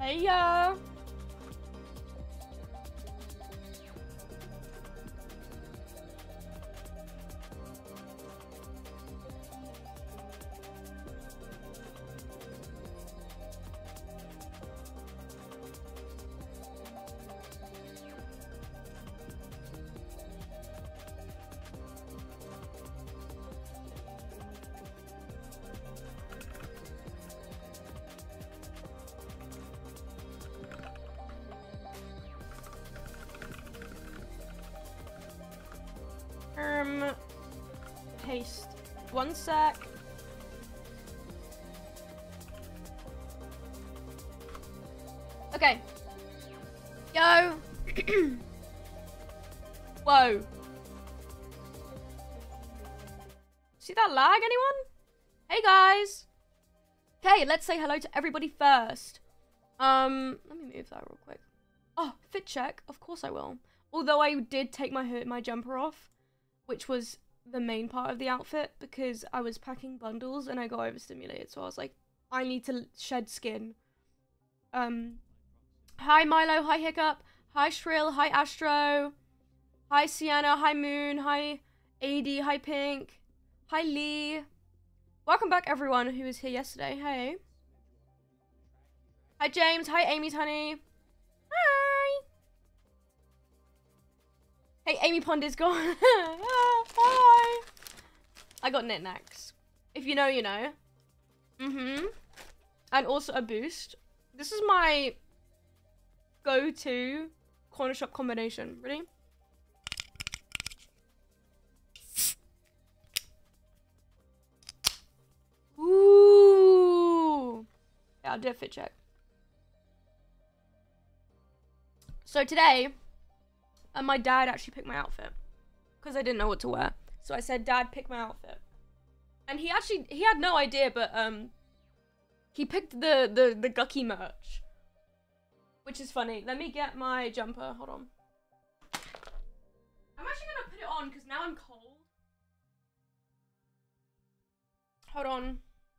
Hey, yo. Paste. One sec. Okay. Yo. Whoa. See that lag, anyone? Hey, guys. Okay, let's say hello to everybody first. Let me move that real quick. Oh, fit check. Of course I will. Although I did take my jumper off, which was the main part of the outfit, because I was packing bundles and I got overstimulated, so I was like, I need to shed skin. Hi Milo, hi Hiccup, hi Shrill, hi Astro, hi Sienna, hi Moon, hi AD, hi Pink, hi Lee. Welcome back everyone who was here yesterday. Hey. Hi James, hi Amy's honey. Hi. Hey, Amy Pond is gone. Hi. I got knickknacks. If you know, you know. And also a boost. This is my go-to corner shop combination. Ready? Ooh. Yeah, I'll do a fit check. So today, my dad actually picked my outfit because I didn't know what to wear. So I said, Dad, pick my outfit. And he had no idea, but he picked the Gucky merch, which is funny. Let me get my jumper. Hold on. I'm actually gonna put it on because now I'm cold. Hold on.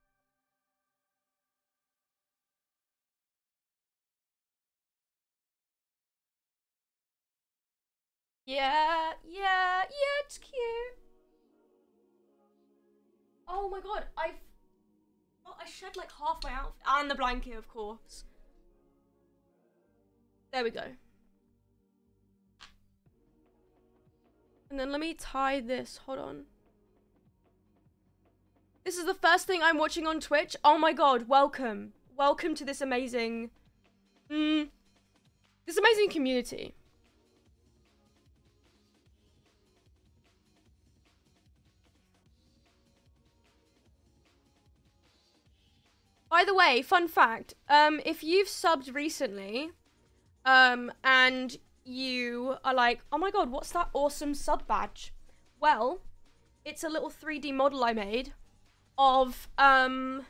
Yeah, it's cute. Oh my god, I shed like half my outfit and the blanket, of course. There we go. And then let me tie this. Hold on. This is the first thing I'm watching on Twitch. Oh my god, welcome. Welcome to this amazing community. By the way, fun fact, if you've subbed recently, and you are like, oh my god, what's that awesome sub badge? Well, it's a little 3D model I made of, the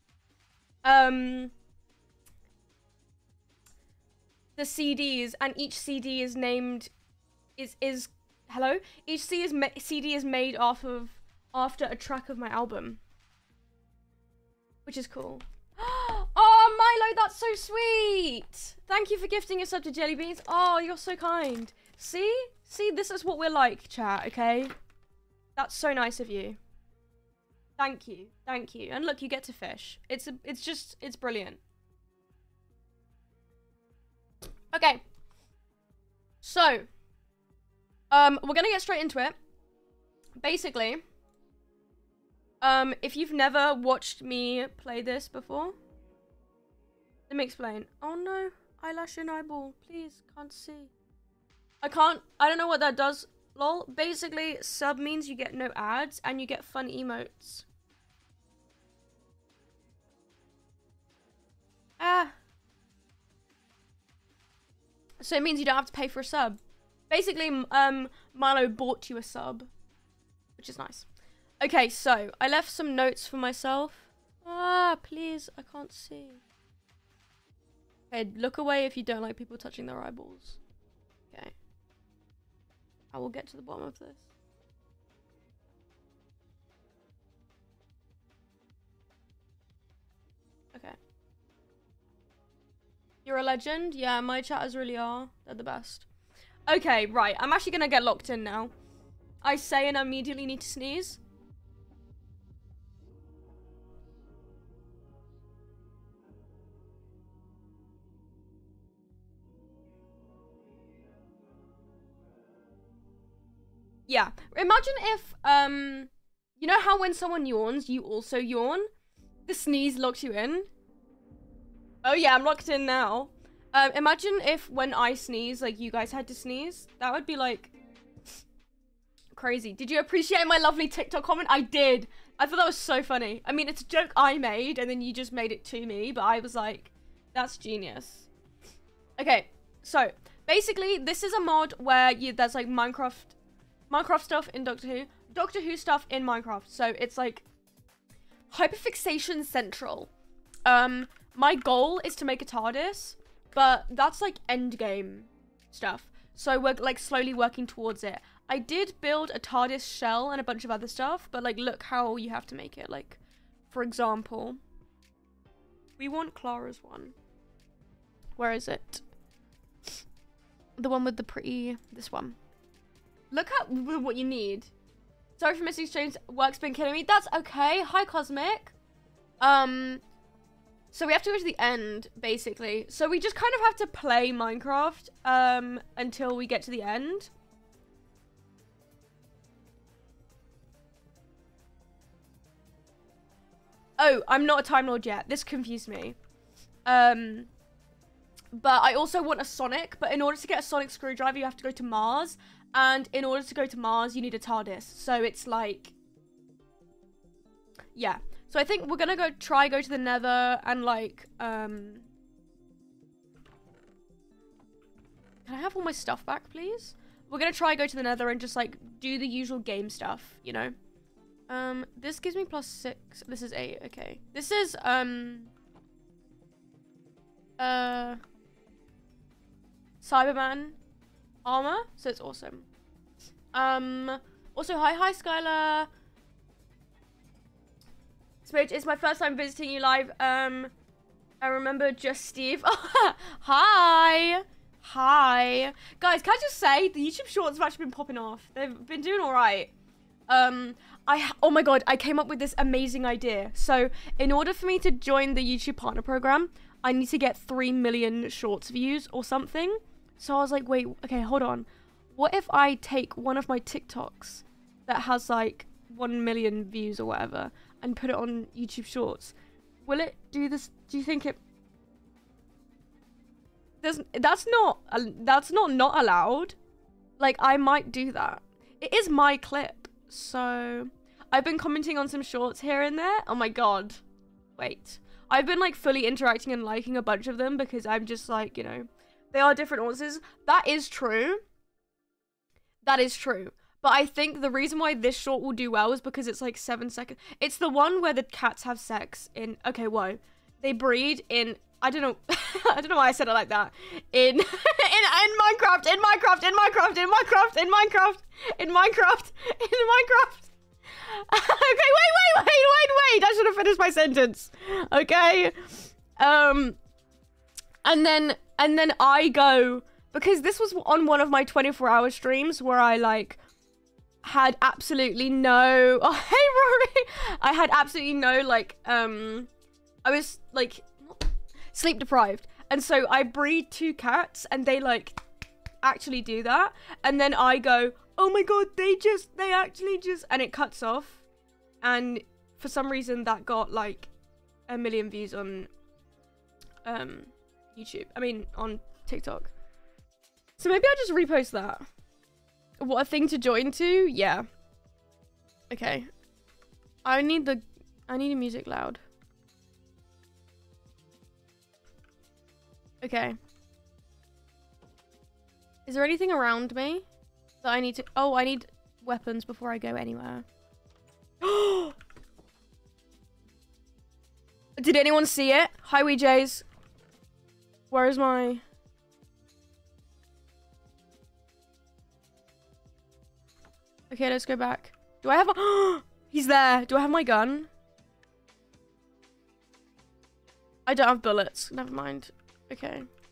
CDs, and each CD is named, hello? Each CD is made after a track of my album. Which is cool. Oh, Milo, that's so sweet. Thank you for gifting us up to Jelly Beans. Oh, you're so kind. See? See, this is what we're like, chat, okay? That's so nice of you. Thank you. Thank you. And look, you get to fish. It's brilliant. Okay. So, we're gonna get straight into it. Basically, if you've never watched me play this before, let me explain. Oh no, eyelash and eyeball. Please, can't see. I don't know what that does, lol. Basically, sub means you get no ads and you get fun emotes. So it means you don't have to pay for a sub. Basically, Milo bought you a sub, which is nice. Okay, so I left some notes for myself. Please, I can't see. Okay, look away if you don't like people touching their eyeballs. Okay. I will get to the bottom of this. Okay. You're a legend. Yeah, my chatters really are. They're the best. Okay, right. I'm actually gonna get locked in now. I say and I immediately need to sneeze. Yeah. Imagine if, you know how when someone yawns, you also yawn? The sneeze locks you in. Oh yeah, I'm locked in now. Imagine if when I sneeze, like, you guys had to sneeze. That would be, like, crazy. Did you appreciate my lovely TikTok comment? I did. I thought that was so funny. I mean, it's a joke I made, and then you just made it to me, but I was like, that's genius. Okay, so, basically, this is a mod where there's, like, Minecraft stuff in Doctor Who stuff in Minecraft. So it's like hyperfixation central. My goal is to make a TARDIS, but that's like end game stuff. So we're like slowly working towards it. I did build a TARDIS shell and a bunch of other stuff, but like look how you have to make it. Like, for example, we want Clara's one. Where is it? The one with the pretty, this one. Look at what you need. Sorry for missing streams. Work's been killing me. That's okay. Hi, Cosmic. So we have to go to the end, basically. So we just kind of have to play Minecraft, until we get to the end. Oh, I'm not a Time Lord yet. This confused me. But I also want a Sonic. But in order to get a Sonic screwdriver, you have to go to Mars. And in order to go to Mars, you need a TARDIS. So it's like... yeah. So I think we're gonna go to the Nether and like, Can I have all my stuff back, please? We're gonna go to the Nether and just like do the usual game stuff, you know? This gives me +6. This is 8, okay. This is, Cyberman armor, so it's awesome. Also, hi Skylar. Smidge, it's my first time visiting you live. I remember just Steve. Hi. Hi. Guys, can I just say, the YouTube shorts have actually been popping off. They've been doing all right. Oh my god, I came up with this amazing idea. So, in order for me to join the YouTube partner program, I need to get 3 million shorts views or something. So I was like, wait, okay, hold on. What if I take one of my TikToks that has like 1 million views or whatever and put it on YouTube Shorts? Will it do this? Do you think it... That's not allowed. Like, I might do that. It is my clip. So I've been commenting on some shorts here and there. Oh my god. Wait. I've been like fully interacting and liking a bunch of them because I'm just like, you know, they are different audiences. That is true. That is true. But I think the reason why this short will do well is because it's like 7 seconds. It's the one where the cats have sex in... Okay, whoa. They breed in... I don't know. I don't know why I said it like that. In Minecraft. Okay, wait. I should have finished my sentence. Okay. And then I go... Because this was on one of my 24-hour streams where I, like, had absolutely no... Oh, hey, Rory! I had absolutely no, like, I was, like, sleep deprived. And so I breed 2 cats, and they, like, actually do that. And then I go, oh my god, they actually just... And it cuts off. And for some reason, that got, like, 1 million views on, YouTube. I mean, on TikTok. So maybe I'll just repost that. What a thing to join to? Yeah. Okay. I need a music loud. Okay. Is there anything around me that I need to... Oh, I need weapons before I go anywhere. Did anyone see it? Hi, WeJays. Where is my... Okay, let's go back. Do I have a... He's there. Do I have my gun? I don't have bullets. Never mind. Okay.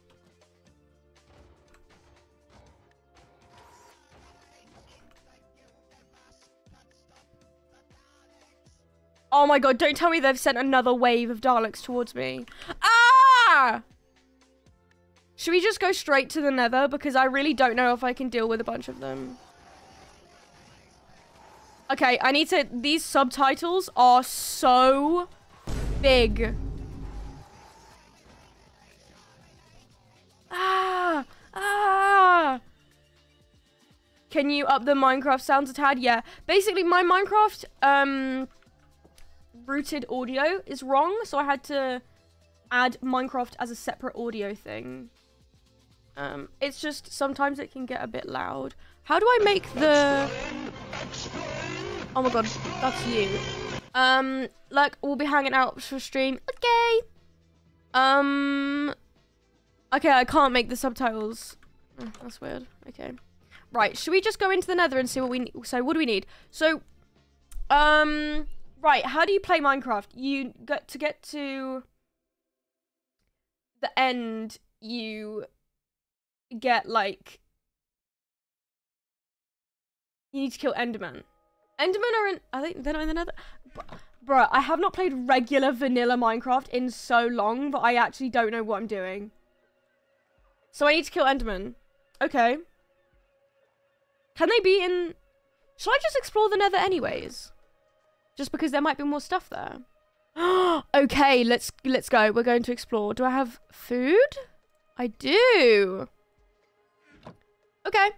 Oh my god, don't tell me they've sent another wave of Daleks towards me. Ah! Should we just go straight to the nether? Because I really don't know if I can deal with a bunch of them. Okay, I need to... These subtitles are so big. Ah! Ah! Can you up the Minecraft sounds a tad? Yeah. Basically, my Minecraft, rooted audio is wrong, so I had to add Minecraft as a separate audio thing. It's just sometimes it can get a bit loud. How do I make the... Oh my god, that's you. Like, we'll be hanging out for stream. Okay. Okay, I can't make the subtitles. Oh, that's weird. Okay. Right, should we just go into the nether and see what we need? So, what do we need? So, right, how do you play Minecraft? You get to the end, you get, like... You need to kill Enderman. Endermen are in... I think they're not in the nether. Bruh, I have not played regular vanilla Minecraft in so long, but I actually don't know what I'm doing. So I need to kill Enderman. Okay. Can they be in... Shall I just explore the nether anyways? Just because there might be more stuff there. Okay, let's go. We're going to explore. Do I have food? I do. Okay.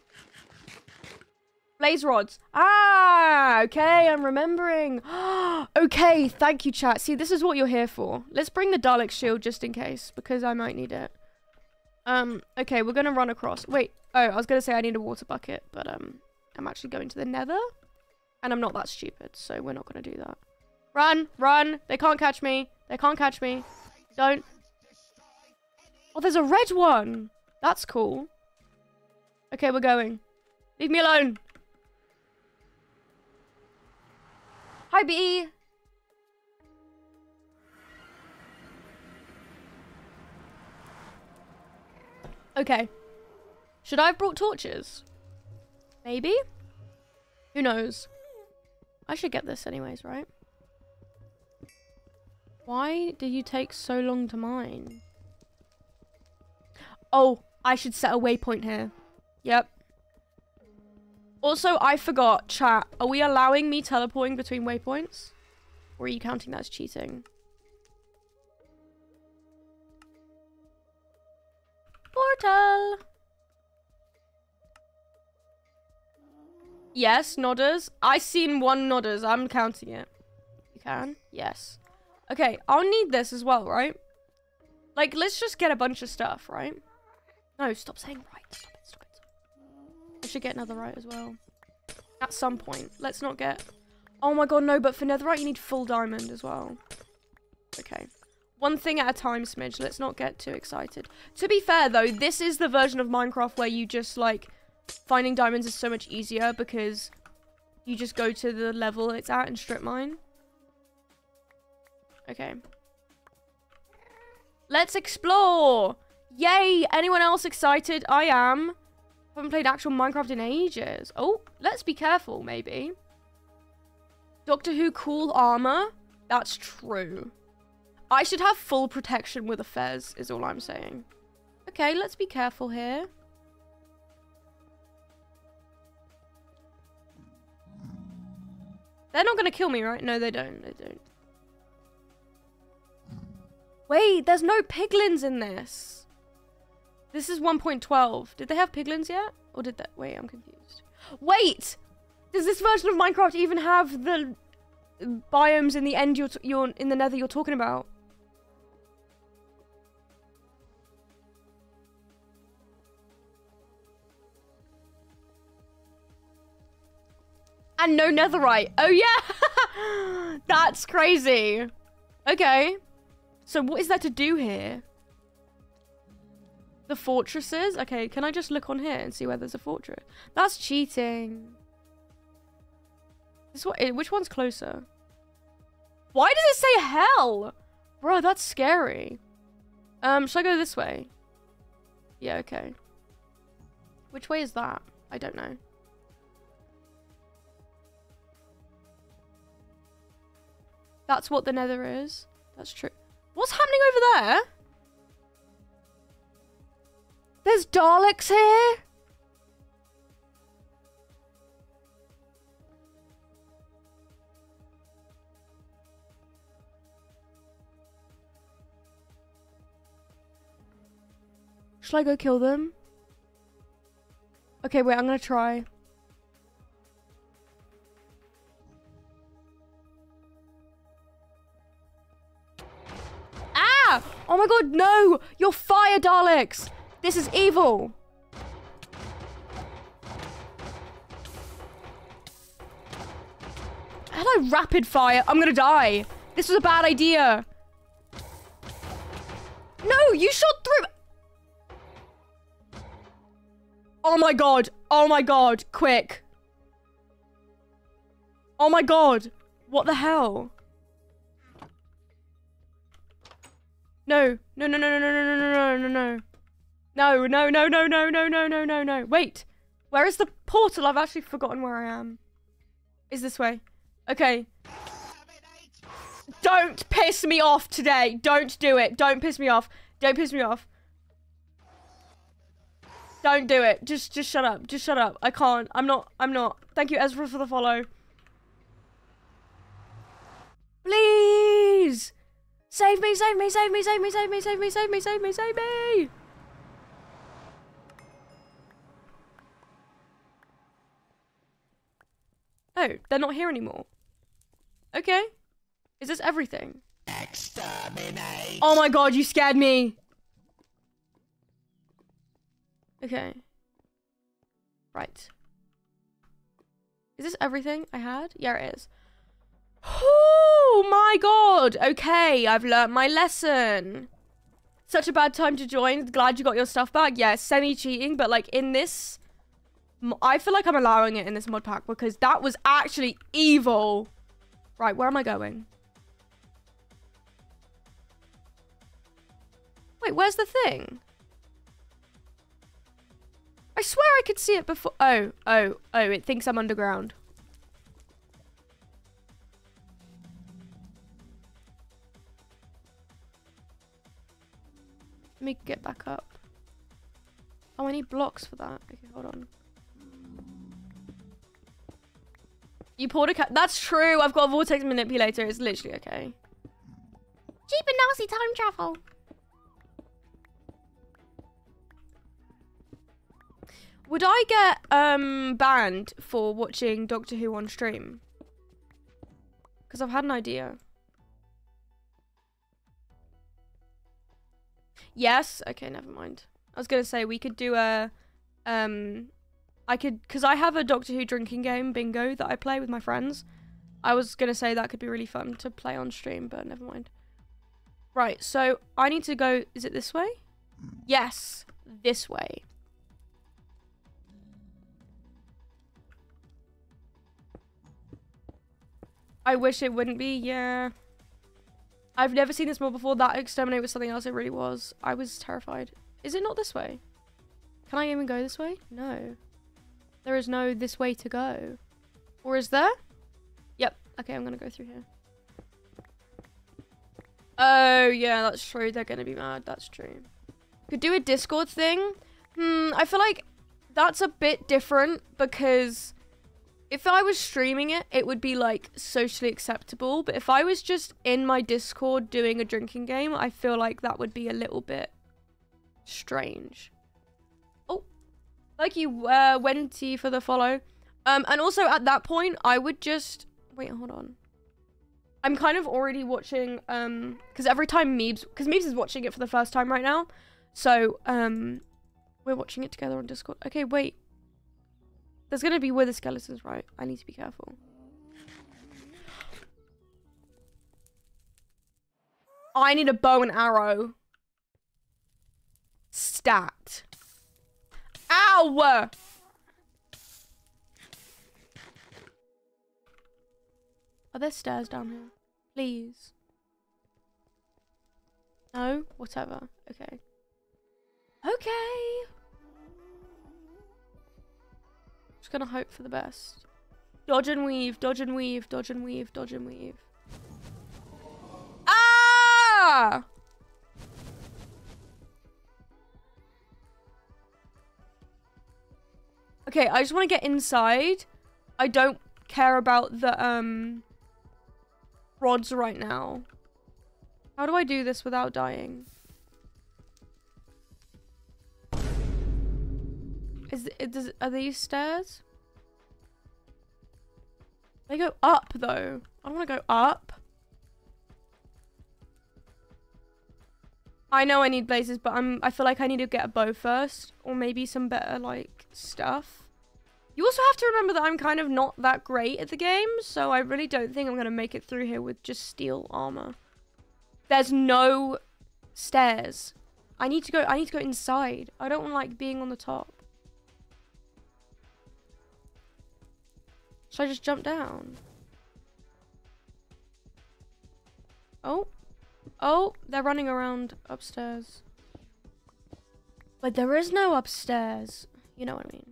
Blaze rods. Ah, okay, I'm remembering. Okay, thank you, chat. See, this is what you're here for. Let's bring the Dalek shield just in case, because I might need it. Okay, we're gonna run across. Wait, oh, I was gonna say I need a water bucket, but I'm actually going to the nether, and I'm not that stupid, so we're not gonna do that. Run, run! They can't catch me. They can't catch me. Don't. Oh, there's a red one. That's cool. Okay, we're going. Leave me alone. Hi, B. Okay. Should I have brought torches? Maybe? Who knows? I should get this anyways, right? Why did you take so long to mine? Oh, I should set a waypoint here. Yep. Also, I forgot, chat. Are we allowing me teleporting between waypoints? Or are you counting that as cheating? Portal! Yes, nodders. I seen one nodders. I'm counting it. You can? Yes. Okay, I'll need this as well, right? Like, let's just get a bunch of stuff, right? No, stop saying right. Stop it, stop it. I should get netherite as well. At some point. Let's not get... Oh my god, no, but for netherite you need full diamond as well. Okay. One thing at a time, Smidge. Let's not get too excited. To be fair, though, this is the version of Minecraft where you just, like... Finding diamonds is so much easier because you just go to the level it's at and strip mine. Okay. Let's explore! Yay! Anyone else excited? I am. Haven't played actual Minecraft in ages. Oh, let's be careful, maybe. Doctor Who cool armor? That's true. I should have full protection with a fez, is all I'm saying. Okay, let's be careful here. They're not gonna kill me, right? No, they don't. They don't. Wait, there's no piglins in this. This is 1.12. Did they have piglins yet? Or did that... Wait, I'm confused. Wait! Does this version of Minecraft even have the biomes in the end you're in the nether you're talking about? And no netherite. Oh, yeah! That's crazy. Okay. So what is there to do here? The fortresses? Okay, can I just look on here and see where there's a fortress? That's cheating. This one, which one's closer? Why does it say hell? Bro, that's scary. Should I go this way? Yeah, okay. Which way is that? I don't know. That's what the nether is. That's true. What's happening over there? There's Daleks here? Should I go kill them? Okay, wait, I'm gonna try. Ah! Oh my god, no! You're fire Daleks! This is evil! Hello, rapid fire. I'm gonna die. This was a bad idea. No, you shot through... Oh my god. Oh my god. Quick. Oh my god. What the hell? No. No, no, no, no, no, no, no, no, no, no. No, no, no, no, no, no, no, no, no, no. Wait. Where is the portal? I've actually forgotten where I am. Is this way? Okay. Don't piss me off today. Don't do it. Don't piss me off. Don't piss me off. Don't do it. Just shut up. Just shut up. I can't. I'm not. Thank you, Ezra, for the follow. Please! Save me, save me, save me, save me, save me, save me, save me, save me, save me! Oh, they're not here anymore. Okay. Is this everything? Exterminate! Oh my god, you scared me! Okay. Right. Is this everything I had? Yeah, it is. Oh my god! Okay, I've learnt my lesson. Such a bad time to join. Glad you got your stuff back. Yeah, semi-cheating, but like in this... I feel like I'm allowing it in this mod pack because that was actually evil. Right, where am I going? Wait, where's the thing? I swear I could see it before. Oh, it thinks I'm underground. Let me get back up. Oh, I need blocks for that. Okay, hold on. You poured a cat. That's true. I've got a vortex manipulator. It's literally okay. Cheap and nasty time travel. Would I get banned for watching Doctor Who on stream? Because I've had an idea. Yes. Okay, never mind. I was gonna say we could do a because I have a Doctor Who drinking game bingo that I play with my friends. I was gonna say that could be really fun to play on stream, but never mind. Right, so I need to go. Is it this way? Yes, this way. I wish it wouldn't be. Yeah. I've never seen this mod before. That exterminate was something else. It really was. I was terrified. Is it not this way? Can I even go this way? No. There is no this way to go. Or is there? Yep. Okay, I'm gonna go through here. Oh, yeah, that's true. They're gonna be mad. That's true. Could do a Discord thing. I feel like that's a bit different because if I was streaming it, it would be like socially acceptable. But if I was just in my Discord doing a drinking game, I feel like that would be a little bit strange. Oh, thank you, Wenty, for the follow. And also at that point, I would just wait. Hold on. I'm kind of already watching because every time because Meebs is watching it for the first time right now, so we're watching it together on Discord. Okay, wait. There's gonna be wither skeletons, right? I need to be careful. I need a bow and arrow. Stat. Ow! Are there stairs down here? Please. No? Whatever. Okay. Okay. Just gonna hope for the best. Dodge and weave, dodge and weave, dodge and weave, dodge and weave. Ah! Okay, I just want to get inside. I don't care about the, rods right now. How do I do this without dying? Are these stairs? They go up, though. I don't want to go up. I know I need blazes, but I feel like I need to get a bow first. Or maybe some better, like, stuff. You also have to remember that I'm kind of not that great at the game, so I really don't think I'm going to make it through here with just steel armor. There's no stairs. I need to go inside. I don't want, like, being on the top. Should I just jump down? Oh. Oh, they're running around upstairs. But there is no upstairs. You know what I mean.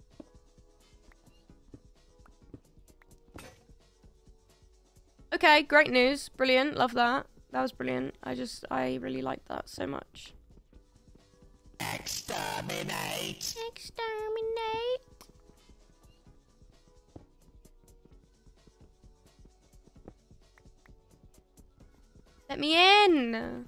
Okay, great news. Brilliant. Love that. That was brilliant. I really like that so much. Exterminate! Exterminate! Let me in!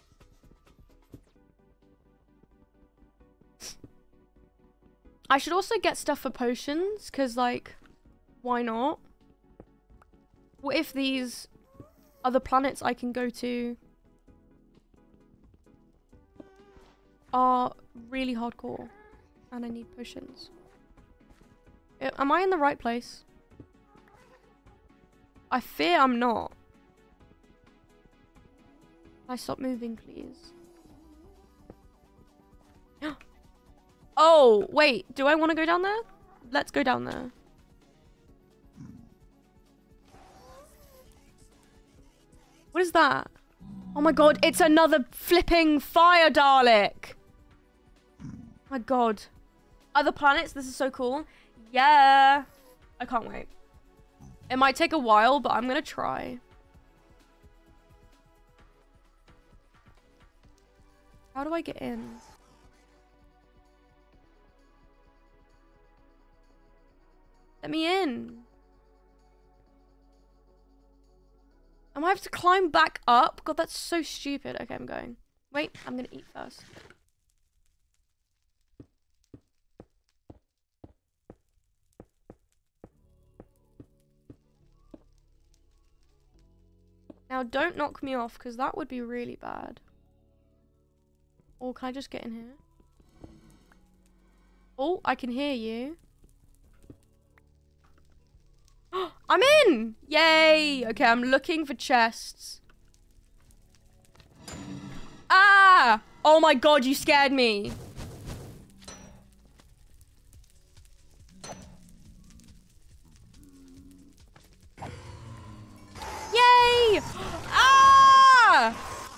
I should also get stuff for potions, because, like, why not? What if these are the planets I can go to are really hardcore and I need potions? Am I in the right place? I fear I'm not. Can I stop moving, please? Oh, wait. Do I want to go down there? Let's go down there. What is that? Oh my god, it's another flipping fire Dalek. My god. Other planets, this is so cool. Yeah. I can't wait. It might take a while, but I'm gonna try. How do I get in? Let me in. I might have to climb back up. God, that's so stupid. Okay, I'm going. Wait, I'm gonna eat first. Now, don't knock me off, because that would be really bad. Or can I just get in here? Oh, I can hear you. I'm in! Yay! Okay, I'm looking for chests. Ah! Oh my god, you scared me. Yay! Ah!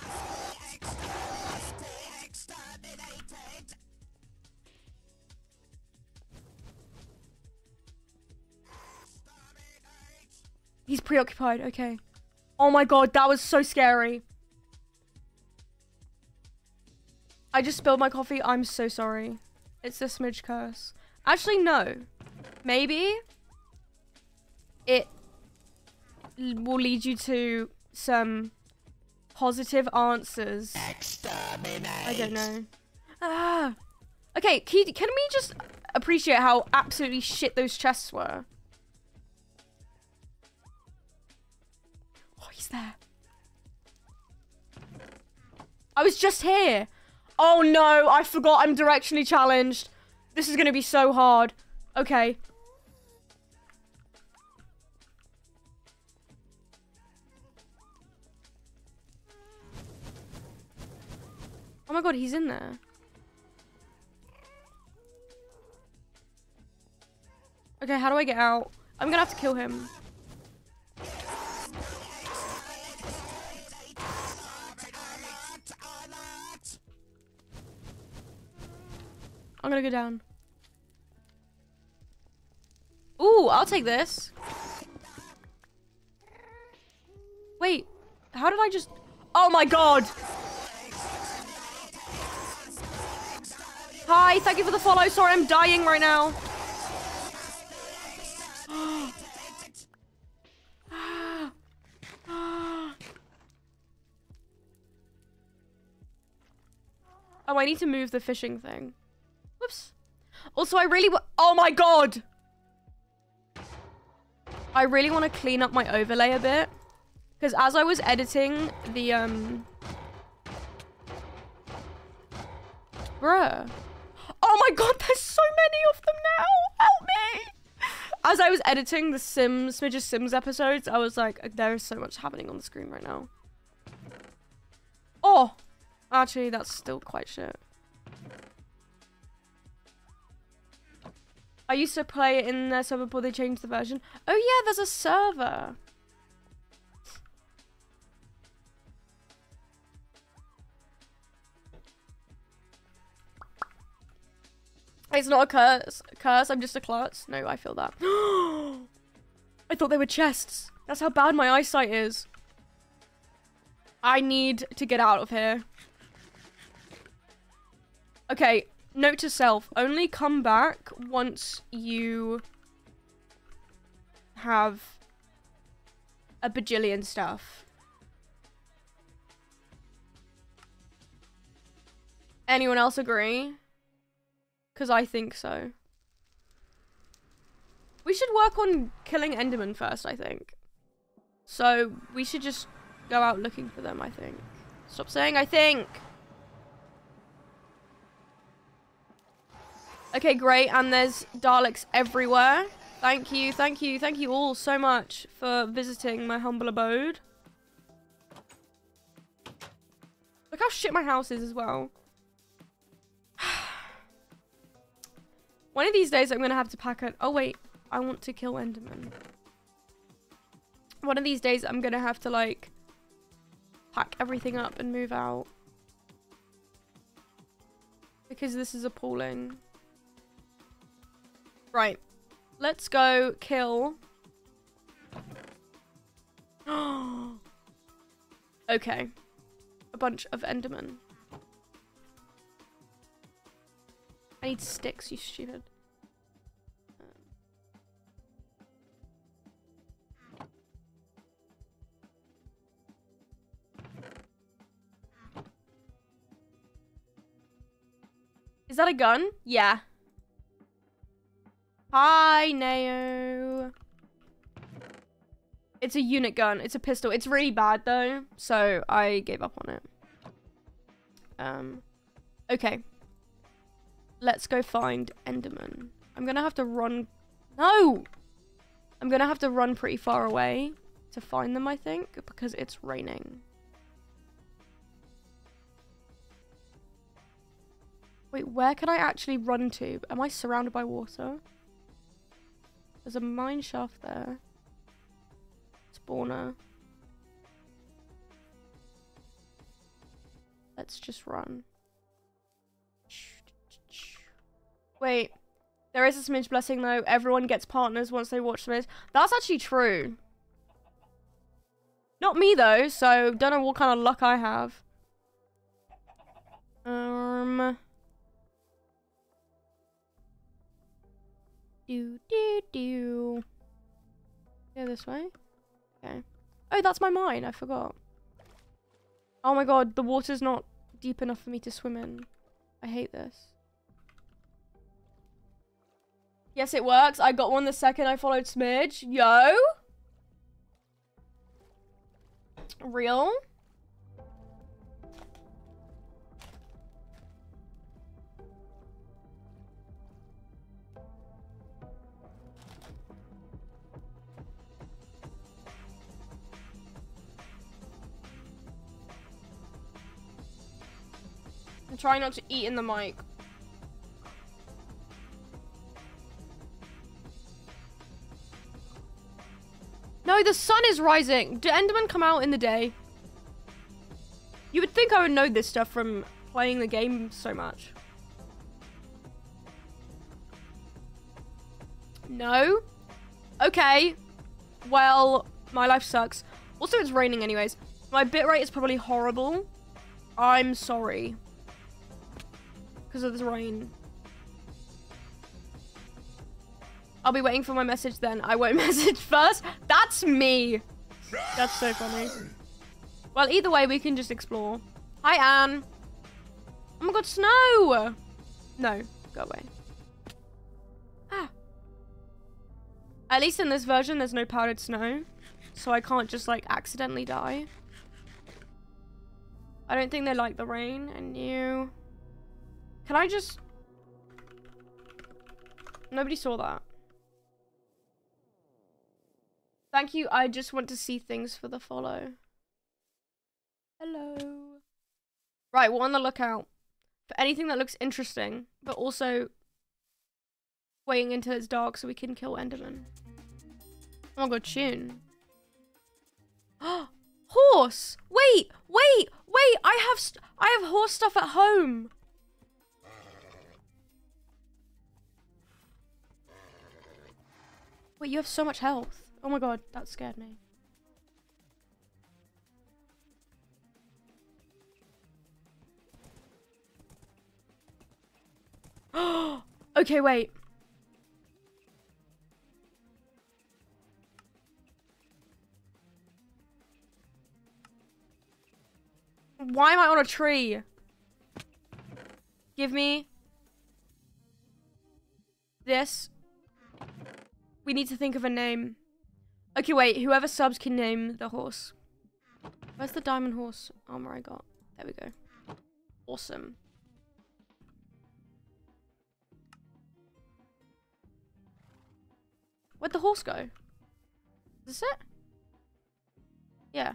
He's preoccupied, okay. Oh my god, that was so scary. I just spilled my coffee. I'm so sorry. It's a smidge curse. Actually, no. Maybe it will lead you to some positive answers. Exterminate. I don't know. Ah. Okay, can we just appreciate how absolutely shit those chests were? He's there. I was just here. Oh no, I forgot I'm directionally challenged. This is gonna be so hard. Okay. Oh my god, he's in there. Okay, how do I get out? I'm gonna have to kill him. I'm gonna go down. Ooh, I'll take this. Wait, how did I just... Oh my god. Hi, thank you for the follow. Sorry, I'm dying right now. Oh, I need to move the fishing thing. Whoops. Also, I really oh my god! I really want to clean up my overlay a bit. Because as I was editing the, Bruh. Oh my god, there's so many of them now! Help me! As I was editing the Smidgezz Sims episodes, I was like, there is so much happening on the screen right now. Oh! Actually, that's still quite shit. I used to play it in their server before they changed the version. Oh yeah, there's a server. It's not a curse, I'm just a klutz. No, I feel that. I thought they were chests. That's how bad my eyesight is. I need to get out of here. Okay, note to self. Only come back once you have a bajillion stuff. Anyone else agree? Because I think so. We should work on killing Enderman first, I think. So, we should just go out looking for them, I think. Stop saying I think! Okay, great. And there's Daleks everywhere. Thank you, thank you, thank you all so much for visiting my humble abode. Look how shit my house is as well. One of these days, I'm going to have to pack it. Oh, wait. I want to kill Enderman. One of these days, I'm going to have to, like, pack everything up and move out. Because this is appalling. Right. Let's go kill. Okay. A bunch of Endermen. I need sticks, you stupid. Is that a gun? Yeah. Hi, Neo. It's a unit gun. It's a pistol. It's really bad, though. So, I gave up on it. Okay. Let's go find Enderman. I'm gonna have to run... No! I'm gonna have to run pretty far away to find them, I think, because it's raining. Wait, where can I actually run to? Am I surrounded by water? There's a mine shaft there. Spawner. Let's just run. Wait, there is a smidge blessing though. Everyone gets partners once they watch Smidge. That's actually true. Not me though, so don't know what kind of luck I have. Go this way. Okay. Oh, that's my mine. I forgot. Oh my god, the water's not deep enough for me to swim in. I hate this. Yes, it works. I got one the second I followed Smidge. Yo! Real? I'm trying not to eat in the mic. No, the sun is rising. Do Endermen come out in the day? You would think I would know this stuff from playing the game so much. No? Okay. Well, my life sucks. Also, it's raining anyways. My bitrate is probably horrible. I'm sorry. Because of this rain. I'll be waiting for my message then. I won't message first. That's me. That's so funny. Well, either way, we can just explore. Hi, Anne. Oh my god, snow! No, go away. Ah. At least in this version, there's no powdered snow. So I can't just, like, accidentally die. I don't think they like the rain. And you... Can I just... Nobody saw that. Thank you. I just want to see things for the follow. Hello. Right, we're on the lookout for anything that looks interesting, but also waiting until it's dark so we can kill Enderman. Oh my god, tune. Horse! Wait! I have horse stuff at home. Wait, you have so much health. Oh my god, that scared me. Okay, wait. Why am I on a tree? Give me this. We need to think of a name. Okay, wait. Whoever subs can name the horse. Where's the diamond horse armor I got? There we go. Awesome. Where'd the horse go? Is this it? Yeah.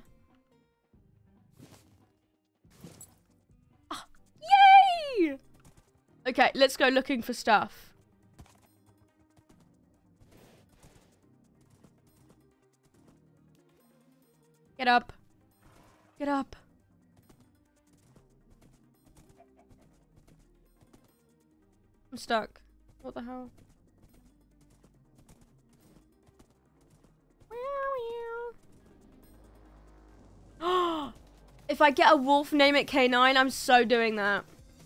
Ah, yay! Okay, let's go looking for stuff. Get up. Get up. I'm stuck. What the hell? If I get a wolf, name it K9. I'm so doing that.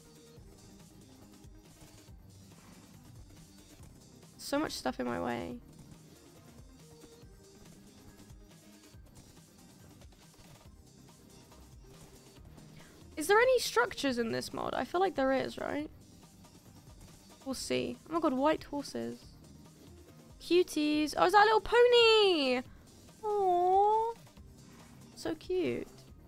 So much stuff in my way. Is there any structures in this mod? I feel like there is, right? We'll see. Oh my god, white horses. Cuties. Oh, is that a little pony? Aww. So cute.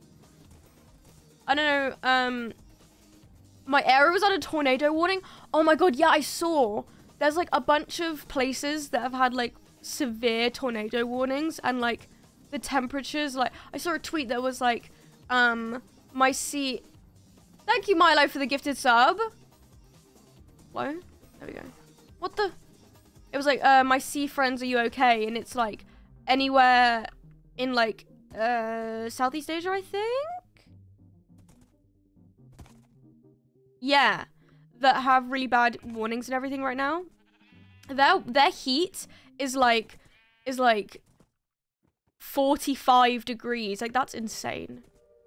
I don't know, my area was on a tornado warning. Oh my god, yeah, I saw. There's like a bunch of places that have had like severe tornado warnings and like the temperatures, like I saw a tweet that was like, my sea... Thank you, Milo, for the gifted sub. Hello? There we go. What the... It was like, my sea friends, are you okay? And it's like, anywhere in like, Southeast Asia, I think? Yeah. That have really bad warnings and everything right now. Their heat is like 45 degrees. Like, that's insane.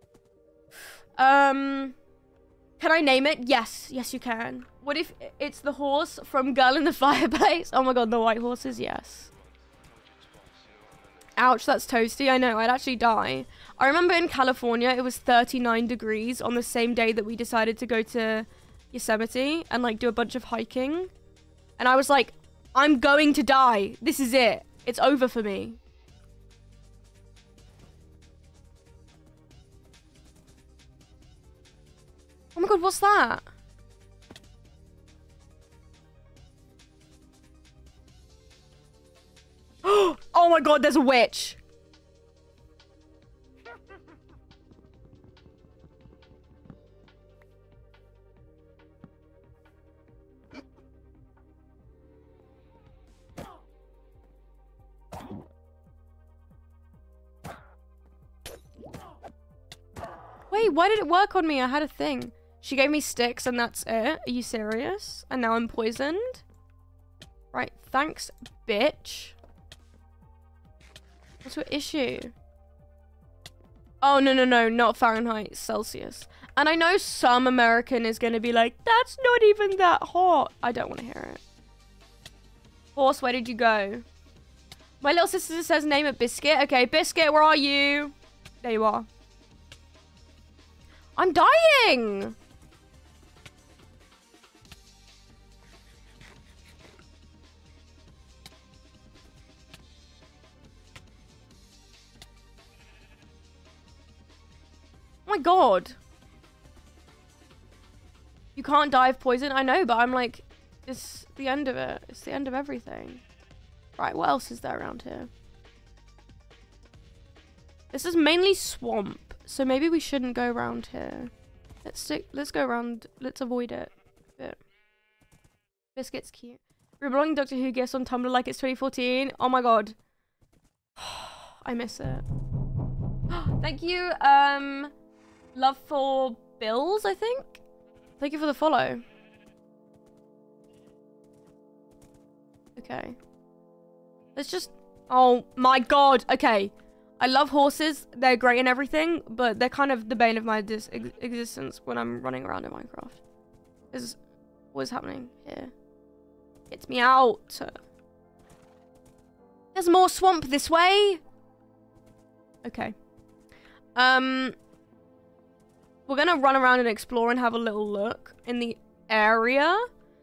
Can I name it? Yes. Yes, you can. What if it's the horse from Girl in the Fireplace? Oh my god, the white horses, yes. Ouch, that's toasty. I know, I'd actually die. I remember in California, it was 39 degrees on the same day that we decided to go to Yosemite and like do a bunch of hiking. And I was like, I'm going to die. This is it. It's over for me. Oh my god, what's that? Oh my god, there's a witch. Wait, why did it work on me? I had a thing. She gave me sticks and that's it. Are you serious? And now I'm poisoned? Right, thanks, bitch. What's your issue? Oh, no, no, no, not Fahrenheit, Celsius. And I know some American is going to be like, that's not even that hot. I don't want to hear it. Horse, where did you go? My little sister says name it Biscuit. Okay, Biscuit, where are you? There you are. I'm dying! Oh my god. You can't die of poison. I know, but I'm like, it's the end of it. It's the end of everything. Right, what else is there around here? This is mainly swamp, so maybe we shouldn't go around here. Let's go around. Let's avoid it a bit. Biscuit's cute. Rebelling Doctor Who gifts on Tumblr like it's 2014. Oh my god. I miss it. Thank you, Love for Bills, I think. Thank you for the follow. Okay. Let's just... Oh my god. Okay. I love horses. They're great and everything, but they're kind of the bane of my existence when I'm running around in Minecraft. What is happening here? Gets me out. There's more swamp this way. Okay. We're gonna run around and explore and have a little look in the area.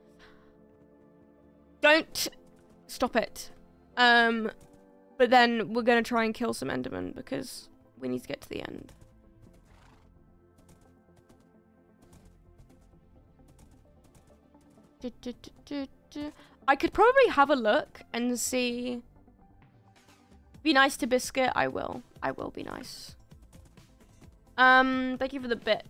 Don't stop it. But then we're gonna try and kill some Endermen because we need to get to the end. I could probably have a look and see. Be nice to Biscuit. I will. I will be nice. Thank you for the bit.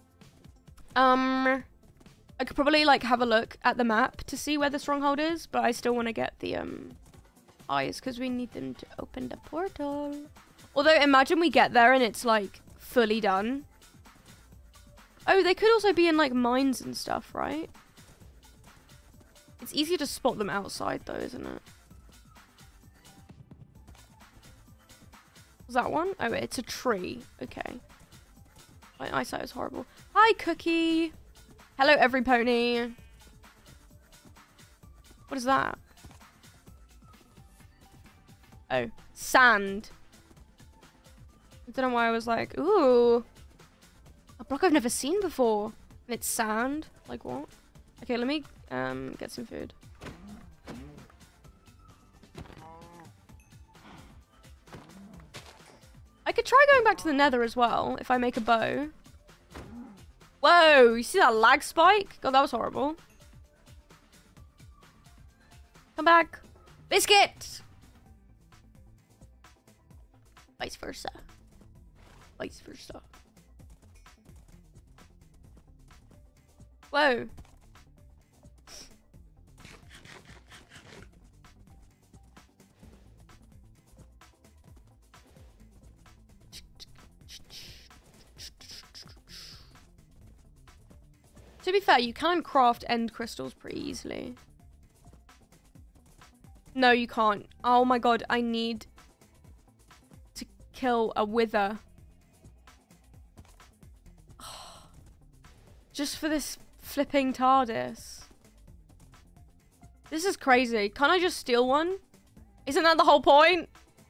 I could probably like have a look at the map to see where the stronghold is, but I still want to get the eyes because we need them to open the portal. Although imagine we get there and it's like fully done. Oh, they could also be in like mines and stuff, right? It's easier to spot them outside though, isn't it? Was that one? Oh, it's a tree. Okay. My eyesight is horrible. Hi, Cookie. Hello, every pony. What is that? Oh, sand. I don't know why I was like, ooh. A block I've never seen before. And it's sand. Like, what? Okay, let me get some food. I could try going back to the nether as well, if I make a bow. Whoa, you see that lag spike? God, that was horrible. Come back. Biscuit! Vice versa. Vice versa. Whoa. To be fair, you can craft end crystals pretty easily. No, you can't. Oh my god, I need to kill a wither. Just for this flipping TARDIS. This is crazy. Can't I just steal one? Isn't that the whole point?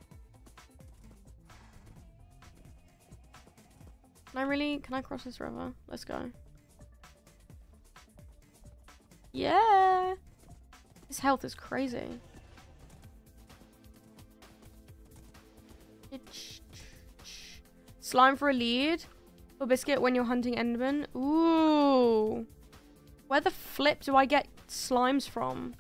Can I cross this river? Let's go. Yeah. This health is crazy. Slime for a lead. Or Biscuit when you're hunting Enderman. Ooh. Where the flip do I get slimes from?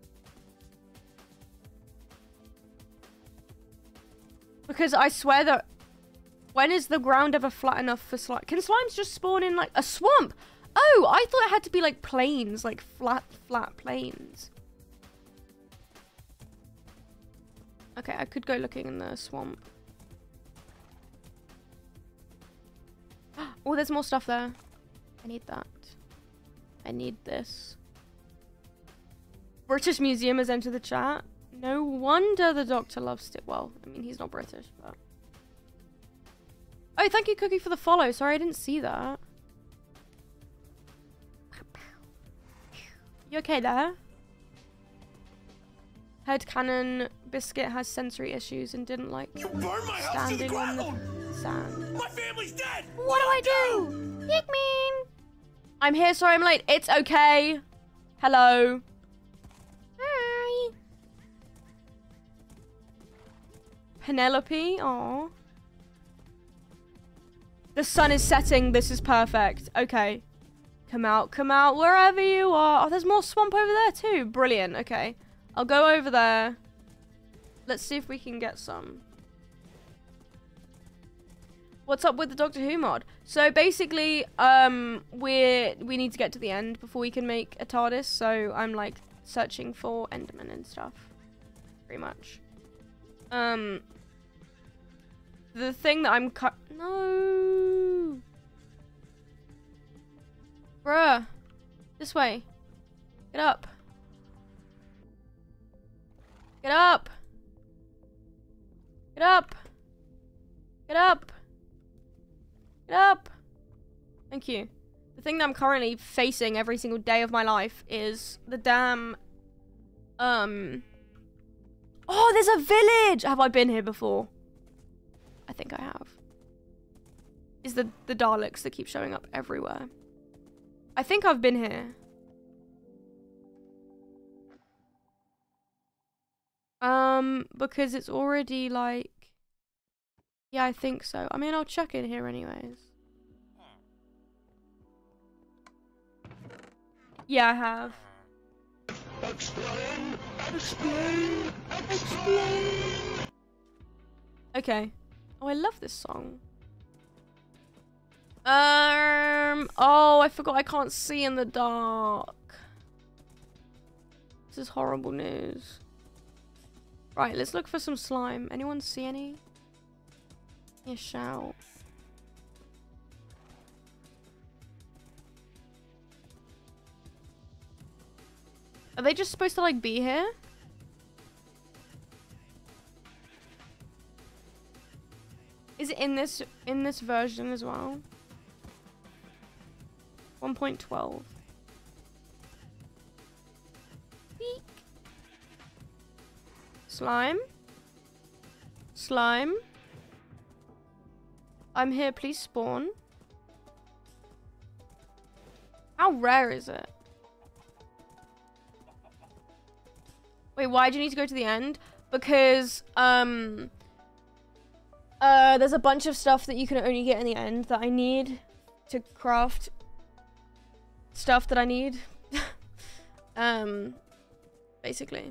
Because I swear that... When is the ground ever flat enough for slime? Can slimes just spawn in like a swamp? Oh, I thought it had to be like plains, like flat plains. Okay, I could go looking in the swamp. Oh, there's more stuff there. I need that. I need this. British Museum has entered the chat. No wonder the doctor loves it. Well, I mean, he's not British, but... Oh, thank you, Cookie, for the follow. Sorry, I didn't see that. You okay there? Head cannon Biscuit has sensory issues and didn't like standing on the sand. My family's dead. What do I do? Pikmin. I'm here. Sorry, I'm late. It's okay. Hello. Hi. Penelope. Aw. The sun is setting. This is perfect. Okay. Come out, wherever you are. Oh, there's more swamp over there too. Brilliant. Okay. I'll go over there. Let's see if we can get some. What's up with the Doctor Who mod? So basically, we need to get to the end before we can make a TARDIS. So I'm like searching for Enderman and stuff. Pretty much. The thing that I'm no. Bruh. This way. Get up. Get up. Get up. Get up. Get up. Thank you. The thing that I'm currently facing every single day of my life is the damn... Oh, there's a village! Have I been here before? I think I have. Is the Daleks that keep showing up everywhere. I think I've been here. Because it's already like... Yeah, I think so. I mean, I'll check in here anyways. Yeah, I have. Explain! Explain! Explain! Okay. Oh, I love this song. Oh, I forgot I can't see in the dark. This is horrible news. Right, let's look for some slime. Anyone see any? Yeah, shout. Are they just supposed to like be here? Is it in this version as well? 1.12. Beak. Slime. Slime. I'm here, please spawn. How rare is it? Wait, why do you need to go to the end? Because, there's a bunch of stuff that you can only get in the end that I need to craft stuff that I need. Basically.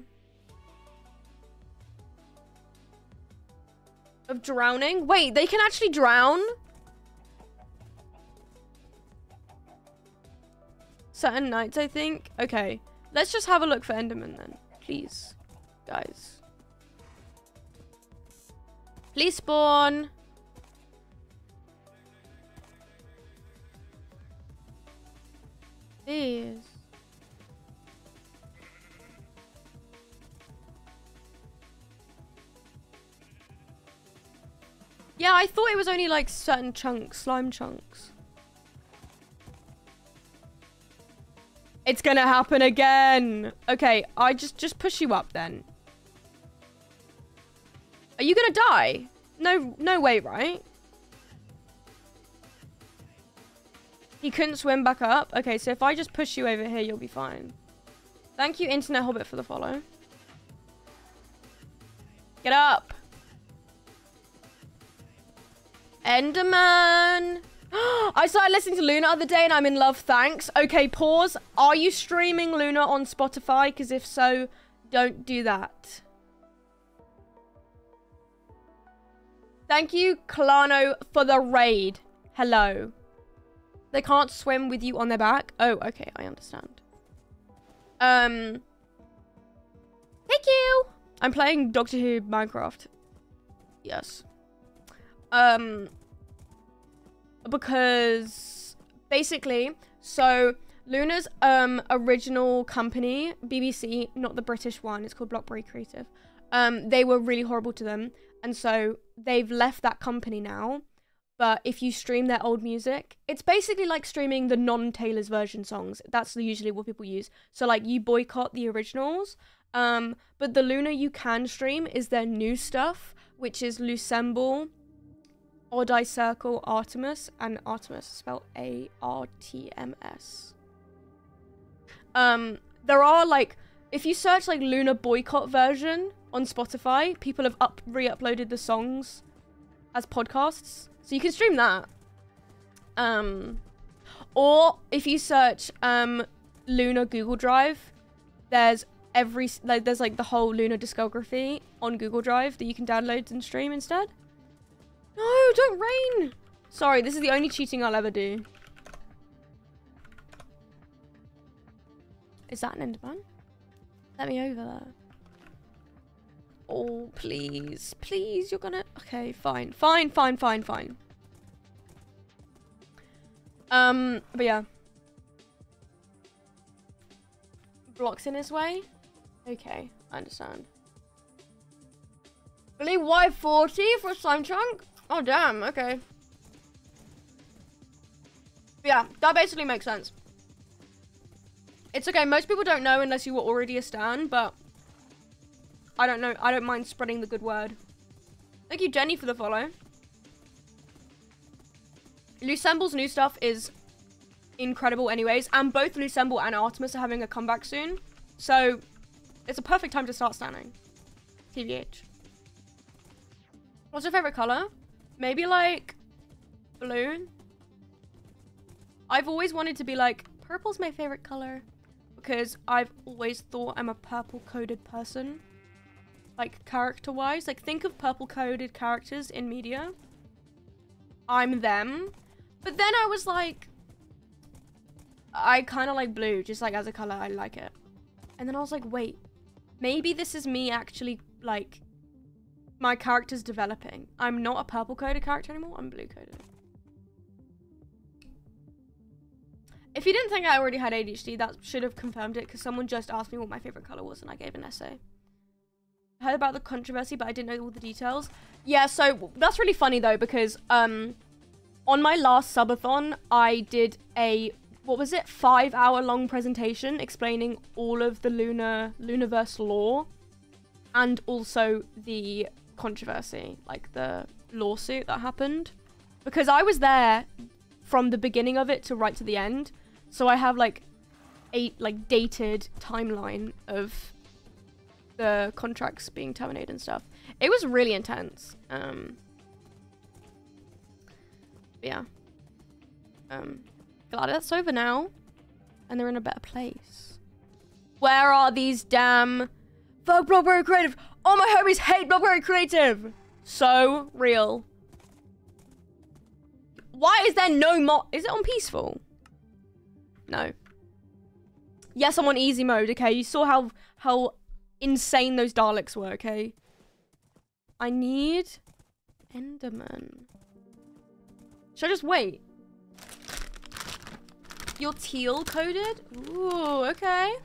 Of drowning? Wait, they can actually drown? Certain nights, I think. Okay. Let's just have a look for Enderman then. Please. Guys. Please spawn. Please. Yeah, I thought it was only like certain chunks, slime chunks. It's gonna happen again. Okay, I just push you up then. Are you gonna die? No way, right? He couldn't swim back up? Okay, so if I just push you over here, you'll be fine. Thank you, Internet Hobbit, for the follow. Get up. Enderman. I started listening to Luna the other day and I'm in love, thanks. Okay, pause. Are you streaming Luna on Spotify? Because if so, don't do that. Thank you, Kalano, for the raid. Hello. They can't swim with you on their back? Oh, okay, I understand. Thank you. I'm playing Doctor Who Minecraft. Yes. Because basically, so Luna's original company, BBC, not the British one, it's called Blockberry Creative. They were really horrible to them, and so they've left that company now. But if you stream their old music, it's basically like streaming the non-Taylor's version songs. That's usually what people use. So like you boycott the originals. But the Luna you can stream is their new stuff, which is Lucemble, Odd Eye Circle, Artemis, and Artemis spelled A-R-T-M-S. There are like, if you search like Luna boycott version on Spotify, people have re-uploaded the songs as podcasts. So you can stream that. Or if you search Luna Google Drive, there's there's like the whole Luna discography on Google Drive that you can download and stream instead. No, don't rain. Sorry, this is the only cheating I'll ever do. Is that an Enderman? Let me over there. Oh, please. Please, you're gonna... Okay, fine. Fine. But yeah. Blocks in his way? Okay, I understand. Really? Why 40 for a slime chunk? Oh, damn, okay. But yeah, that basically makes sense. It's okay, most people don't know unless you were already a stan, but... I don't know, I don't mind spreading the good word. Thank you, Jenny, for the follow. Lucemble's new stuff is incredible anyways, and both Lucemble and Artemis are having a comeback soon. So, it's a perfect time to start standing. TBH. What's your favorite color? Maybe like blue. I've always wanted to be like, purple's my favorite color. Because I've always thought I'm a purple-coded person. Like, character-wise. Like, think of purple-coded characters in media. I'm them. But then I was like... I kind of like blue. Just, like, as a color, I like it. And then I was like, wait. Maybe this is me actually, like... My character's developing. I'm not a purple-coded character anymore. I'm blue-coded. If you didn't think I already had ADHD, that should have confirmed it, because someone just asked me what my favorite color was and I gave an essay. I heard about the controversy, but I didn't know all the details. Yeah, so that's really funny though, because on my last subathon, I did a, what was it, 5-hour-long presentation explaining all of the Lunaverse lore and also the controversy, like the lawsuit that happened. Because I was there from the beginning of it to right to the end. So I have like a dated timeline of the contracts being terminated and stuff. It was really intense. Yeah. Glad that's over now. And they're in a better place. Where are these damn... Fuck Blockberry Creative! All my homies hate Blockberry Creative! So real. Why is there no mod? Is it on peaceful? No. Yes, I'm on easy mode, okay? You saw how insane those Daleks were, okay? I need Enderman. Should I just wait? You're teal coded? Ooh, okay.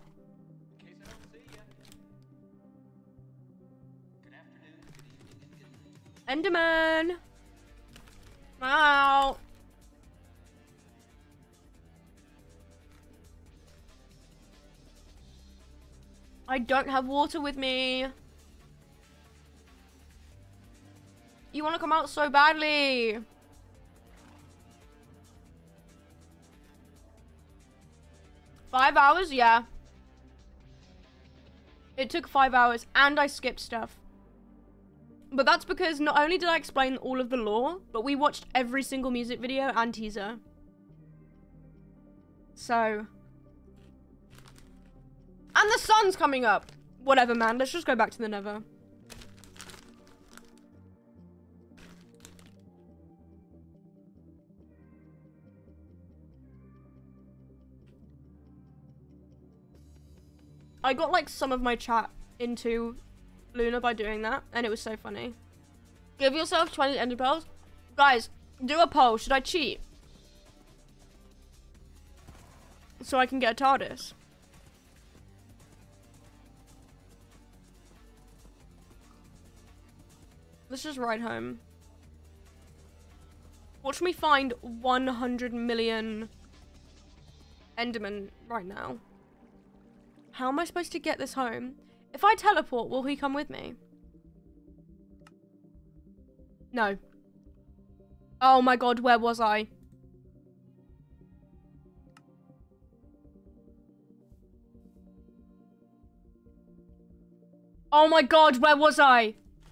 Enderman. Wow. I don't have water with me. You want to come out so badly. Five hours? Yeah. It took 5 hours and I skipped stuff. But that's because not only did I explain all of the lore, but we watched every single music video and teaser. So... And the sun's coming up! Whatever, man. Let's just go back to the Nether. I got, like, some of my chat into Luna by doing that, and it was so funny. Give yourself 20 ender pearls. Guys, do a poll. Should I cheat? So I can get a TARDIS. Let's just ride home. Watch me find 100 million Enderman right now. How am I supposed to get this home? If I teleport, will he come with me? No. Oh my god, where was I? Oh my god, where was I?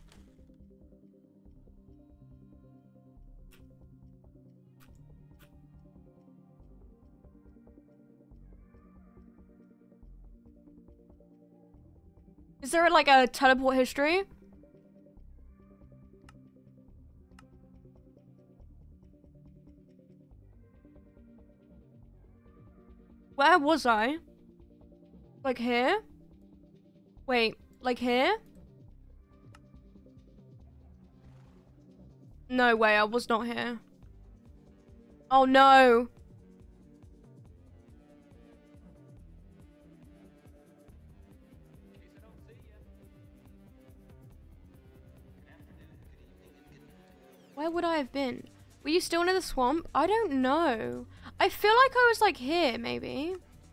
Is there like a teleport history? Where was I? Like here? Wait, like here? No way, I was not here. Oh no. Where would I have been? Were you still near the swamp? I don't know. I feel like I was like here, maybe.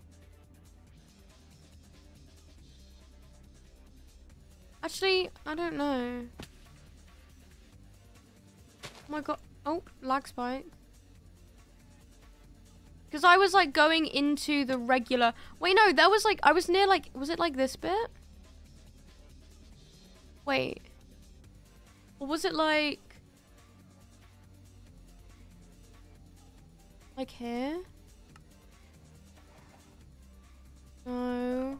Actually, I don't know. Oh my god. Oh, lag spike. Because I was like going into the regular... Wait, no, that was like... I was near like... Was it like this bit? Wait. Or was it like... Like here? No.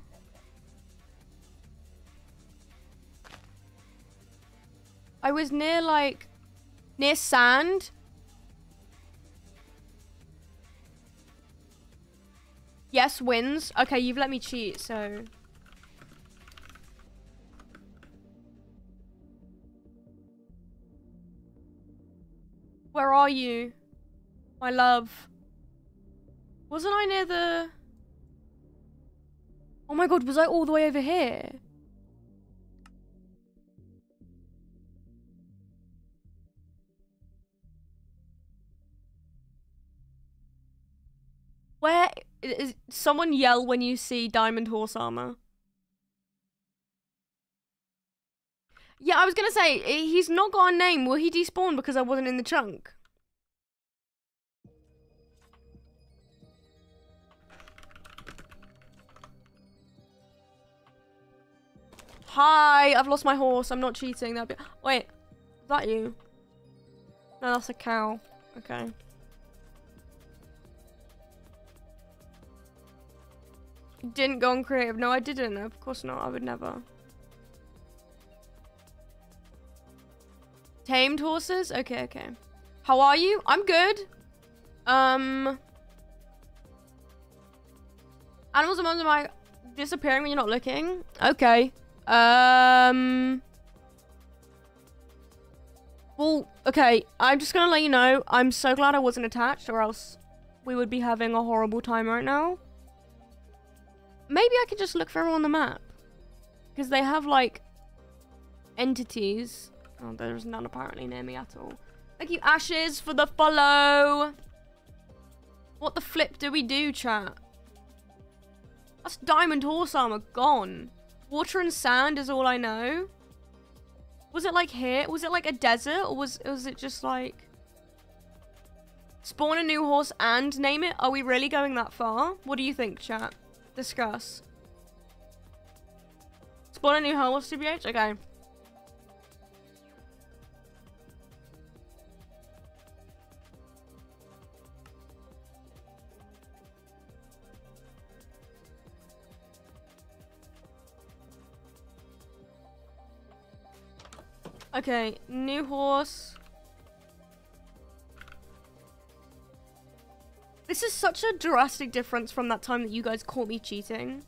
I was near like... Near sand? Yes, wins. Okay, you've let me cheat, so... Where are you? My love. Wasn't I near the... Oh my god, was I all the way over here? Where is someone yell when you see diamond horse armor? Yeah, I was gonna say, he's not got a name. Will he despawn because I wasn't in the chunk? Hi, I've lost my horse. I'm not cheating. That'd be... Wait, is that you? No, that's a cow. Okay. Didn't go on creative. No, I didn't. Of course not. I would never. Tamed horses? Okay, okay. How are you? I'm good. Animals and mums am I disappearing when you're not looking? Okay. Well, okay. I'm just gonna let you know. I'm so glad I wasn't attached, or else we would be having a horrible time right now. Maybe I could just look for everyone on the map. Because they have, like, entities. Oh, there's none apparently near me at all. Thank you, Ashes, for the follow. What the flip do we do, chat? That's diamond horse armor gone. Water and sand is all I know. Was it like here? Was it like a desert? Or was it just like... Spawn a new horse and name it? Are we really going that far? What do you think, chat? Discuss. Spawn a new horse, TBH? Okay. Okay, new horse. This is such a drastic difference from that time that you guys caught me cheating.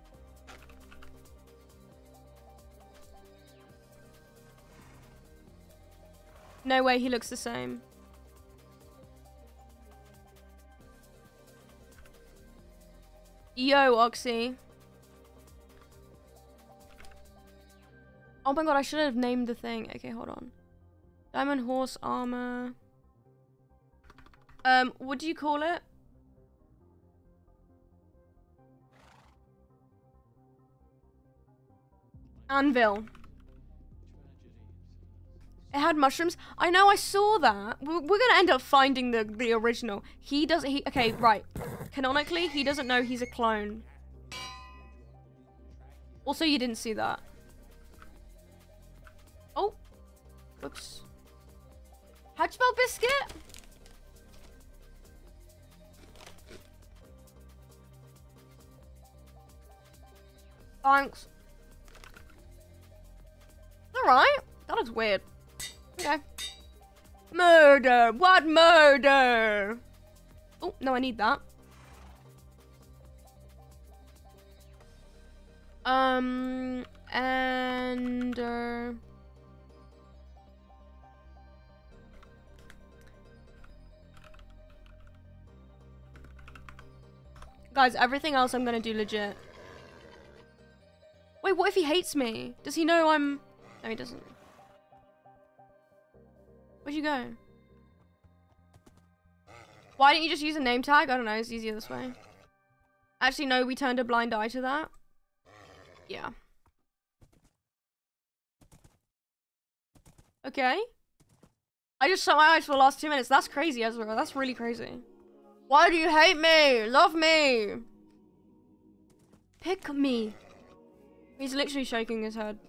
No way, he looks the same. Yo, Oxy. Oh my god, I should have named the thing. Okay, hold on. Diamond horse armor. What do you call it? Anvil. It had mushrooms. I know, I saw that. We're gonna end up finding the original. Okay, right. Canonically, he doesn't know he's a clone. Also, you didn't see that. Oh. Whoops. How'd you spell biscuit? Thanks. Alright. That looks weird. Okay. Murder! What murder? Oh, no, I need that. And... Guys, everything else I'm gonna do legit. Wait, what if he hates me? Does he know I'm... No, he doesn't. Where'd you go? Why didn't you just use a name tag? I don't know, it's easier this way. Actually, no, we turned a blind eye to that. Yeah. Okay. I just shut my eyes for the last 2 minutes. That's crazy, Ezra. That's really crazy. Why do you hate me? Love me. Pick me. He's literally shaking his head.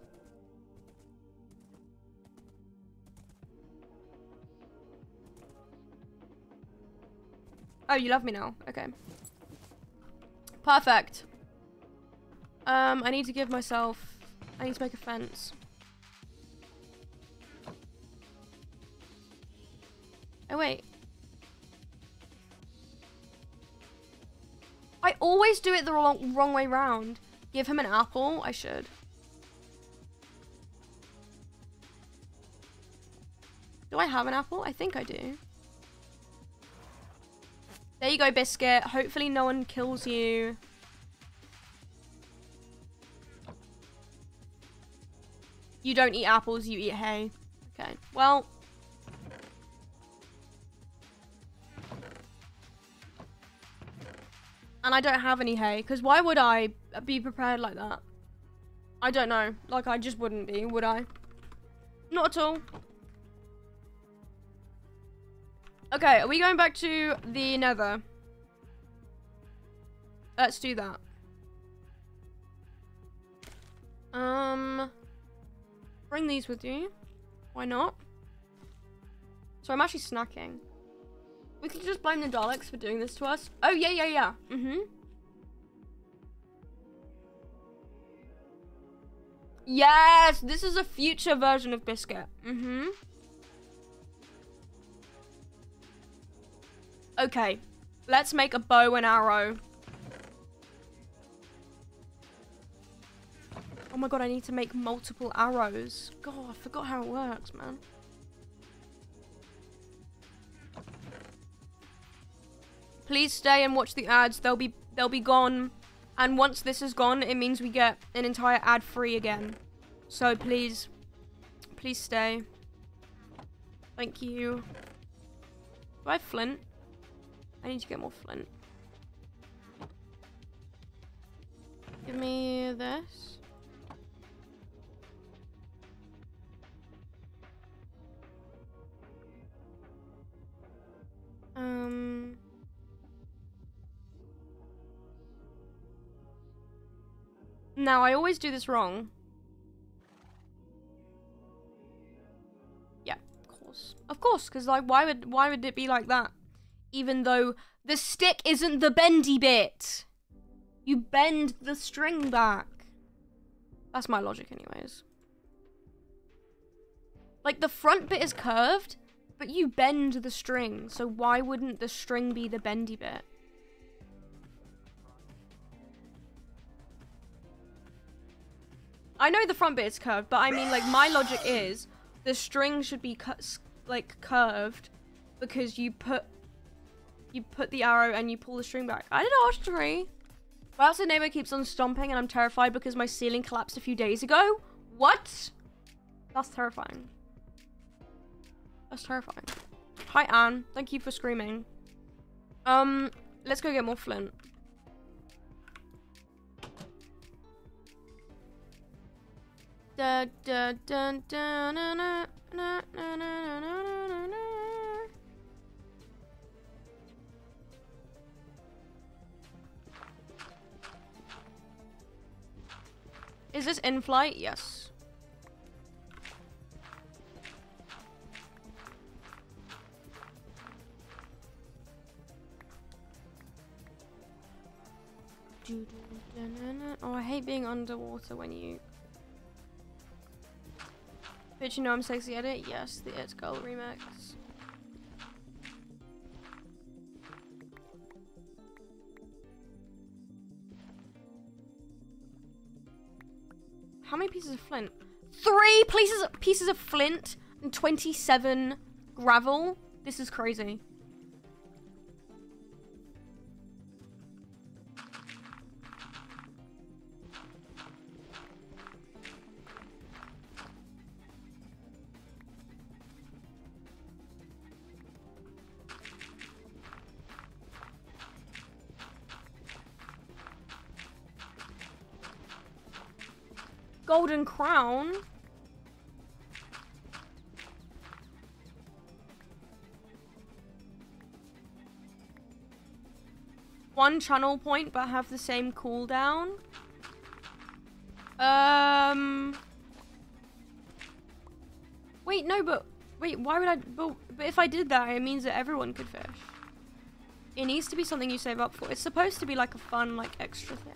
Oh, you love me now. Okay. Perfect. I need to give myself... I need to make a fence. Oh, wait. I always do it the wrong way round. Give him an apple? I should. Do I have an apple? I think I do. There you go, Biscuit. Hopefully no one kills you. You don't eat apples, you eat hay. Okay, well... And I don't have any hay, because why would I be prepared like that? I don't know. Like, I just wouldn't be, would I? Not at all. Okay, are we going back to the nether? Let's do that. Bring these with you. Why not? So I'm actually snacking. We could just blame the Daleks for doing this to us. Oh, yeah. Yes, this is a future version of Biscuit. Okay, let's make a bow and arrow. Oh my god, I need to make multiple arrows. God, I forgot how it works, man. Please stay and watch the ads. They'll be gone. And once this is gone, it means we get an entire ad free again. So please stay. Thank you. Do I have flint? I need to get more flint. Give me this. Now, I always do this wrong. Yeah, of course. Of course, because like, why would it be like that? Even though the stick isn't the bendy bit. You bend the string back. That's my logic anyways. Like, the front bit is curved, but you bend the string, so why wouldn't the string be the bendy bit? I know the front bit is curved, but I mean, like, my logic is the string should be curved because you put the arrow and you pull the string back. I did archery. My outside neighbor keeps on stomping and I'm terrified because my ceiling collapsed a few days ago. What? That's terrifying. That's terrifying. Hi, Anne. Thank you for screaming. Let's go get more flint. Da, da, da, da, na, na, na, na, na, na, na, na. Is this in flight? Yes. Oh, I hate being underwater when you... Bitch, you know I'm sexy at it? Yes, the It Girl remix. How many pieces of flint? 3 pieces of flint and 27 gravel? This is crazy. Golden crown? One channel point but have the same cooldown? Wait, no, but... Wait, why would I... But if I did that, it means that everyone could fish. It needs to be something you save up for. It's supposed to be like a fun, like, extra thing.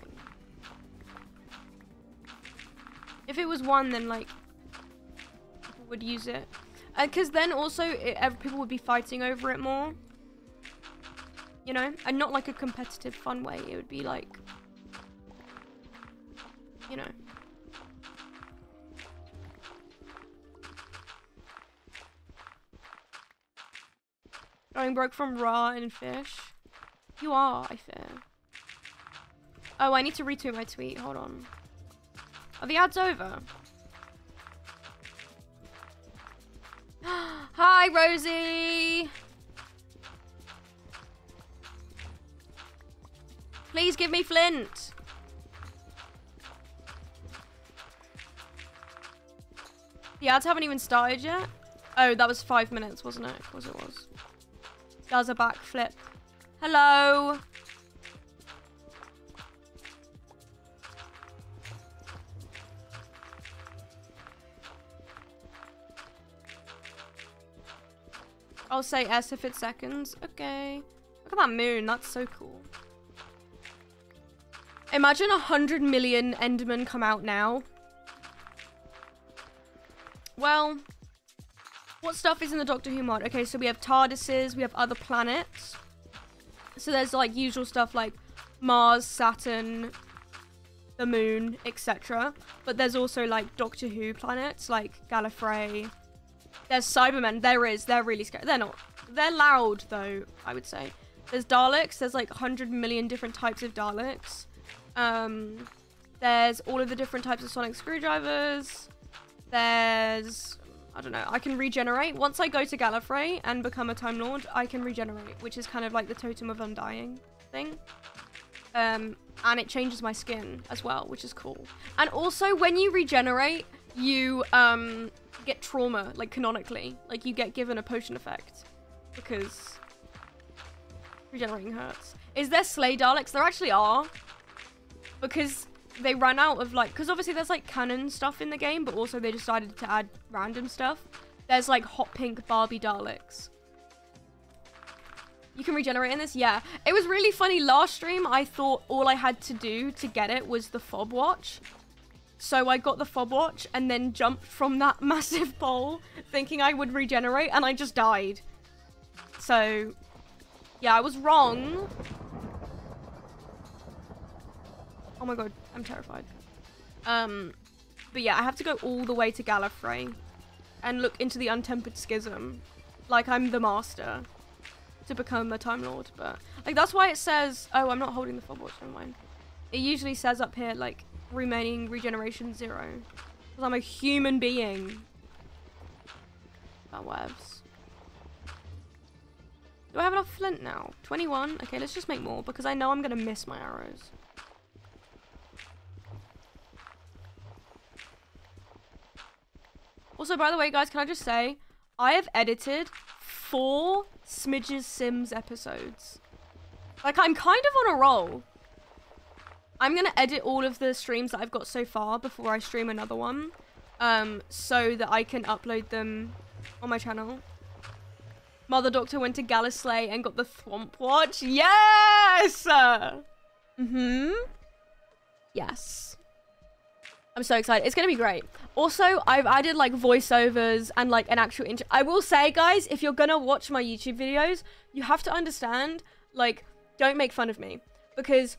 If it was one, then, like, people would use it. Because then also, people would be fighting over it more. You know? And not like a competitive, fun way. It would be like... You know. Going broke from raw and fish. You are, I fear. Oh, I need to retweet my tweet. Hold on. Are the ads over? Hi, Rosie! Please give me flint! The ads haven't even started yet? Oh, that was 5 minutes, wasn't it? Of course it was. Does a backflip. Hello! I'll say S if it's seconds. Okay. Look at that moon. That's so cool. Imagine 100 million Endermen come out now. Well, what stuff is in the Doctor Who mod? Okay, so we have TARDISes, we have other planets. So there's like usual stuff like Mars, Saturn, the moon, etc. But there's also like Doctor Who planets like Gallifrey. There's Cybermen. They're really scary. They're not. They're loud though, I would say. There's Daleks. There's like 100 million different types of Daleks. There's all of the different types of sonic screwdrivers. There's... I don't know. I can regenerate. Once I go to Gallifrey and become a Time Lord, I can regenerate, which is kind of like the Totem of Undying thing. And it changes my skin as well, which is cool. And also, when you regenerate, you get trauma, like canonically. Like, you get given a potion effect. Because regenerating hurts. Is there Slay Daleks? There actually are. Because they ran out of like, because obviously there's like canon stuff in the game, but also they decided to add random stuff. There's like hot pink Barbie Daleks. You can regenerate in this? Yeah. It was really funny. Last stream, I thought all I had to do to get it was the fob watch. So I got the fob watch and then jumped from that massive pole thinking I would regenerate, and I just died. So yeah, I was wrong. Oh my god, I'm terrified. But yeah, I have to go all the way to Gallifrey and look into the untempered schism like I'm the master to become a Time Lord. But like, that's why it says, oh, I'm not holding the fob watch, never mind. It usually says up here like remaining regeneration 0 because I'm a human being. That webs. Do I have enough flint now? 21. Okay, let's just make more because I know I'm gonna miss my arrows. Also, by the way, guys, can I just say, I have edited 4 Smidgezz Sims episodes. Like, I'm kind of on a roll. I'm gonna edit all of the streams that I've got so far before I stream another one. So that I can upload them on my channel. Mother Doctor went to Gallisley and got the Thwomp Watch. Yes! Yes. I'm so excited. It's gonna be great. Also, I've added like voiceovers and like an actual intro. I will say, guys, if you're gonna watch my YouTube videos, you have to understand, like, don't make fun of me. Because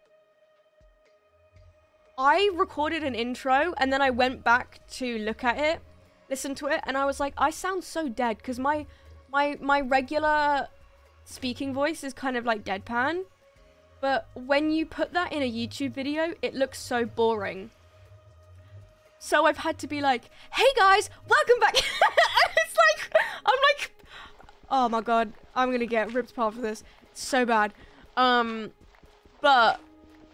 I recorded an intro and then I went back to look at it, listen to it, and I was like, I sound so dead because my regular speaking voice is kind of like deadpan. But when you put that in a YouTube video, it looks so boring. So I've had to be like, hey guys, welcome back. It's like, I'm like, oh my god, I'm gonna get ripped apart for this. It's so bad. But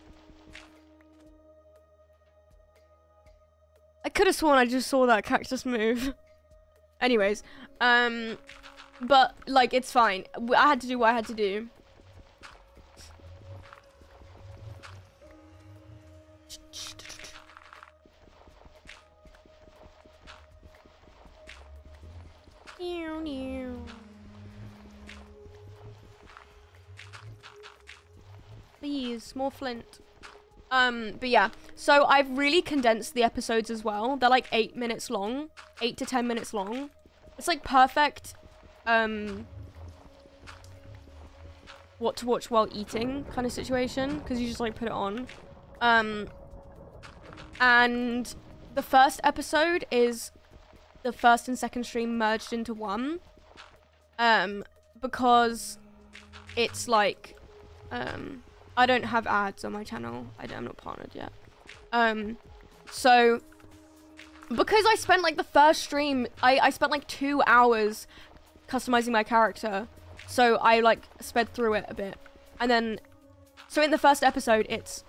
I could have sworn I just saw that cactus move. Anyways, but like, it's fine. I had to do what I had to do. Please, more flint. But yeah, so I've really condensed the episodes as well. They're like 8 minutes long, 8 to 10 minutes long. It's like perfect, what to watch while eating kind of situation, because you just like put it on. And the first episode is the first and second stream merged into one, because it's like, I don't have ads on my channel. I'm not partnered yet. So because I spent like the first stream, I spent like 2 hours customizing my character. So I like sped through it a bit. And then, so in the first episode, it's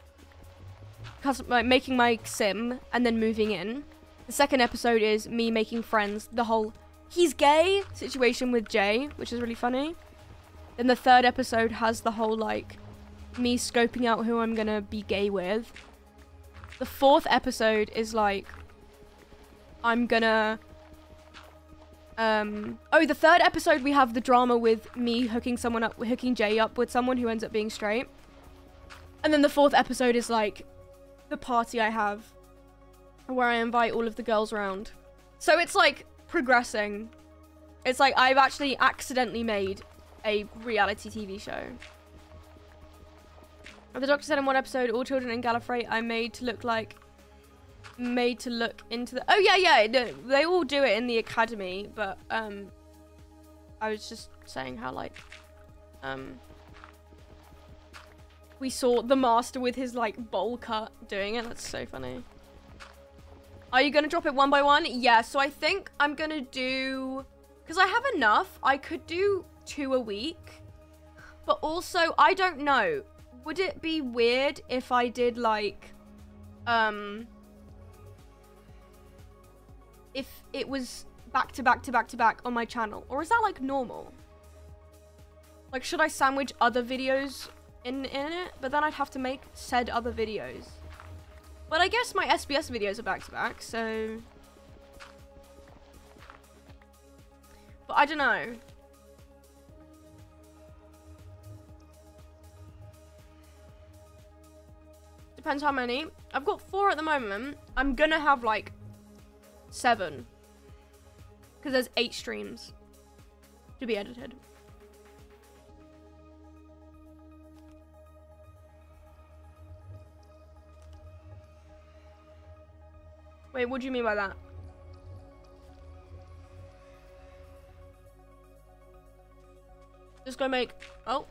like making my sim and then moving in. The second episode is me making friends, the whole he's gay situation with Jay, which is really funny. Then the third episode has the whole like me scoping out who I'm gonna be gay with. The fourth episode is like I'm gonna oh, the third episode we have the drama with me hooking Jay up with someone who ends up being straight. And then the fourth episode is like the party I have where I invite all of the girls around. So it's like progressing. It's like I've actually accidentally made a reality TV show. The doctor said in one episode, all children in Gallifrey are made to look into the... Oh, yeah, they all do it in the academy, but, I was just saying how, like, we saw the master with his, like, bowl cut doing it. That's so funny. Are you gonna drop it one by one? Yeah, so I think I'm gonna do... Because I have enough, I could do 2 a week. But also, I don't know. Would it be weird if I did, like, if it was back to back to back to back on my channel? Or is that, like, normal? Like, should I sandwich other videos in it? But then I'd have to make said other videos. But I guess my SBS videos are back to back, so... But I don't know. Depends how many. I've got 4 at the moment. I'm gonna have like 7. Because there's 8 streams to be edited. Wait, what do you mean by that? Just go make... Oh.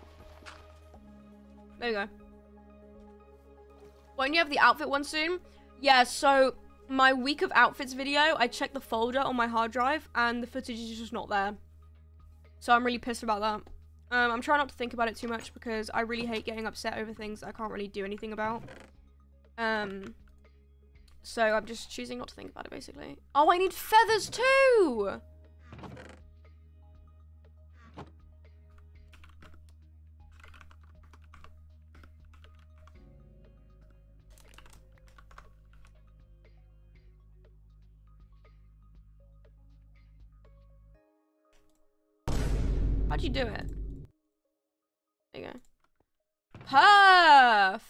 There you go. Won't you have the outfit one soon? Yeah, so my week of outfits video, I checked the folder on my hard drive and the footage is just not there. So I'm really pissed about that. I'm trying not to think about it too much because I really hate getting upset over things I can't really do anything about. So I'm just choosing not to think about it, basically. Oh, I need feathers too! How'd you do it? There you go. Perf!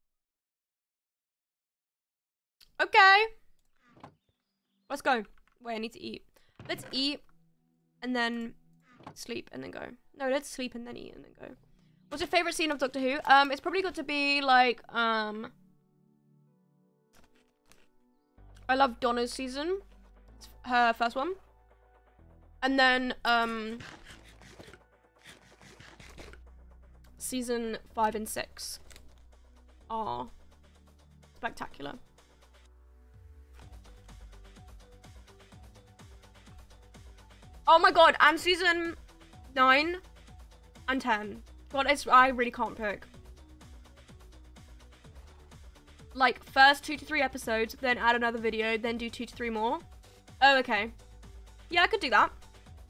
Okay. Let's go. Wait, I need to eat. Let's eat and then sleep and then go. No, let's sleep and then eat and then go. What's your favorite scene of Doctor Who? It's probably got to be like, I love Donna's season. It's her first one. And then, season 5 and 6 are spectacular. Oh my god, and season 9 and 10. God, I really can't pick. Like, first 2 to 3 episodes, then add another video, then do 2 to 3 more. Oh, okay. Yeah, I could do that.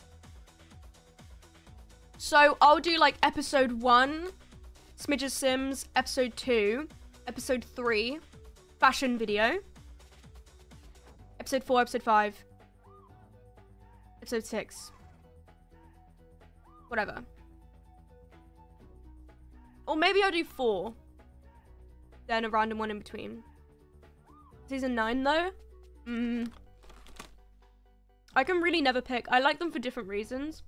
So, I'll do, like, episode 1, Smidgezz Sims, episode 2, episode 3, fashion video, episode 4, episode 5, episode 6. Whatever. Or maybe I'll do 4. Then a random one in between. Season 9, though? I can really never pick. I like them for different reasons.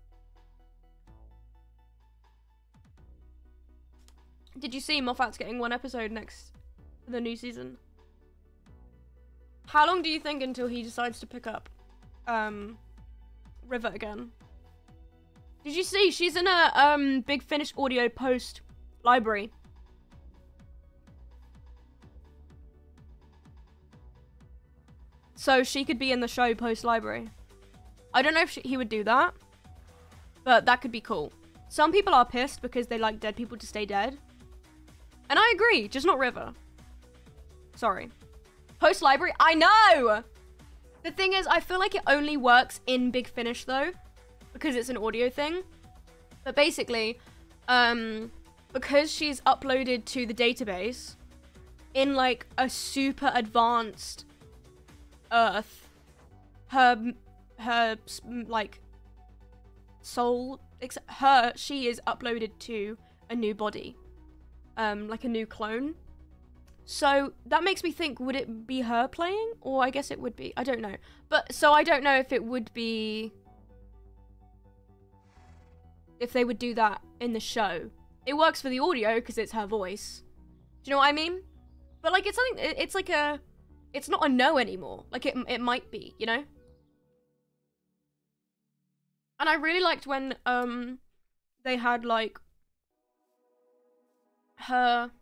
Did you see Moffat's getting 1 episode next for the new season? How long do you think until he decides to pick up River again? Did you see? She's in a Big Finish audio post library. So she could be in the show post library. I don't know if he would do that, but that could be cool. Some people are pissed because they like dead people to stay dead. And I agree, just not River. Sorry. Post library? I know! The thing is, I feel like it only works in Big Finish though, because it's an audio thing. But basically, because she's uploaded to the database in like a super advanced Earth, her like soul, she is uploaded to a new body, like a new clone. So that makes me think, would it be her playing? Or I guess it would be. I don't know. But so I don't know if it would be, if they would do that in the show. It works for the audio because it's her voice. Do you know what I mean? But like, it's something, it's like a, it's not a no anymore. Like it might be, you know? And I really liked when they had like her,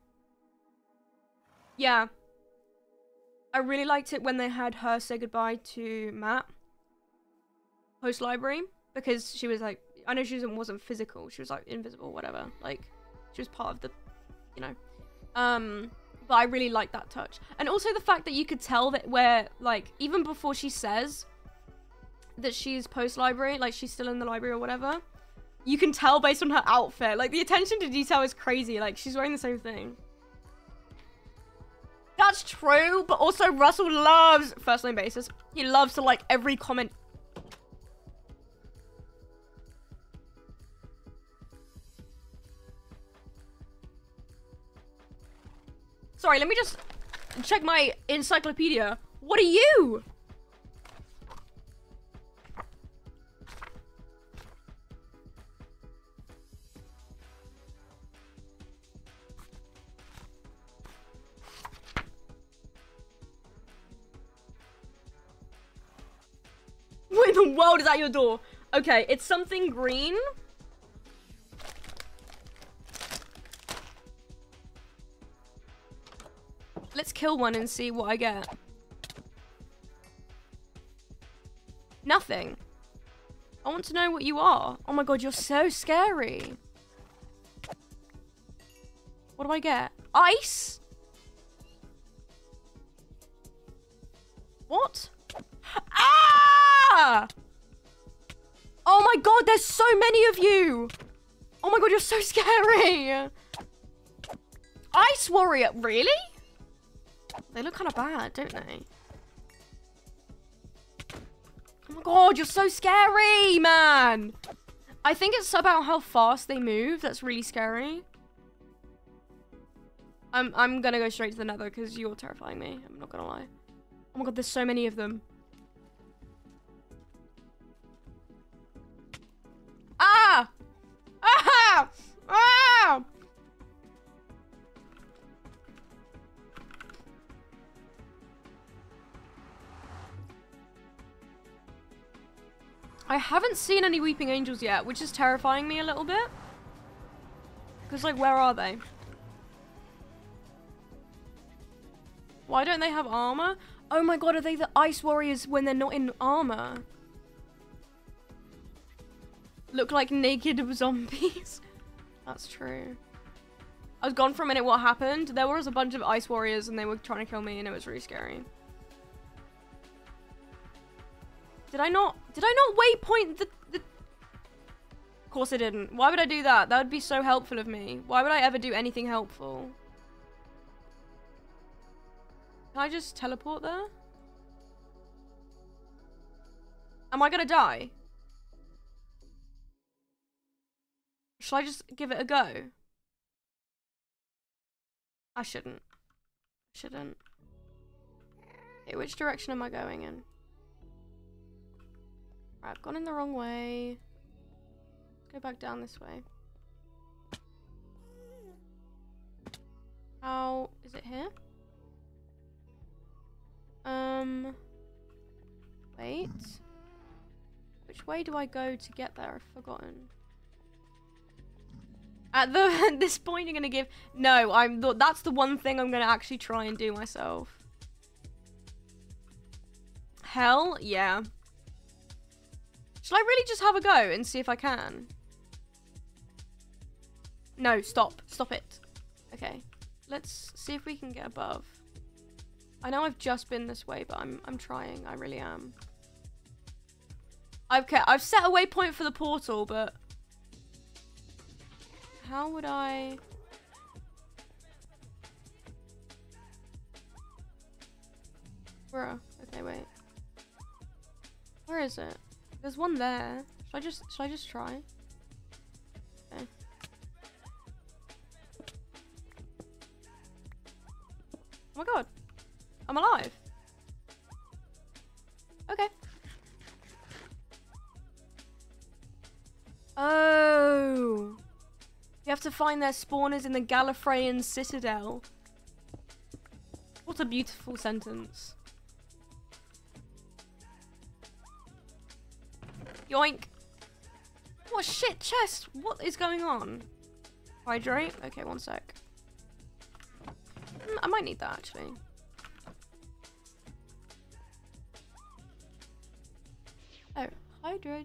yeah. I really liked it when they had her say goodbye to Matt post library, because she was like, I know she wasn't physical, she was like invisible, whatever. Like she was part of the, you know. But I really liked that touch. And also the fact that you could tell that where, like, even before she says that she's post-library, like she's still in the library or whatever, you can tell based on her outfit. Like, the attention to detail is crazy. Like, she's wearing the same thing. That's true, but also Russell loves first name basis. He loves to like every comment. Sorry, let me just check my encyclopedia. What are you? What in the world is at your door? Okay, it's something green. Let's kill one and see what I get. Nothing. I want to know what you are. Oh my god, you're so scary. What do I get? Ice? What? Ah! Oh my god, there's so many of you! Oh my god, you're so scary! Ice warrior, really? They look kind of bad, don't they? Oh my god, you're so scary, man! I think it's about how fast they move that's really scary. I'm gonna go straight to the nether because you're terrifying me. I'm not gonna lie. Oh my god, there's so many of them. Ah! Ah! Ah! I haven't seen any weeping angels yet, which is terrifying me a little bit. Because, like, where are they? Why don't they have armor? Oh my god, are they the ice warriors when they're not in armor? Look like naked zombies. That's true. I was gone for a minute. What happened? There was a bunch of ice warriors and they were trying to kill me and it was really scary. Did I not waypoint the... Of course I didn't. Why would I do that? That would be so helpful of me. Why would I ever do anything helpful? Can I just teleport there? Am I gonna die? Should I just give it a go? I shouldn't. Shouldn't. Okay, which direction am I going in? Right, I've gone in the wrong way. Let's go back down this way. How is it here? Wait. Which way do I go to get there? I've forgotten. At this point, you're gonna give. No, that's the one thing I'm gonna actually try and do myself. Hell yeah. Should I really just have a go and see if I can? No, stop. Stop it. Okay. Let's see if we can get above. I know I've just been this way, but I'm trying. I really am. Okay, I've set a waypoint for the portal, but how would I? Bruh. Okay, wait. Where is it? There's one there. Should I just try? Okay. Oh my god. I'm alive. Okay. Oh. You have to find their spawners in the Gallifreyan Citadel. What a beautiful sentence. Yoink. What shit chest? What is going on? Hydrate? Okay, one sec. I might need that actually. Oh, hydrate.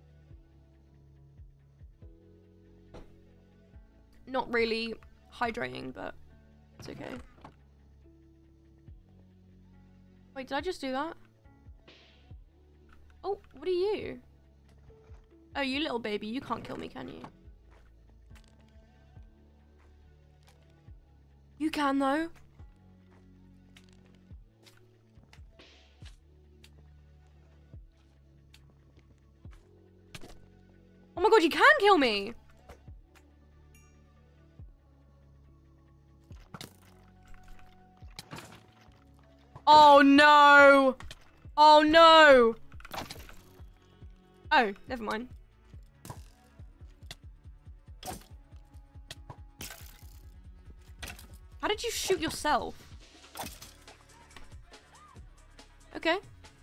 Not really hydrating, but it's okay. Wait, did I just do that? Oh, what are you? Oh, you little baby, you can't kill me, can you? You can, though. Oh my god, you can kill me! Oh no! Oh no! Oh, never mind. How did you shoot yourself? Okay.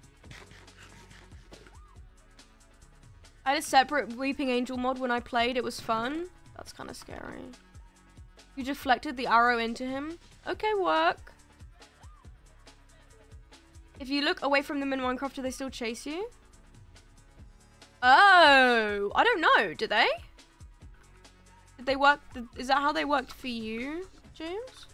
I had a separate Weeping Angel mod when I played. It was fun. That's kind of scary. You deflected the arrow into him. Okay, work. If you look away from them in Minecraft, do they still chase you? Oh, I don't know. Do they? Did they work? Is that how they worked for you, James?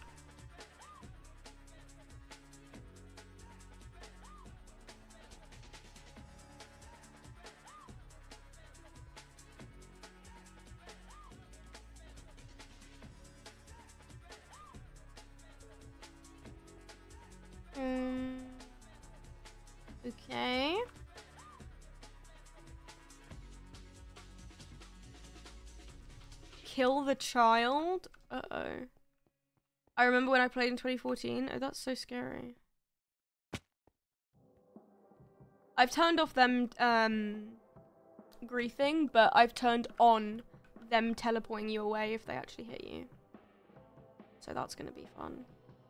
Okay. Kill the child? Uh-oh. I remember when I played in 2014. Oh, that's so scary. I've turned off them griefing, but I've turned on them teleporting you away if they actually hit you. So that's gonna be fun.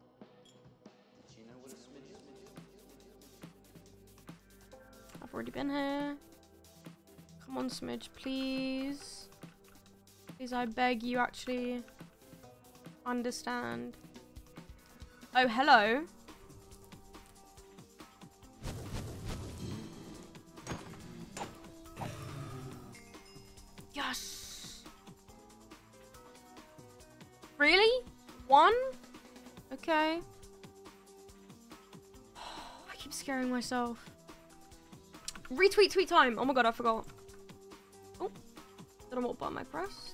I've already been here. Come on, Smidge, please. Please, I beg you actually understand. Oh, hello. Yes. Really? One? Okay. I keep scaring myself. Retweet tweet time. Oh my god, I forgot. Oh, don't know what button I pressed.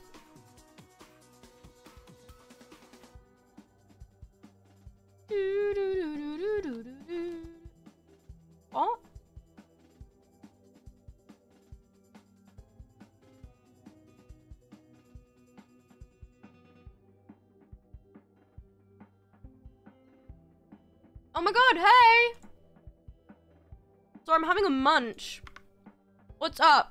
What? Oh my god, hey! Sorry, I'm having a munch. What's up?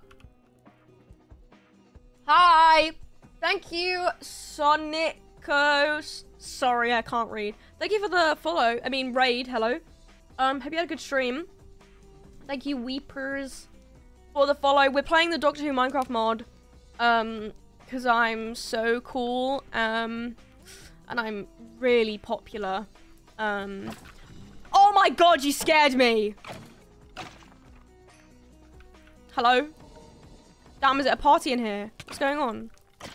Hi! Thank you, Sonicos. Sorry, I can't read. Thank you for the follow. I mean, raid. Hello. Hope you had a good stream. Thank you, Weepers, for the follow. We're playing the Doctor Who Minecraft mod. Because I'm so cool. And I'm really popular. Oh my god, you scared me! Hello? Damn, is it a party in here? What's going on?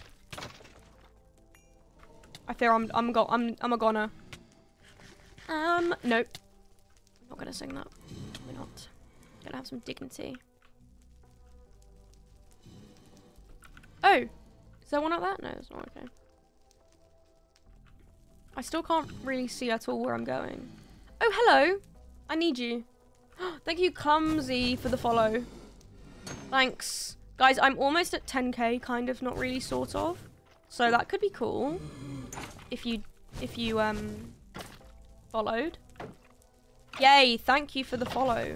I fear I'm a goner. Nope. Not gonna sing that. We're not. Gonna have some dignity. Oh! Is there one out there? No, it's not. Okay. I still can't really see at all where I'm going. Oh, hello! I need you. Thank you, Clumsy, for the follow. Thanks. Guys, I'm almost at 10k, kind of, not really, sort of. So that could be cool. If you followed. Yay, thank you for the follow.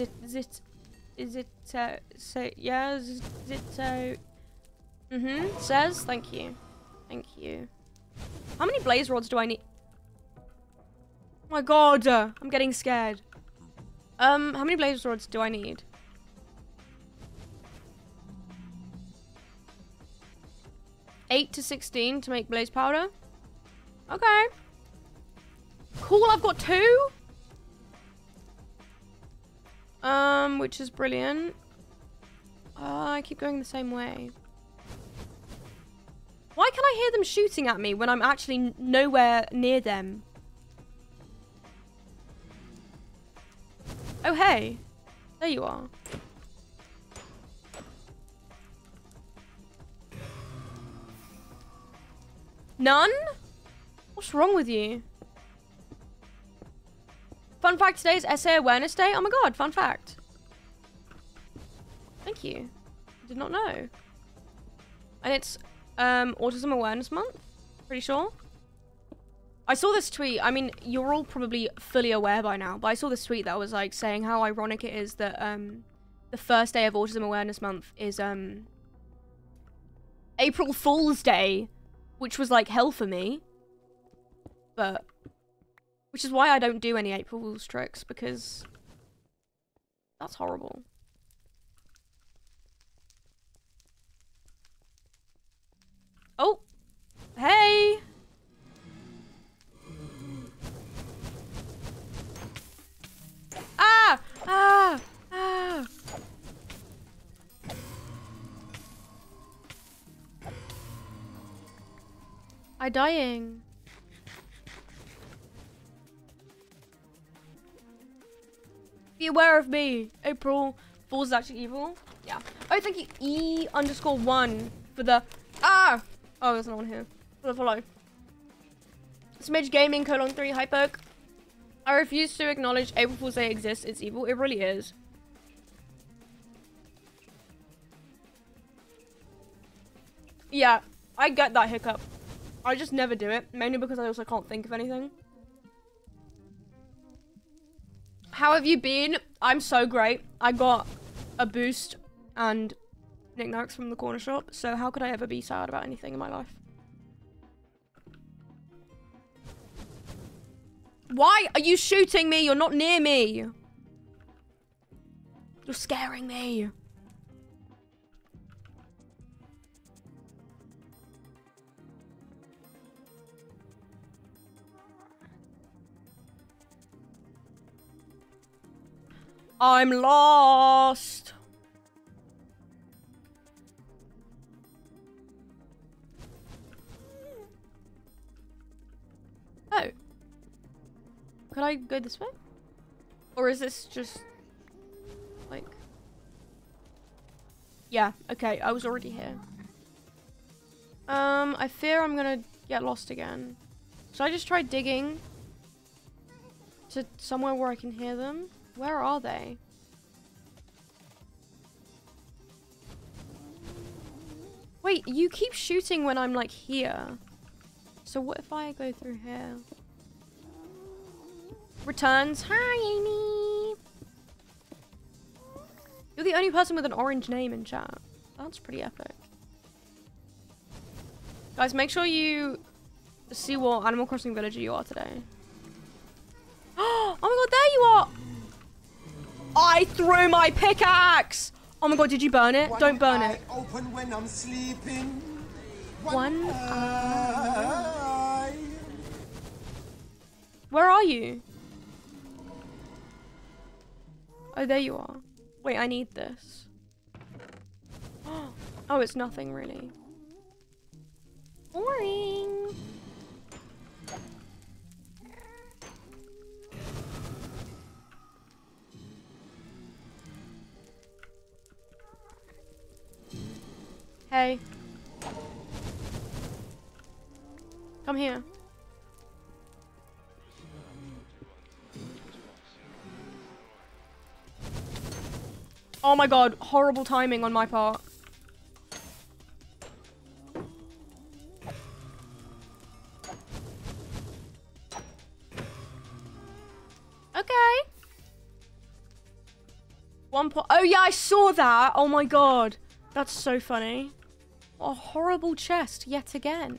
Says, thank you. Thank you. How many blaze rods do I need? Oh my god, I'm getting scared. How many blaze rods do I need? 8 to 16 to make blaze powder. Okay. Cool, I've got 2. Which is brilliant. I keep going the same way. Why can I hear them shooting at me when I'm actually nowhere near them? Oh, hey. There you are. None? What's wrong with you? Fun fact, today is Essay Awareness Day. Oh my god, fun fact. Thank you. I did not know. And it's Autism Awareness Month. Pretty sure. I saw this tweet. I mean, you're all probably fully aware by now, but I saw this tweet that was like saying how ironic it is that the first day of Autism Awareness Month is April Fool's Day, which was like hell for me. But which is why I don't do any April Fool's tricks, because that's horrible. Oh, hey. I'm dying. Be aware of me. April Fool's is actually evil. Yeah. Oh, thank you, E_1 for the Oh, there's no one here. For the follow. Smidge Gaming :3 Hyperk. I refuse to acknowledge April Fool's Day exists. It's evil. It really is. Yeah, I get that hiccup. I just never do it, mainly because I also can't think of anything. How have you been? I'm so great. I got a boost and knickknacks from the corner shop, so how could I ever be sad about anything in my life? Why are you shooting me? You're not near me. You're scaring me. I'm lost. Oh. Could I go this way? Or is this just like... Yeah, okay, I was already here. I fear I'm gonna get lost again. Should I just try digging to somewhere where I can hear them? Where are they? Wait, you keep shooting when I'm like here. So what if I go through here? Returns. Hi, Amy. You're the only person with an orange name in chat. That's pretty epic. Guys, make sure you see what Animal Crossing villager you are today. Oh my god, there you are! I threw my pickaxe! Oh my god, did you burn it? Don't burn it. Open when I'm sleeping. One eye. Where are you? Oh, there you are. Wait, I need this. Oh, it's nothing really. Boring. Hey. Come here. Oh my god, horrible timing on my part. Okay. Oh yeah, I saw that. Oh my god. That's so funny. A horrible chest yet again.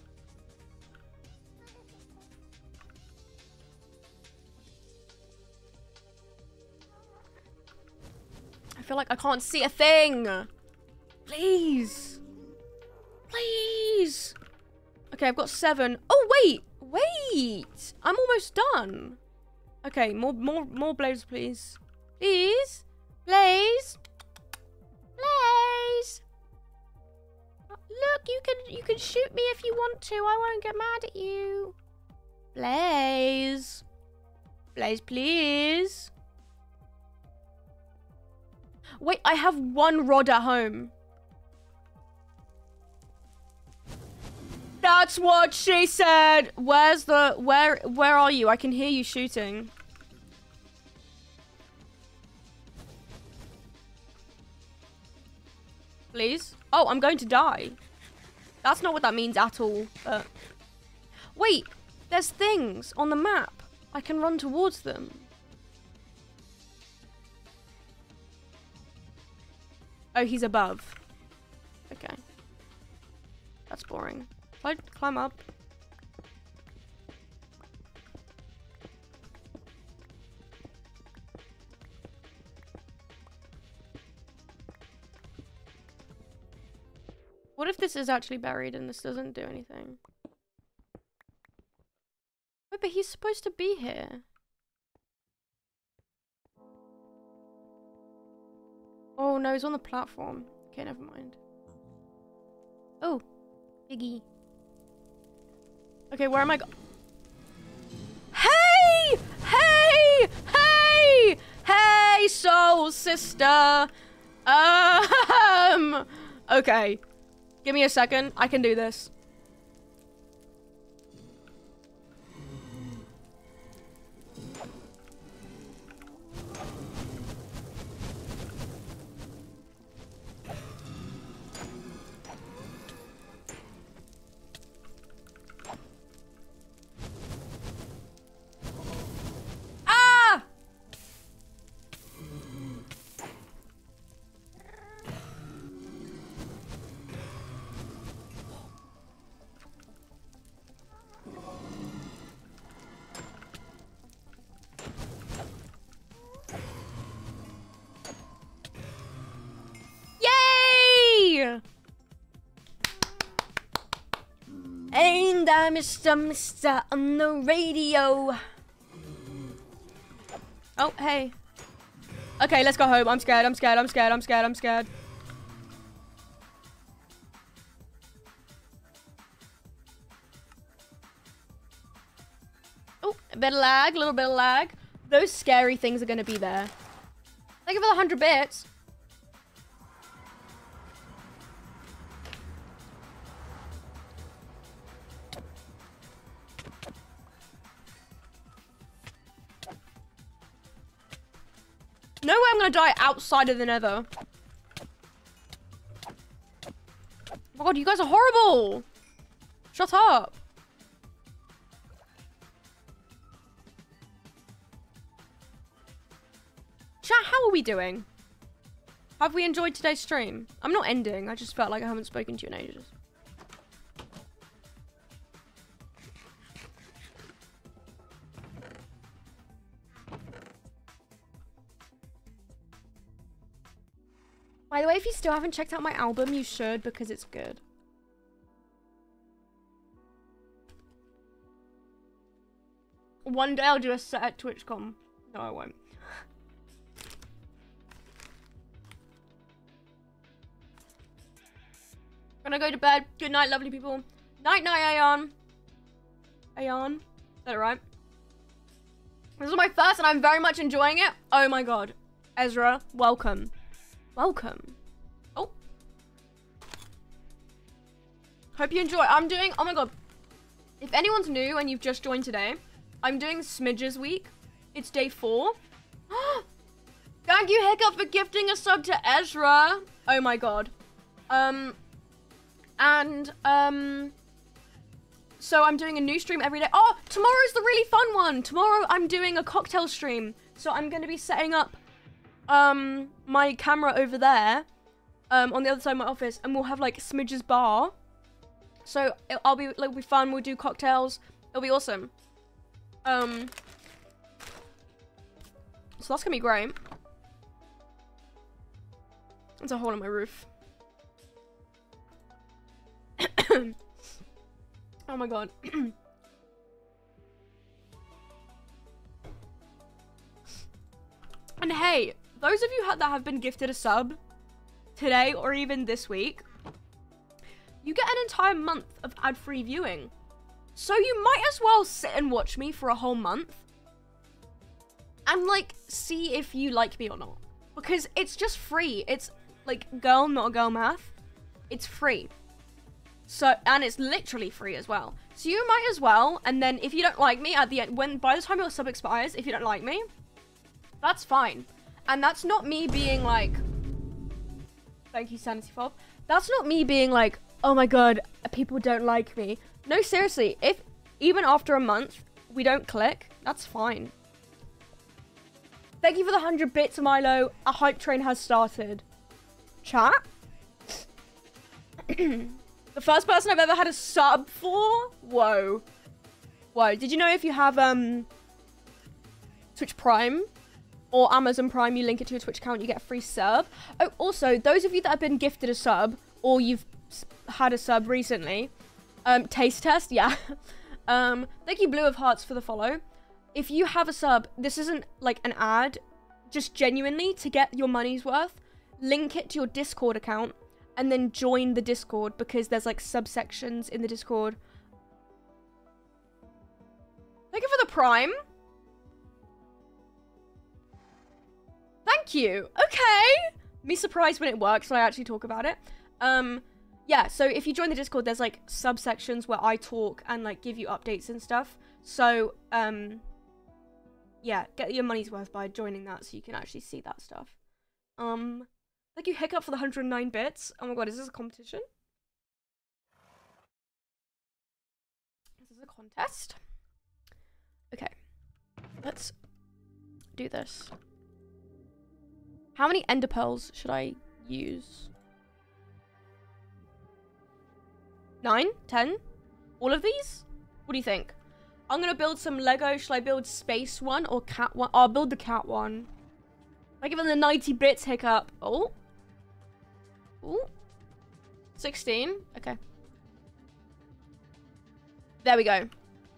I feel like I can't see a thing. Please. Please. Okay, I've got 7. Oh, wait. Wait. I'm almost done. Okay, more blades, please. Please. Blaze. Blaze. Look, you can shoot me if you want to. I won't get mad at you. Blaze. Blaze, please. Wait, I have 1 rod at home. That's what she said. Where are you? I can hear you shooting. Please? Oh, I'm going to die. That's not what that means at all. Wait, there's things on the map. I can run towards them. Oh, he's above. Okay. That's boring. If I climb up. What if this is actually buried and this doesn't do anything? Wait, but he's supposed to be here. Oh no, he's on the platform. Okay, never mind. Oh, Biggie. Okay, where am I Hey! Hey! Hey! Hey, soul sister! Okay. Give me a second. I can do this. Ah! Yay! Ain't that Mr. on the radio? Oh, hey. Okay, let's go home. I'm scared, I'm scared, I'm scared, I'm scared, I'm scared. Oh, a bit of lag, a little bit of lag. Those scary things are gonna be there. Thank you for the 100 bits. No way I'm gonna die outside of the nether. Oh my god, you guys are horrible. Shut up. Chat, how are we doing? Have we enjoyed today's stream? I'm not ending. I just felt like I haven't spoken to you in ages. By the way, if you still haven't checked out my album, you should, because it's good. One day I'll do a set at TwitchCon. No, I won't. Gonna go to bed. Good night, lovely people. Night, night, Aeon. Aeon? Is that right? This is my first and I'm very much enjoying it. Oh my god. Ezra, welcome. Welcome. Oh. Hope you enjoy. I'm doing, oh my god. If anyone's new and you've just joined today, I'm doing smidgezz week. It's day 4. Thank you, Hiccup, for gifting a sub to Ezra. Oh my god. So I'm doing a new stream every day. Oh, tomorrow's the really fun one. Tomorrow I'm doing a cocktail stream. So I'm going to be setting up my camera over there on the other side of my office, and we'll have like smidgezz bar. So it'll be fun. We'll do cocktails. It'll be awesome. So that's gonna be great. There's a hole in my roof. Oh my god. And hey, those of you that have been gifted a sub today or even this week, you get an entire month of ad-free viewing. So you might as well sit and watch me for a whole month and like see if you like me or not, because it's just free. It's like girl, not a girl math. It's free. So, and it's literally free as well. So you might as well, and then if you don't like me at the end, by the time your sub expires, if you don't like me, that's fine. And that's not me being like, thank you, Sanity Fob. That's not me being like, oh my god, people don't like me. No, seriously, if even after a month we don't click, that's fine. Thank you for the 100 bits, Milo. A hype train has started. Chat? The first person I've ever had a sub for? Whoa. Whoa. Did you know if you have Twitch Prime or Amazon Prime, you link it to your Twitch account, you get a free sub? Oh, also, those of you that have been gifted a sub or you've had a sub recently, taste test, yeah. Thank you, Blue of Hearts, for the follow. If you have a sub, this isn't like an ad, just genuinely to get your money's worth, link it to your Discord account and then join the Discord, because there's like subsections in the Discord. Thank you for the Prime. Thank you. Okay. Me surprised when it works when I actually talk about it. Yeah, so if you join the Discord, there's like subsections where I talk and like give you updates and stuff. So, yeah, get your money's worth by joining that so you can actually see that stuff. Thank you, Hiccup, for the 109 bits. Oh my god, is this a competition? This is a contest. Okay, let's do this. How many ender pearls should I use? 9? 10? All of these? What do you think? I'm gonna build some Lego. Should I build space one or cat one? Oh, I'll build the cat one. I give them the 90 bits, Hiccup. Oh. Ooh. 16. Okay. There we go.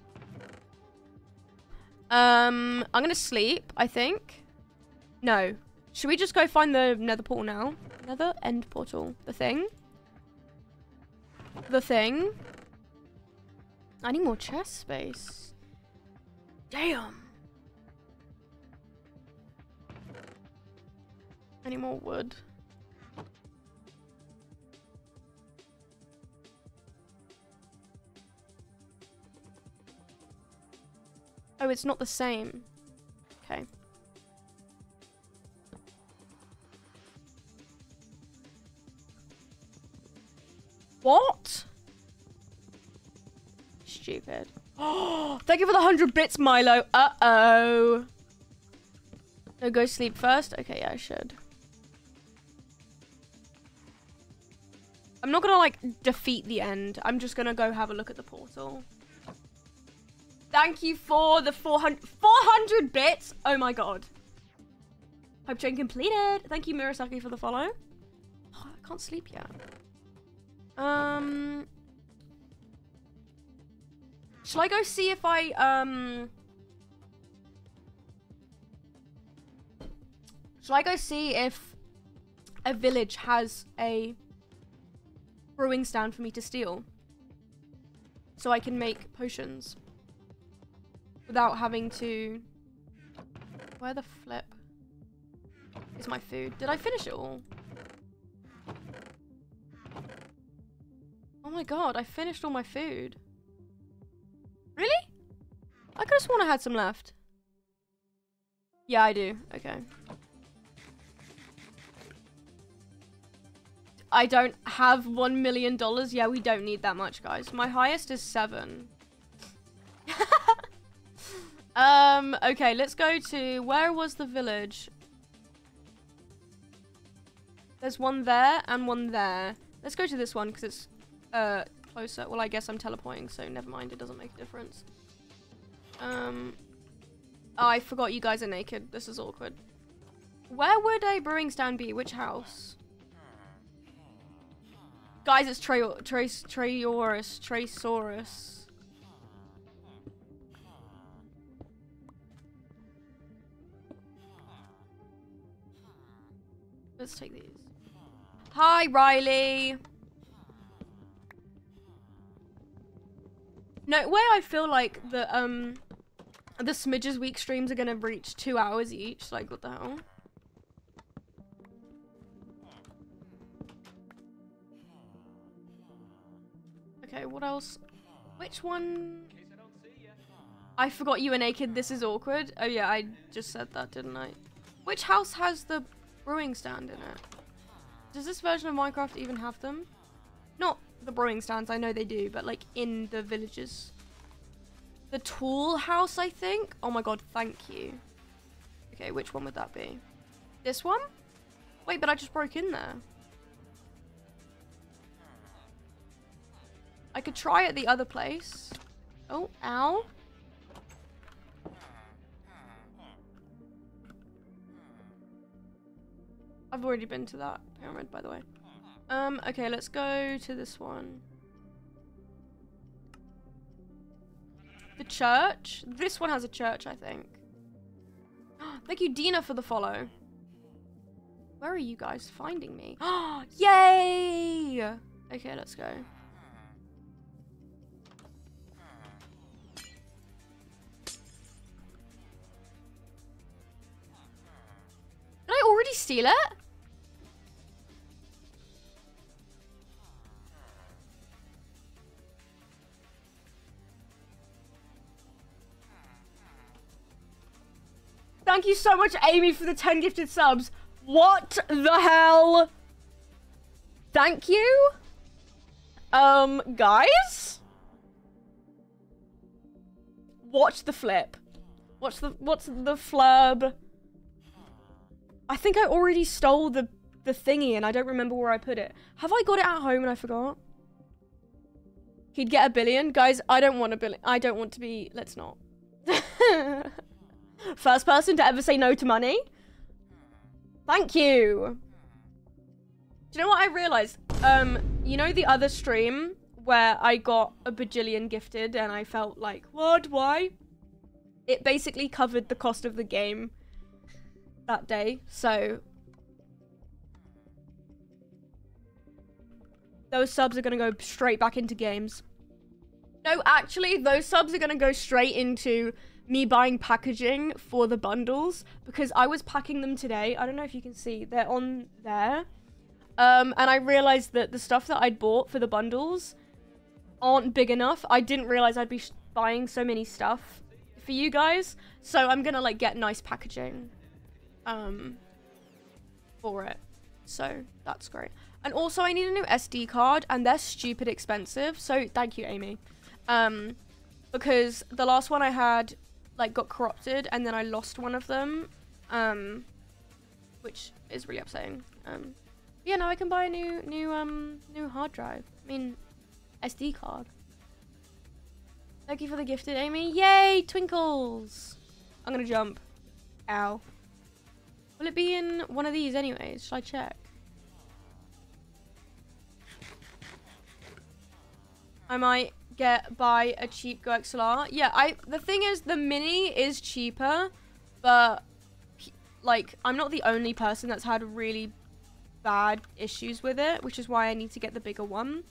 I'm gonna sleep, I think. No. Should we just go find the nether portal now? Nether end portal. The thing. The thing. I need more chest space. Damn. I need more wood. Oh, it's not the same. Okay. What? Stupid. Oh, thank you for the 100 bits, Milo. Uh-oh. No, go sleep first? Okay, yeah, I should. I'm not gonna, like, defeat the end. I'm just gonna go have a look at the portal. Thank you for the 400 bits. Oh my god. Hope chain completed. Thank you, Murasaki, for the follow. Oh, I can't sleep yet. Shall I go see if I, shall I go see if a village has a brewing stand for me to steal? So I can make potions. Without having to... Where the flip is my food? Did I finish it all? Oh my god, I finished all my food. Really? I could have sworn I had some left. Yeah, I do. Okay. I don't have $1 million. Yeah, we don't need that much, guys. My highest is 7. Okay, let's go to... Where was the village? There's one there and one there. Let's go to this one because it's closer. Well, I guess I'm teleporting, so never mind. It doesn't make a difference. Oh, I forgot you guys are naked. This is awkward. Where would a brewing stand be? Which house? Guys, it's Trasaurus. Let's take these. Hi, Riley. No way. I feel like the smidgezz week streams are gonna reach 2 hours each. Like, what the hell? Okay, what else? Which one? I forgot you were naked. This is awkward. Oh yeah, I just said that, didn't I? Which house has the brewing stand in it? Does this version of Minecraft even have them? Not the brewing stands, I know they do, but like in the villages. The tool house, I think? Oh my god, thank you. Okay, which one would that be? This one? Wait, but I just broke in there. I could try at the other place. Oh, ow. I've already been to that pyramid, by the way. Okay, let's go to this one. The church? This one has a church, I think. Thank you, Dina, for the follow. Where are you guys finding me? Yay! Okay, let's go. steal it? Thank you so much, Amy, for the 10 gifted subs. What the hell? Thank you. Guys? Watch the flip. What's the flurb? I think I already stole the thingy and I don't remember where I put it. Have I got it at home and I forgot? He'd get 1 billion. Guys, I don't want 1 billion. I don't want to be... Let's not. First person to ever say no to money. Thank you. Do you know what I realized? You know the other stream where I got a bajillion gifted and I felt like, what? Why? It basically covered the cost of the game that day, so those subs are gonna go straight back into games. No, actually, those subs are gonna go straight into me buying packaging for the bundles because I was packing them today. I don't know if you can see, they're on there. And I realized that the stuff that I'd bought for the bundles aren't big enough. I didn't realize I'd be buying so many stuff for you guys. So I'm gonna like get nice packaging for it. So that's great. And also I need a new SD card and they're stupid expensive. So thank you, Amy. Because the last one I had like got corrupted and then I lost one of them, which is really upsetting. Yeah, now I can buy a new hard drive. I mean, SD card. Thank you for the gifted, Amy. Yay, twinkles. I'm gonna jump. Ow. Will it be in one of these anyways? Should I check? I might buy a cheap Go XLR. Yeah, the thing is, the mini is cheaper, but like I'm not the only person that's had really bad issues with it, which is why I need to get the bigger one.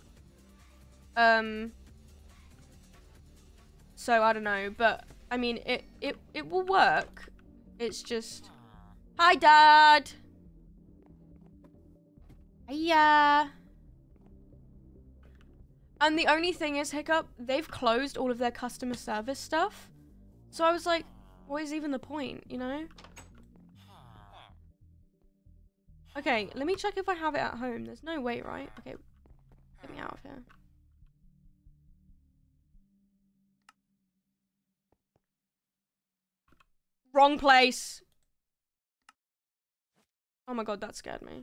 So I don't know, but I mean it will work. It's just, hi Dad. Hiya. And the only thing is, Hiccup, they've closed all of their customer service stuff. So I was like, what is even the point, you know? Okay, let me check if I have it at home. There's no way, right? Okay, get me out of here. Wrong place. Oh my god, that scared me.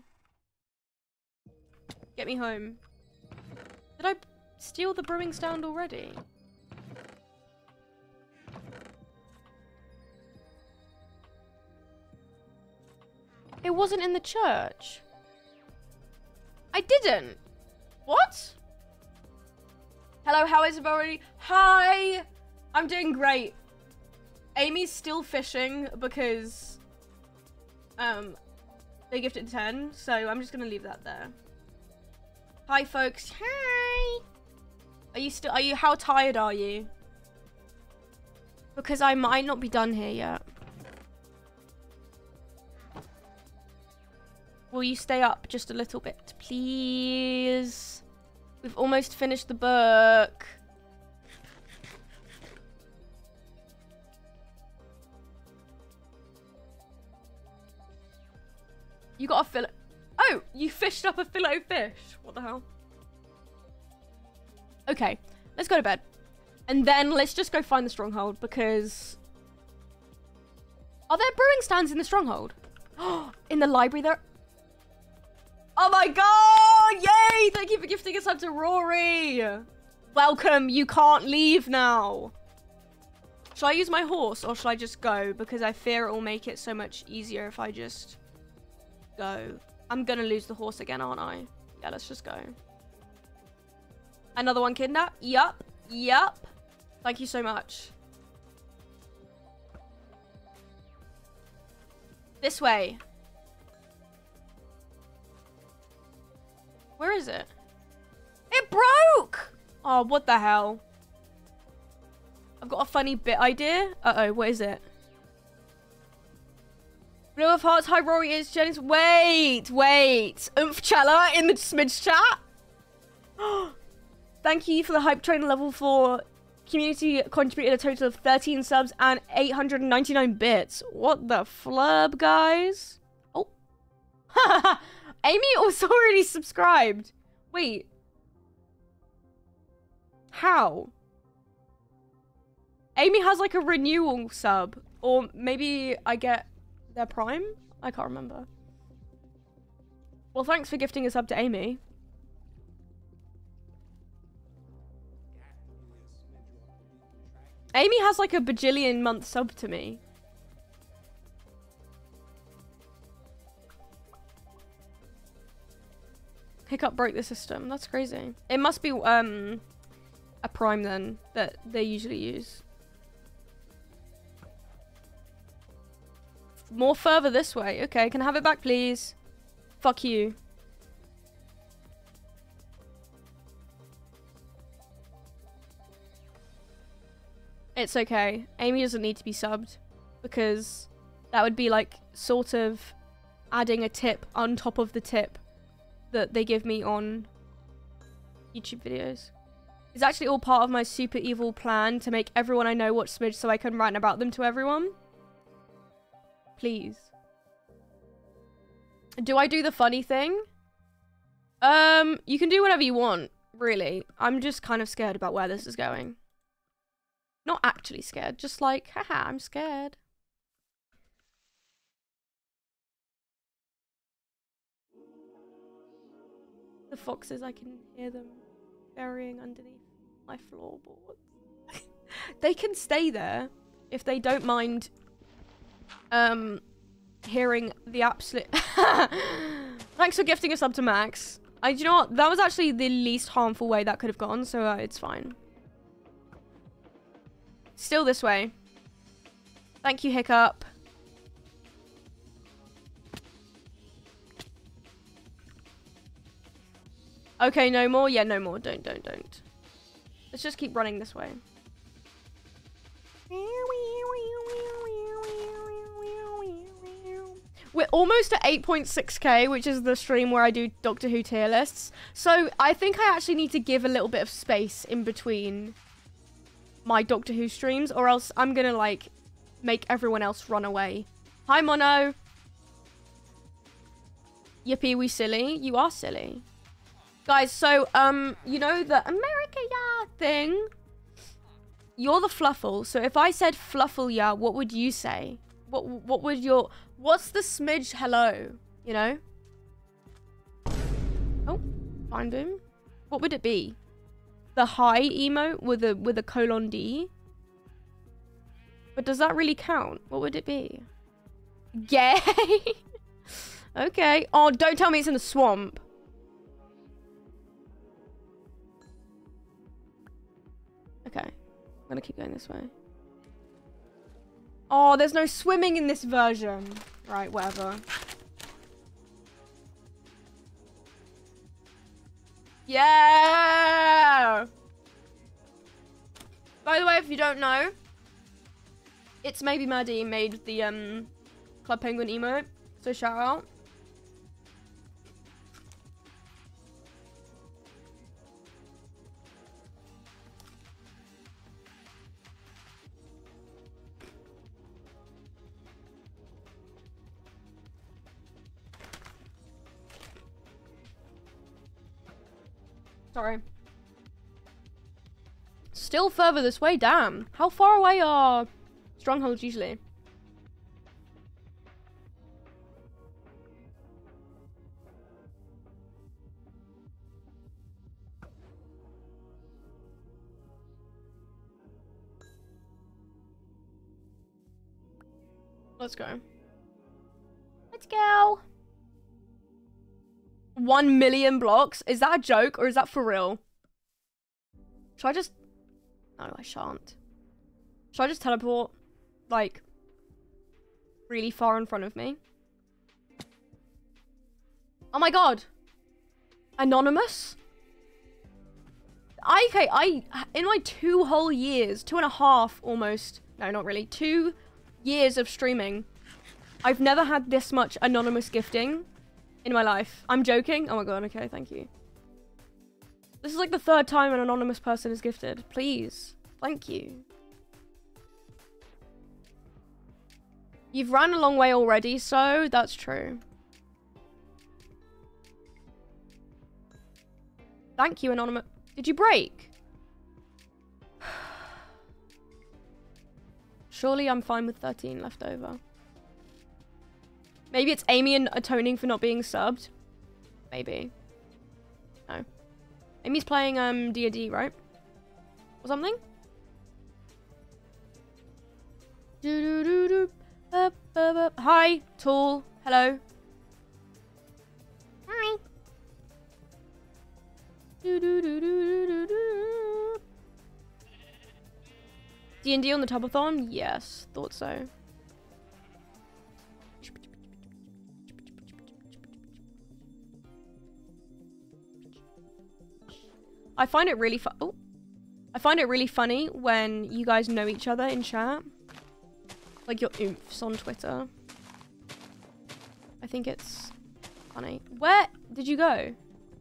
Get me home. Did I steal the brewing stand already? It wasn't in the church. I didn't. What? Hello, how is everybody? Hi! I'm doing great. Amy's still fishing because they gifted 10, so I'm just gonna leave that there. Hi folks. Hi! How tired are you? Because I might not be done here yet. Will you stay up just a little bit, please? We've almost finished the book. You got a fillet. Oh, you fished up a fillet of fish. What the hell? Okay, let's go to bed. And then let's just go find the stronghold because... Are there brewing stands in the stronghold? Oh, in the library there... Oh my god! Yay! Thank you for gifting us up to Rory! Welcome, you can't leave now. Shall I use my horse or shall I just go? Because I fear it will make it so much easier if I just go. I'm gonna lose the horse again, aren't I? Yeah, let's just go. Another one kidnapped? Yup. Yup. Thank you so much. This way. Where is it? It broke! Oh, what the hell? I've got a funny bit idea. Uh-oh, what is it? Blue of Hearts, hi Rory, it's Jennings. Wait. Umfchella in the Smidge chat. Thank you for the hype train level 4. Community contributed a total of 13 subs and 899 bits. What the flub, guys? Oh. Amy also already subscribed. Wait. How? Amy has like a renewal sub. Or maybe I get their Prime? I can't remember. Well, thanks for gifting a sub to Amy. Amy has like a bajillion month sub to me. Hiccup broke the system. That's crazy. It must be a Prime then that they usually use. More further this way. Okay, can I have it back, please? Fuck you. It's okay. Amy doesn't need to be subbed because that would be like sort of adding a tip on top of the tip that they give me on YouTube videos. It's actually all part of my super evil plan to make everyone I know watch Smidge so I can rant about them to everyone. Please. Do I do the funny thing? You can do whatever you want, really. I'm just kind of scared about where this is going. Not actually scared, just like, haha, I'm scared. The foxes, I can hear them burying underneath my floorboards. They can stay there if they don't mind hearing the absolute Thanks for gifting a sub to Max. Do you know what? That was actually the least harmful way that could have gone, so it's fine. Still this way. Thank you, Hiccup. Okay, no more? Yeah, no more. Don't. Let's just keep running this way. We're almost at 8.6k, which is the stream where I do Doctor Who tier lists. So I think I actually need to give a little bit of space in between my Doctor Who streams, or else I'm gonna like make everyone else run away. Hi Mono. Yippee, we silly? You are silly. Guys, so you know the America ya thing? You're the Fluffle, so if I said Fluffle ya, what would you say? What would your... What's the Smidge hello? You know? Oh, fine boom. What would it be? The hi emote with a colon D? But does that really count? What would it be? Gay? Okay. Oh, don't tell me it's in the swamp. Okay. I'm gonna keep going this way. Oh, there's no swimming in this version. Right, whatever. Yeah! By the way, if you don't know, it's maybe Maddie made the Club Penguin emote, so shout out. Sorry. Still further this way, damn. How far away are strongholds usually? Let's go. Let's go. 1 million blocks? Is that a joke or is that for real? Should I just... No, I shan't. Should I just teleport, like, really far in front of me? Oh my god! Anonymous? In my 2 whole years, 2.5 almost, no, not really, 2 years of streaming, I've never had this much anonymous gifting in my life. I'm joking. Oh my god, okay, thank you. This is like the 3rd time an anonymous person is gifted. Please. Thank you. You've run a long way already, so that's true. Thank you, anonymous. Did you break? Surely I'm fine with 13 left over. Maybe it's Amy and atoning for not being subbed. Maybe. No. Amy's playing D&D, right? Or something? Hi, Tall. Hello. Hi. D&D on the Tubathon? Yes, thought so. I find it really I find it really funny when you guys know each other in chat. Like your oomphs on Twitter. I think it's funny. Where did you go?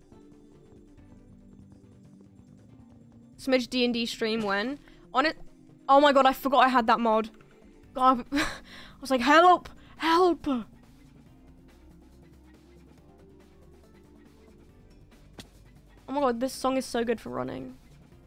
Smidge D&D stream when? On it. Oh my god, I forgot I had that mod. God, I was like, help! Help! Oh my god, this song is so good for running.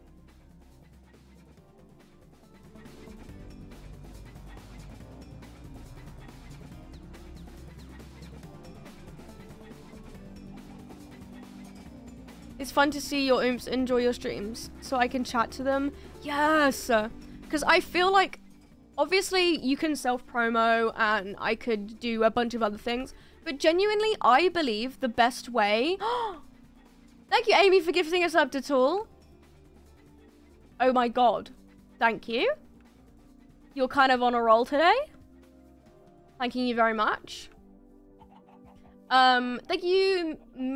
It's fun to see your oomps enjoy your streams, so I can chat to them. Yes! Because I feel like, obviously, you can self-promo, and I could do a bunch of other things, but genuinely, I believe the best way... Thank you, Amy, for gifting us up to Tool. Oh my god. Thank you. You're kind of on a roll today. Thanking you very much. Thank you,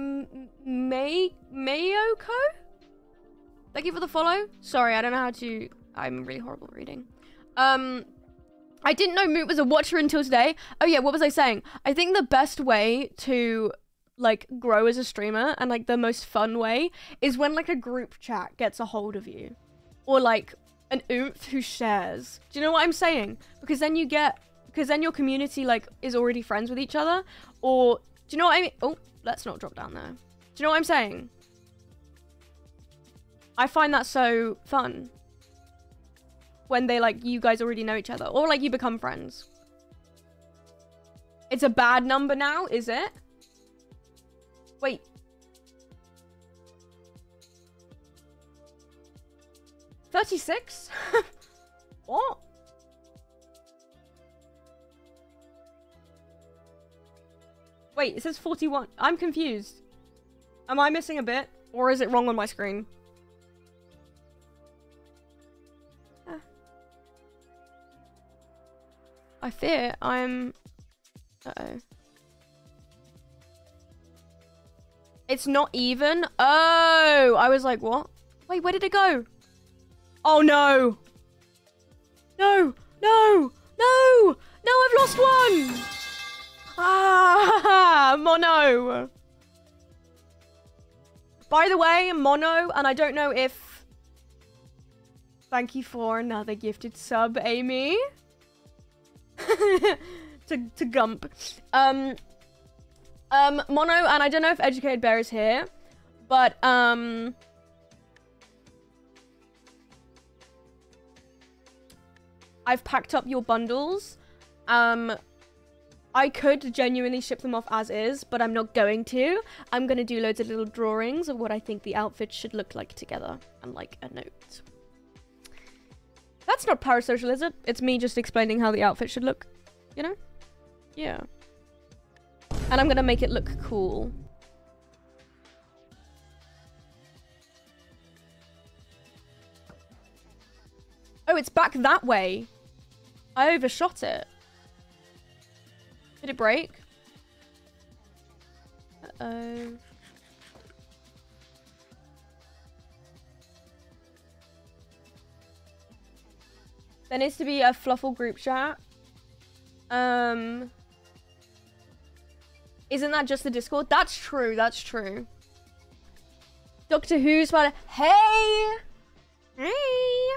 Mayoko? Thank you for the follow. Sorry, I don't know how to... I'm really horrible at reading. I didn't know Moot was a watcher until today. Oh yeah, what was I saying? I think the best way to, like, grow as a streamer, and, like, the most fun way, is when, like, a group chat gets a hold of you. Or, like, an oomph who shares. Do you know what I'm saying? Because then you get... Because then your community, like, is already friends with each other. Or... Do you know what I mean? Oh, let's not drop down there. Do you know what I'm saying? I find that so fun. When they, like, you guys already know each other. Or, like, you become friends. It's a bad number now, is it? Wait. $36? What? Wait, it says 41. I'm confused. Am I missing a bit? Or is it wrong on my screen? I fear I'm... Uh-oh. It's not even? Oh! I was like, what? Wait, where did it go? Oh, no! No! No! No! No, I've lost one! Ah, mono. By the way, mono, and I don't know if... Thank you for another gifted sub, Amy. to Gump. Mono, and I don't know if Educated Bear is here, but, I've packed up your bundles. I could genuinely ship them off as is, but I'm not going to. I'm going to do loads of little drawings of what I think the outfit should look like together. And, like, a note. That's not parasocial, is it? It's me just explaining how the outfit should look. You know? Yeah. And I'm going to make it look cool. Oh, it's back that way. I overshot it. Did it break? Uh-oh. There needs to be a Fluffle group chat. Isn't that just the Discord? That's true, that's true. Doctor Who's about hey! Hey!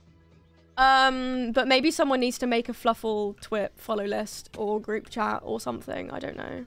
But maybe someone needs to make a Fluffle Twit follow list or group chat or something. I don't know.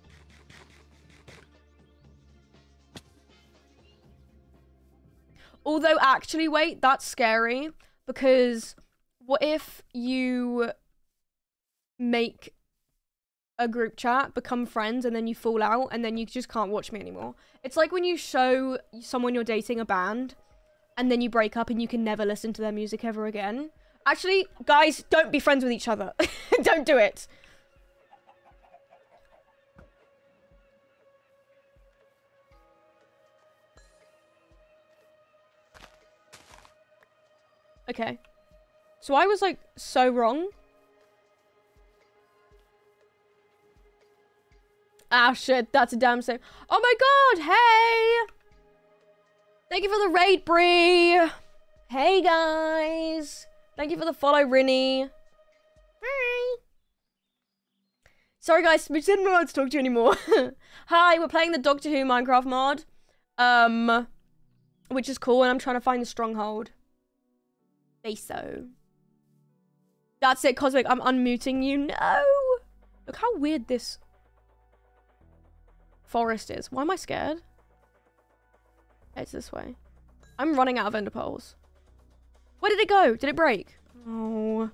Although, actually, wait, that's scary. Because what if you make a group chat, become friends, and then you fall out, and then you just can't watch me anymore? It's like when you show someone you're dating a band, and then you break up and you can never listen to their music ever again. Actually, guys, don't be friends with each other. Don't do it. Okay. So I was, like, so wrong. Ah, shit. That's a damn shame. Oh, my God. Hey. Thank you for the raid, Bree. Hey, guys. Thank you for the follow, Rinny. Hi. Sorry, guys. We didn't know how to talk to you anymore. Hi, we're playing the Doctor Who Minecraft mod. Which is cool, and I'm trying to find the stronghold. So. That's it, Cosmic. I'm unmuting you. No! Look how weird this forest is. Why am I scared? It's this way. I'm running out of ender pearls. Where did it go? Did it break? Oh.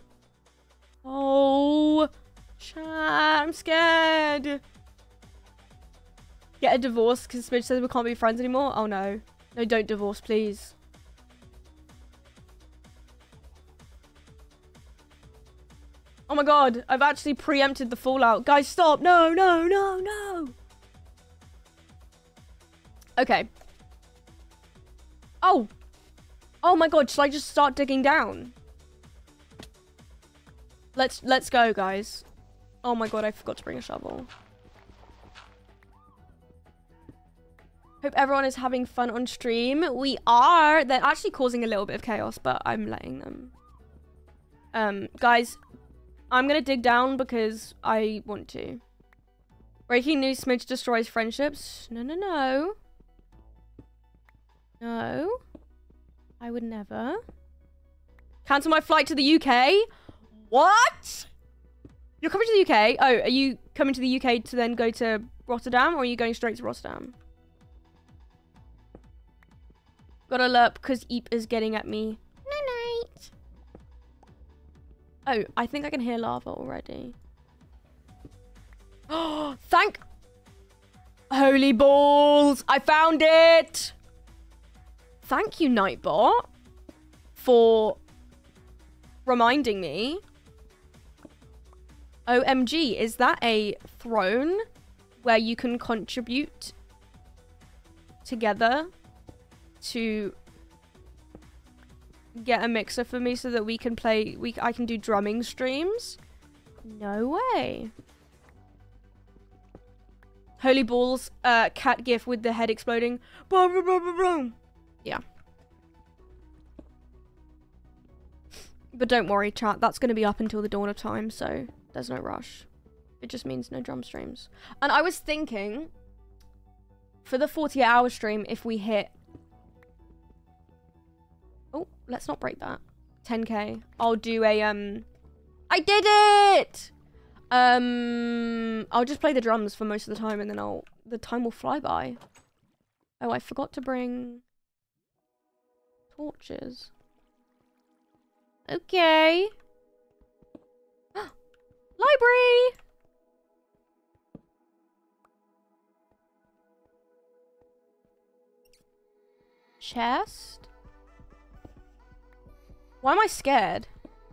Oh. Chat, I'm scared. Get a divorce because Smidge says we can't be friends anymore. Oh no. No, don't divorce, please. Oh my God, I've actually preempted the fallout. Guys, stop. No, no, no, no. Okay. Oh. Oh my God, should I just start digging down? Let's go, guys. Oh my God, I forgot to bring a shovel. Hope everyone is having fun on stream. We are. They're actually causing a little bit of chaos, but I'm letting them. Guys, I'm gonna dig down because I want to. Breaking news, Smidge destroys friendships. No, no, no. No. I would never. Cancel my flight to the UK? What? You're coming to the UK? Oh, are you coming to the UK to then go to Rotterdam, or are you going straight to Rotterdam? Got alert because Eep is getting at me. Night. Oh, I think I can hear lava already. Oh, thank... Holy balls! I found it! Thank you, Nightbot, for reminding me. OMG, is that a throne where you can contribute together to get a mixer for me so that we can play, I can do drumming streams? No way. Holy balls, cat gif with the head exploding. Boom, boom, boom, boom, boom. Yeah. But don't worry, chat. That's going to be up until the dawn of time, so there's no rush. It just means no drum streams. And I was thinking, for the 48-hour stream, if we hit... Oh, let's not break that. 10k. I'll do a, I did it! I'll just play the drums for most of the time, and then the time will fly by. Oh, I forgot to bring... torches. Okay. Library! Chest? Why am I scared?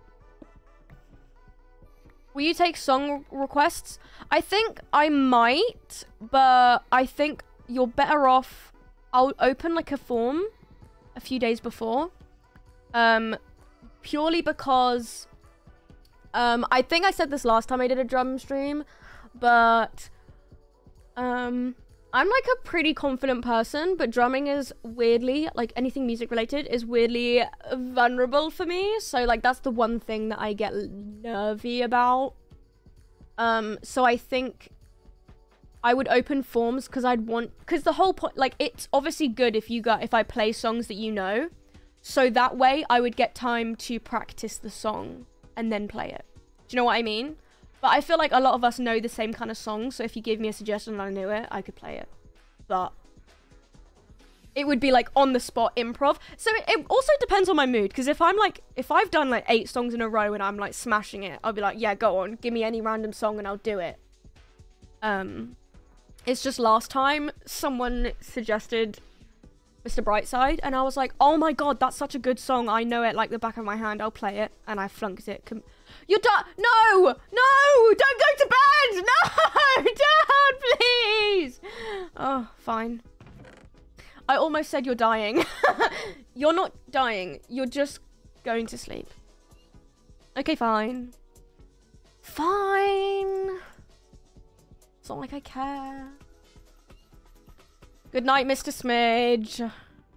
Will you take song requests? I think I might, but I think you're better off... I'll open like a form a few days before. Purely because... I think I said this last time I did a drum stream, but... I'm like a pretty confident person, but drumming is weirdly, like anything music related, is weirdly vulnerable for me. So like that's the one thing that I get nervy about. So I think I would open forms because because the whole point, like, it's obviously good if I play songs that you know. So that way I would get time to practice the song and then play it. Do you know what I mean? But I feel like a lot of us know the same kind of songs. So if you gave me a suggestion and I knew it, I could play it. But it would be like on the spot improv. So it also depends on my mood. Because if I've done like 8 songs in a row and I'm like smashing it, I'll be like, yeah, go on. Give me any random song and I'll do it. It's just last time someone suggested Mr. Brightside and I was like, oh my god, that's such a good song. I know it like the back of my hand. I'll play it. And I flunked it. You're done. No! No! Don't go to bed! No! Dad, please! Oh, fine. I almost said you're dying. You're not dying. You're just going to sleep. Okay, fine. Fine. It's not like I care. Good night, Mr. Smidge.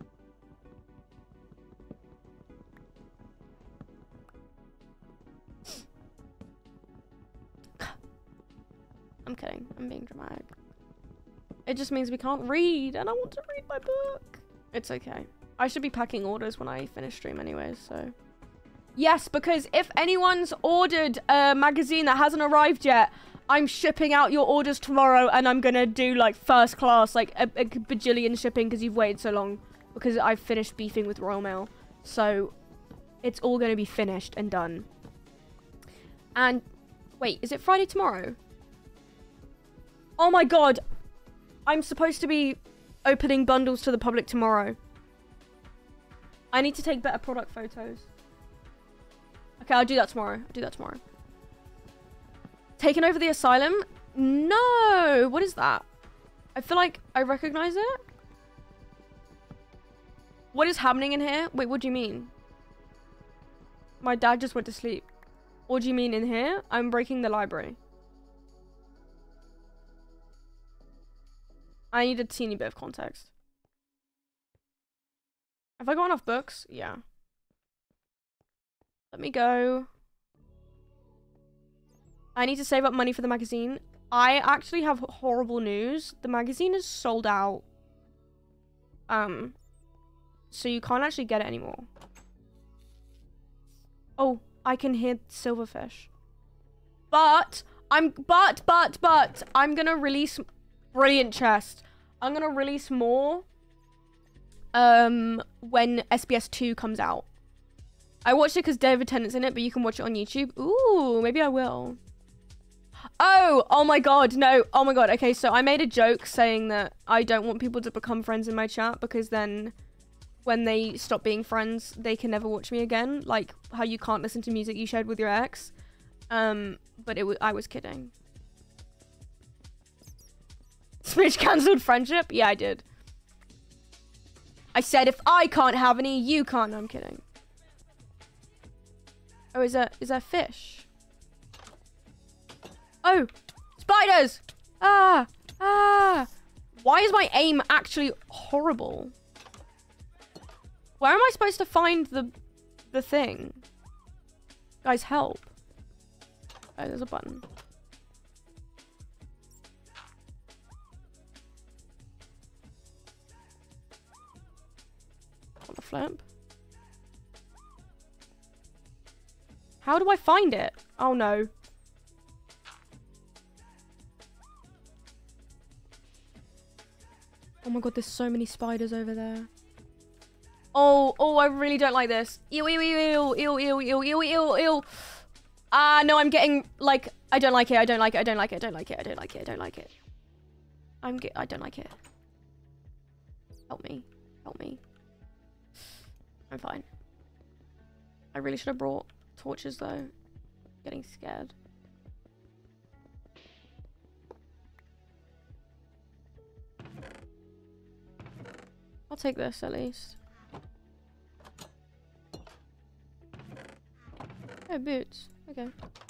I'm kidding. I'm being dramatic. It just means we can't read, and I want to read my book. It's okay. I should be packing orders when I finish stream anyways, so... Yes, because if anyone's ordered a magazine that hasn't arrived yet, I'm shipping out your orders tomorrow, and I'm gonna do, like, first class, like, a bajillion shipping because you've waited so long. Because I've finished beefing with Royal Mail. So, it's all gonna be finished and done. And, wait, is it Friday tomorrow? Oh my god! I'm supposed to be opening bundles to the public tomorrow. I need to take better product photos. Okay, I'll do that tomorrow. Taking over the asylum? No! What is that? I feel like I recognize it. What is happening in here? Wait, what do you mean? My dad just went to sleep. What do you mean in here? I'm breaking the library. I need a teeny bit of context. Have I got enough books? Yeah. Let me go. I need to save up money for the magazine. I actually have horrible news. The magazine is sold out. So you can't actually get it anymore. Oh, I can hear silverfish. But I'm gonna release brilliant chest. I'm gonna release more when SBS 2 comes out. I watched it because David Tennant's in it, but you can watch it on YouTube. Ooh, maybe I will. Oh my god, no. Oh my god, okay, so I made a joke saying that I don't want people to become friends in my chat because then when they stop being friends, they can never watch me again. Like how you can't listen to music you shared with your ex. But I was kidding. Smidge cancelled friendship? Yeah, I did. I said if I can't have any, you can't. No, I'm kidding. Oh, is that fish? Oh, spiders! Ah! Why is my aim actually horrible? Where am I supposed to find the thing? Guys, help. Oh, there's a button. On the flip. How do I find it? Oh no. Oh my god, there's so many spiders over there. Oh, I really don't like this. Ew. No, I'm getting, like, I don't like it. I don't like it. Help me. I'm fine. I really should have brought torches, though. Getting scared. I'll take this, at least. Oh, boots. Okay.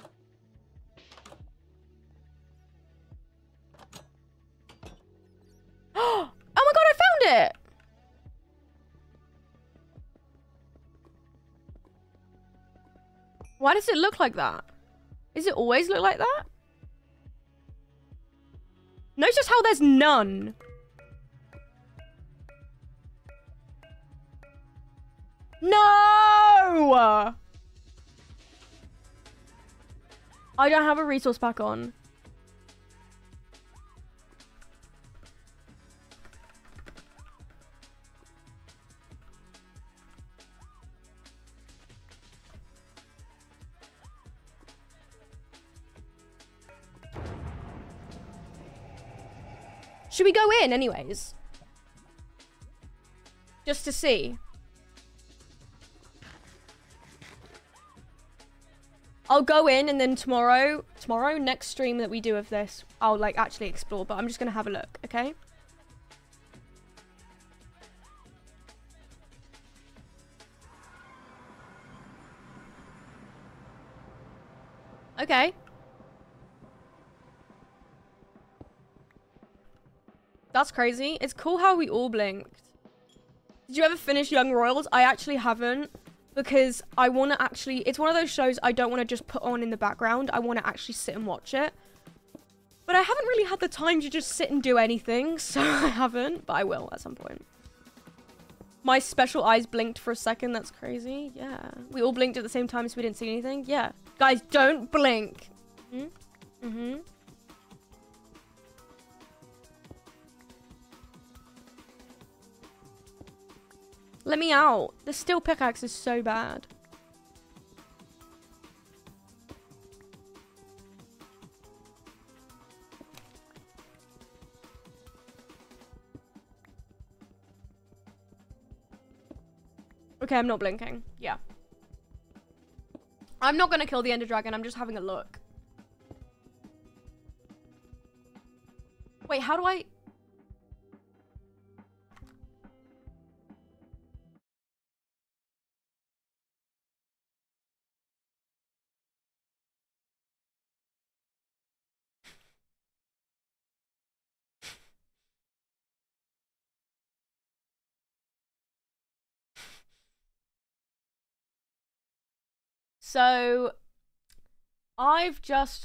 Oh my god, I found it! Why does it look like that? Does it always look like that? Notice how there's none. No! I don't have a resource pack on. Should we go in anyways? Just to see. I'll go in and then tomorrow, next stream that we do of this, I'll like actually explore, but I'm just gonna have a look, okay? Okay. That's crazy. It's cool how we all blinked. Did you ever finish Young Royals? I actually haven't. Because I want to actually... It's one of those shows I don't want to just put on in the background. I want to actually sit and watch it. But I haven't really had the time to just sit and do anything. So I haven't. But I will at some point. My special eyes blinked for a second. That's crazy. Yeah. We all blinked at the same time so we didn't see anything. Yeah. Guys, don't blink. Mm-hmm. Let me out. The steel pickaxe is so bad. Okay, I'm not blinking. Yeah. I'm not gonna kill the Ender Dragon. I'm just having a look. Wait, how do I... So, I've just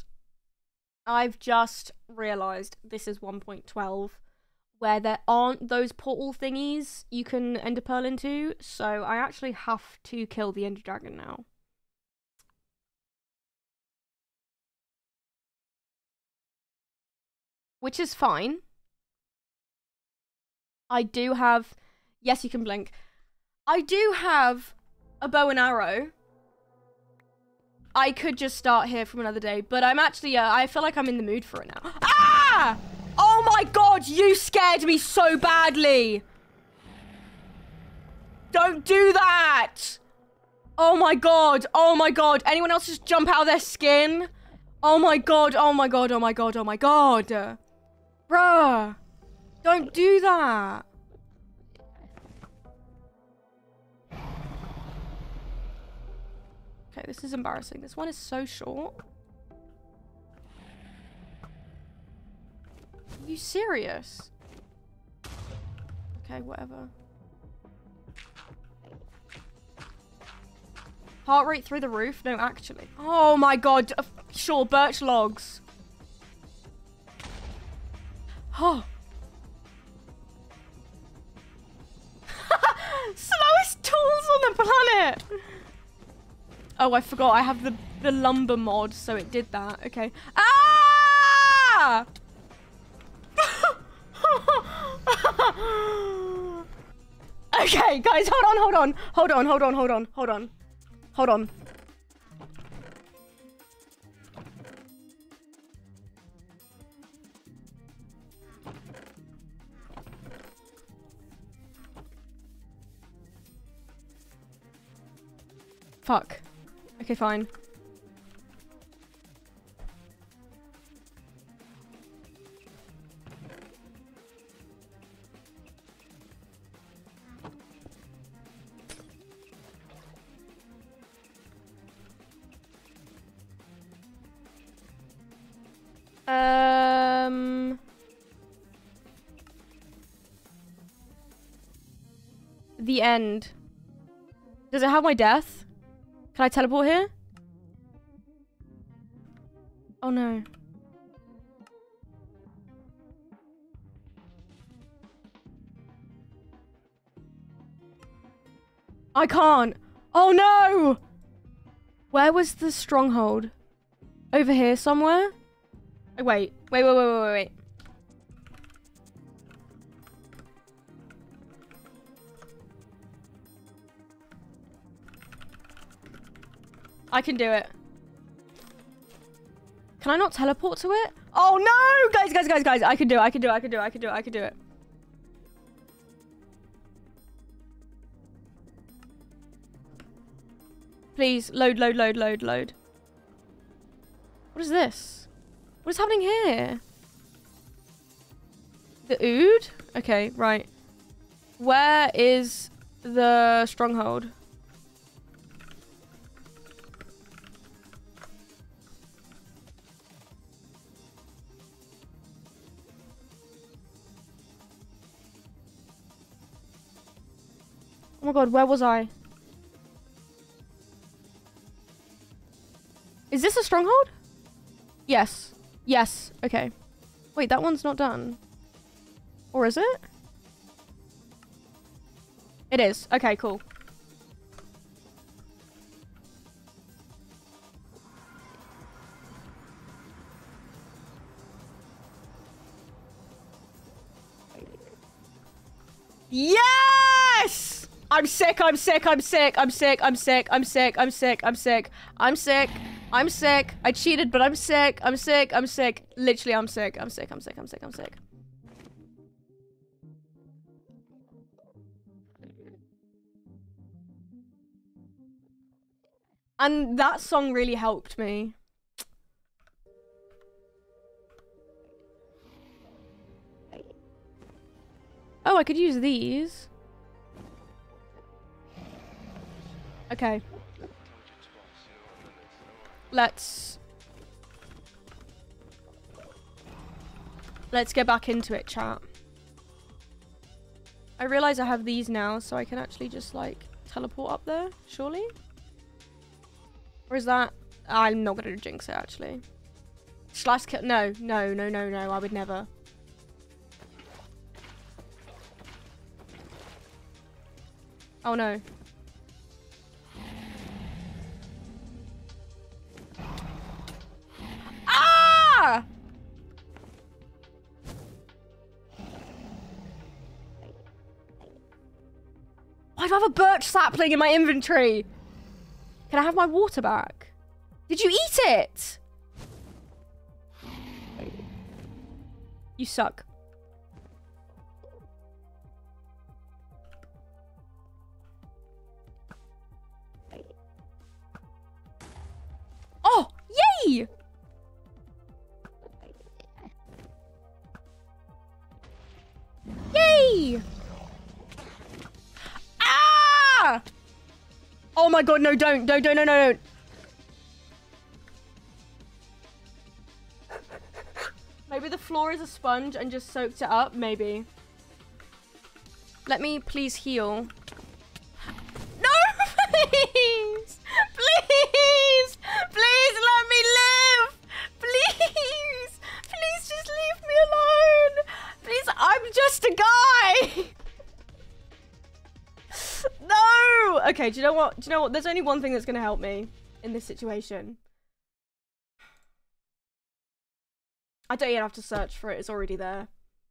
realized this is 1.12 where there aren't those portal thingies you can ender pearl into, so I actually have to kill the Ender Dragon now. Which is fine. I do have... Yes, you can blink. I do have a bow and arrow. I could just start here from another day, but I'm actually, I feel like I'm in the mood for it now. Ah! Oh my god, you scared me so badly! Don't do that! Oh my god, oh my god. Anyone else just jump out of their skin? Oh my god, oh my god, oh my god, oh my god. Bruh. Don't do that. Okay, this is embarrassing. This one is so short. Are you serious? Okay, whatever. Heart rate through the roof? No, actually. Oh my god. Sure, birch logs. Oh. Slowest tools on the planet. Oh, I forgot I have the lumber mod, so it did that. Okay. Ah! Okay, guys, hold on. Fuck. Okay, fine. The end. Does it have my death? Can I teleport here? Oh no. I can't. Oh no! Where was the stronghold? Over here somewhere? Oh, wait. Wait. I can do it. Can I not teleport to it? Oh no! Guys. I can do it. Please, load. What is this? What is happening here? The Ood? Okay, right. Where is the stronghold? Oh my god, where was I? Is this a stronghold? Yes. Yes. Okay. Wait, that one's not done. Or is it? It is. Okay, cool. Yes! I'm sick. I cheated, but I'm sick. Literally, I'm sick. And that song really helped me. Oh, I could use these. Okay. Let's get back into it, chat. I realize I have these now, so I can actually just, like, teleport up there, surely? Or is that... I'm not gonna jinx it, actually. Slash kill... No, I would never. Oh, no. Ah! Why do I have a birch sapling in my inventory? Can I have my water back? Did you eat it? You suck. Oh, yay! Yay! Ah! Oh my god, no, don't. No. Maybe the floor is a sponge and just soaked it up, maybe. Let me please heal. No, please! Please! Please let me live! Please! Please just leave me alone! Please, I'm just a guy! No! Okay, do you know what? There's only one thing that's gonna help me in this situation. I don't even have to search for it, it's already there.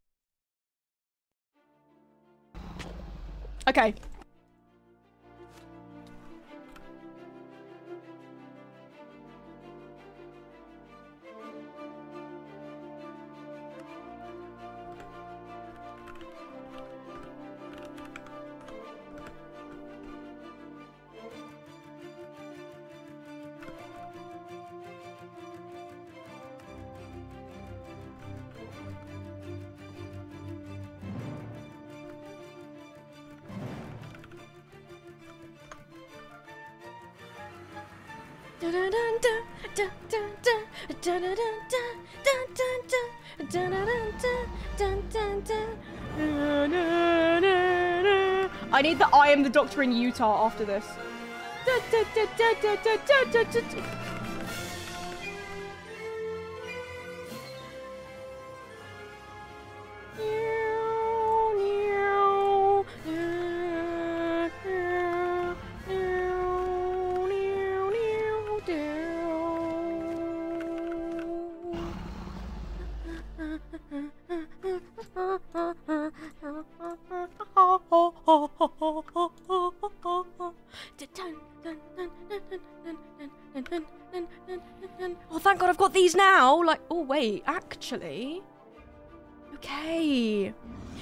Okay. I need the I am the doctor in Utah after this. Oh, thank God I've got these now. Like, oh, wait, actually. Okay.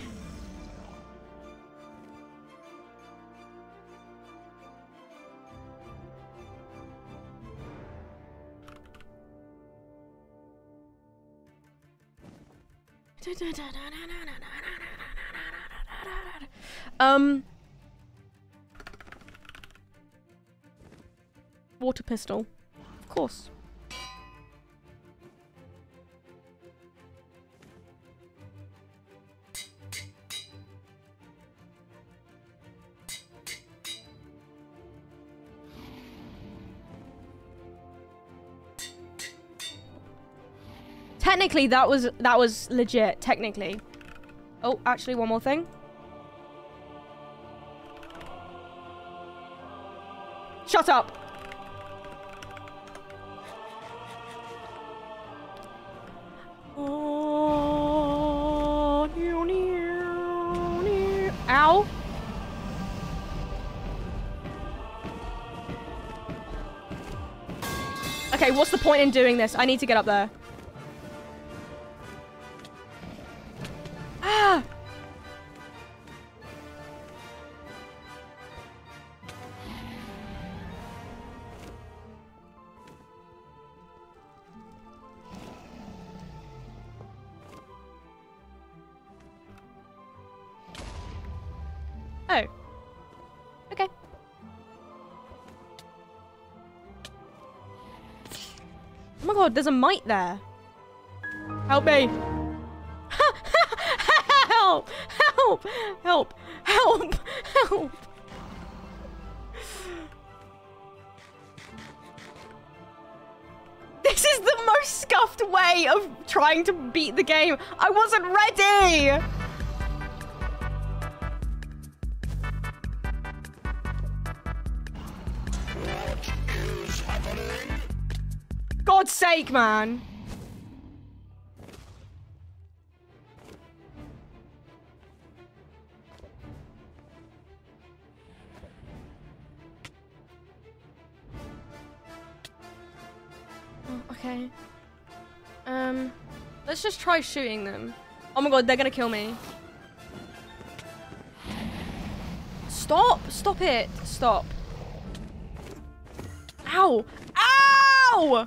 Water pistol. Of course. Technically, that was legit. Technically. Oh, actually, one more thing. Shut up. Oh, ow. Okay, what's the point in doing this? I need to get up there. Ah! Oh. Okay. Oh my God, there's a mite there. Help me. Help! Help! Help! Help! Help! This is the most scuffed way of trying to beat the game. I wasn't ready! What is happening? God's sake, man. Okay. Let's just try shooting them. Oh my God, they're gonna kill me. Stop! Stop it! Stop. Ow! Ow!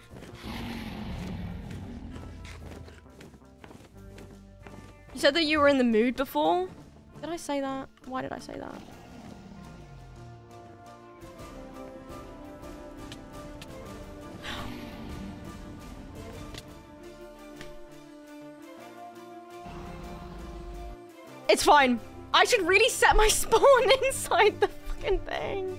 You said that you were in the mood before? Did I say that? Why did I say that? It's fine. I should really set my spawn inside the fucking thing.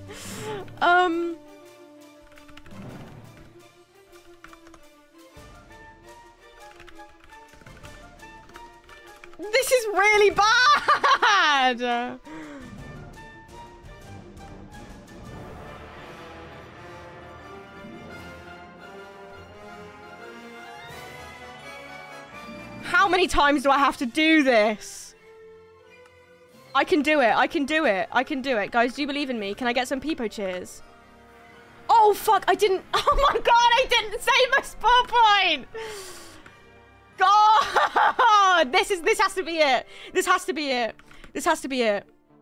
This is really bad. How many times do I have to do this? I can do it. I can do it. I can do it. Guys, do you believe in me? Can I get some peepo cheers? Oh, fuck. I didn't. Oh, my God. I didn't save my spawn point. God. This has to be it. This has to be it. This has to be it.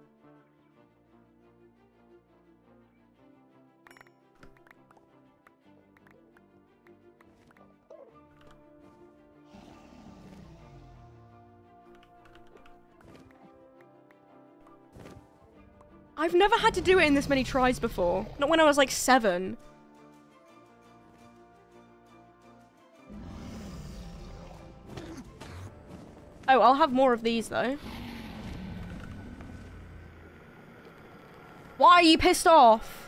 I've never had to do it in this many tries before. Not when I was like 7. Oh, I'll have more of these though. Why are you pissed off?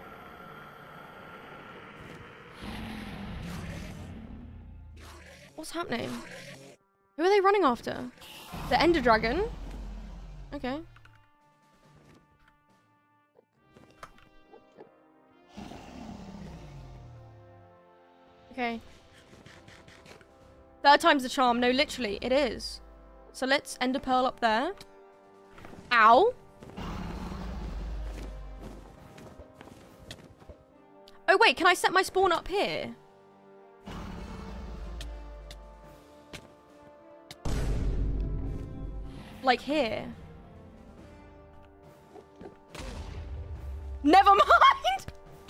What's happening? Who are they running after? The Enderdragon? Okay. Okay. 3rd time's the charm. No, literally, it is. So let's ender pearl up there. Ow. Oh, wait, can I set my spawn up here? Like here? Never mind!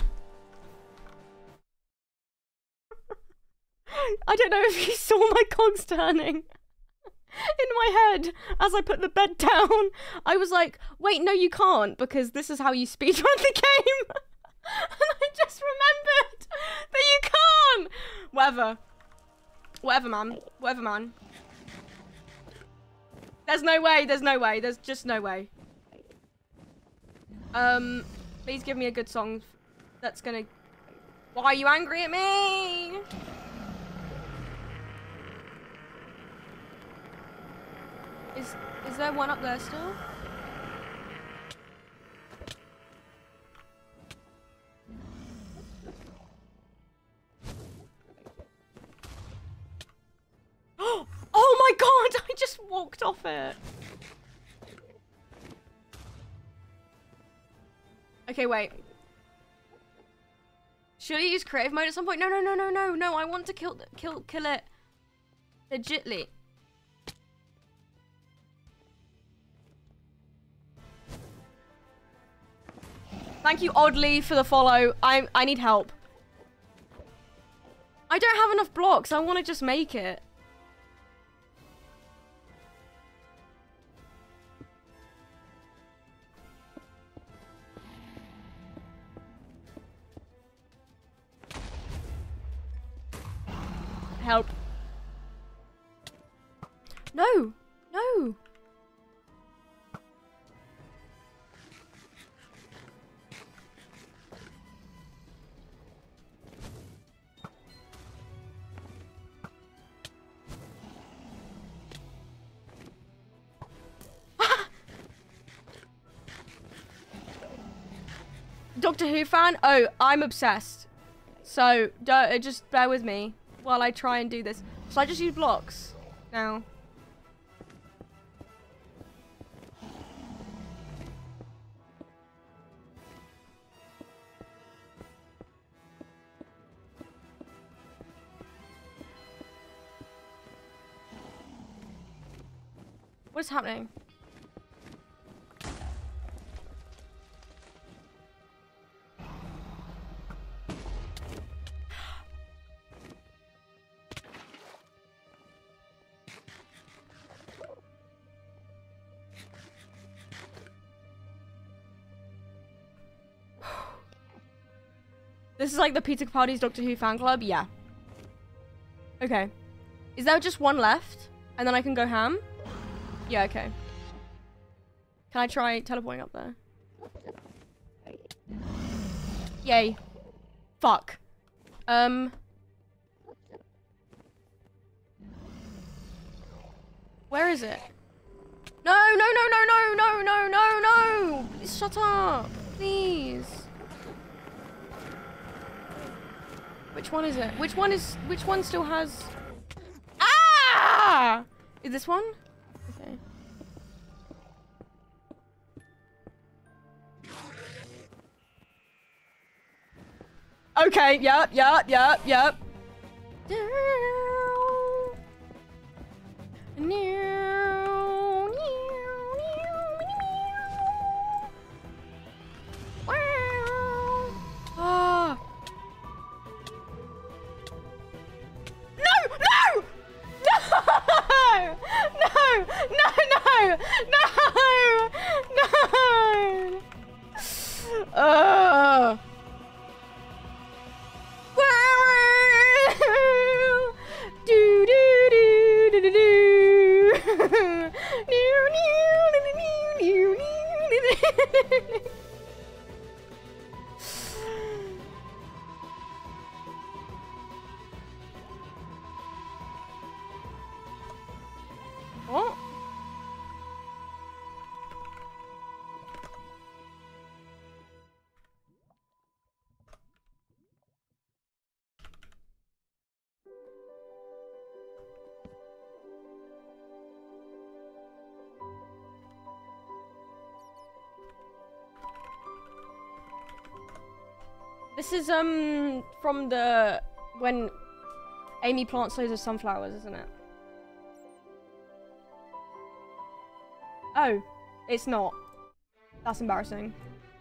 I don't know if you saw my cogs turning in my head as I put the bed down. I was like, wait, no, you can't, because this is how you speedrun the game. And I just remembered that you can't. Whatever. Whatever, man. Whatever, man. There's no way. There's no way. There's just no way. Please give me a good song that's gonna... Why are you angry at me? Is there one up there still? Oh my god! I just walked off it. Okay, wait. Should I use creative mode at some point? No, no, no, no, no, no. I want to kill it legitly. Thank you, Oddly, for the follow. I need help. I don't have enough blocks. I want to just make it. Help. No. No. Doctor Who fan? Oh, I'm obsessed. So, just bear with me while I try and do this. So I just use blocks now. What's happening? This is like the Peter Capaldi's Doctor Who fan club? Yeah. Okay. Is there just one left? And then I can go ham? Yeah, okay. Can I try teleporting up there? Yay. Fuck. Where is it? No, no, no, no, no, no, no, no, no! Shut up, please. Which one is it? Which one still has... Ah! Is this one? Okay. Okay, yep. This is, from the... when Amy plants loads of sunflowers, isn't it? Oh, it's not. That's embarrassing.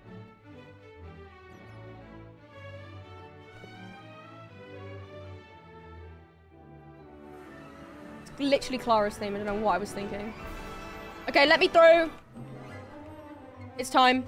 It's literally Clara's theme. I don't know what I was thinking. Okay, let me through. It's time.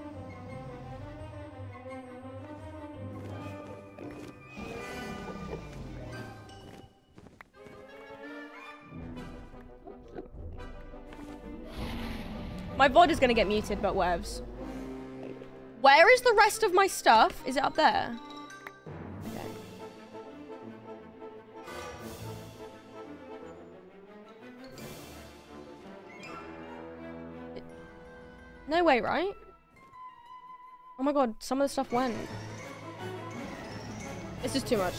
My VOD is gonna get muted, but whatevs. Where is the rest of my stuff? Is it up there? Okay. No way, right? Oh my god, some of the stuff went. This is too much.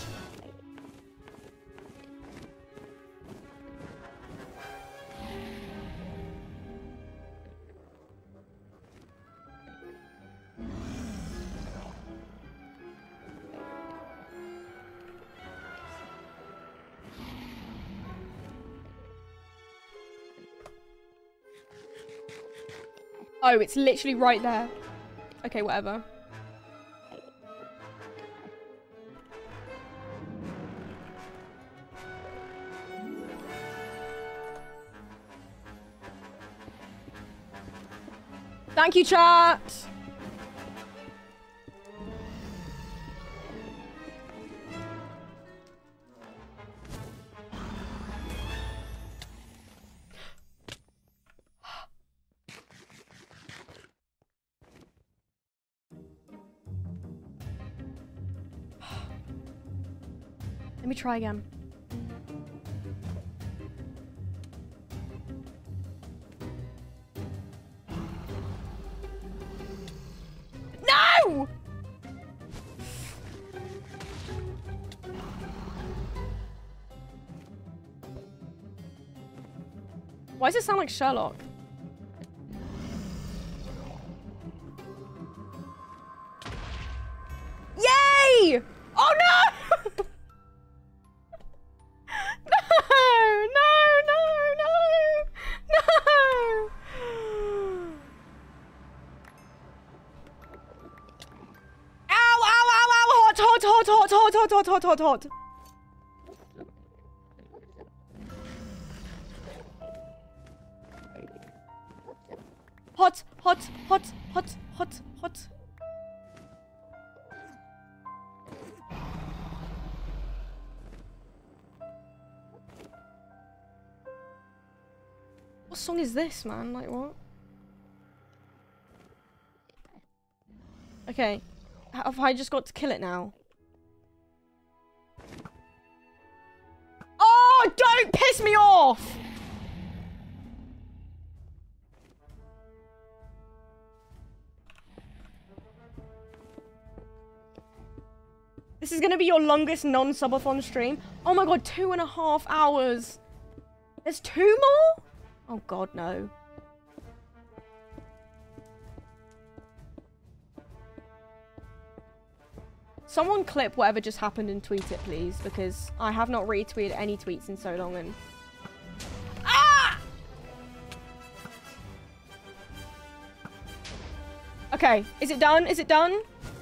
Oh, it's literally right there. Okay, whatever. Thank you, chat! Let me try again. No! Why does it sound like Sherlock? Yay! Oh no! Hot. What song is this, man? Like, what? Okay. Have I just got to kill it now? Oh, don't piss me off! This is gonna be your longest non-subathon stream. Oh my god, 2.5 hours. There's 2 more? Oh god, no. Someone clip whatever just happened and tweet it, please, because I have not retweeted any tweets in so long and... Ah! Okay, is it done? Is it done?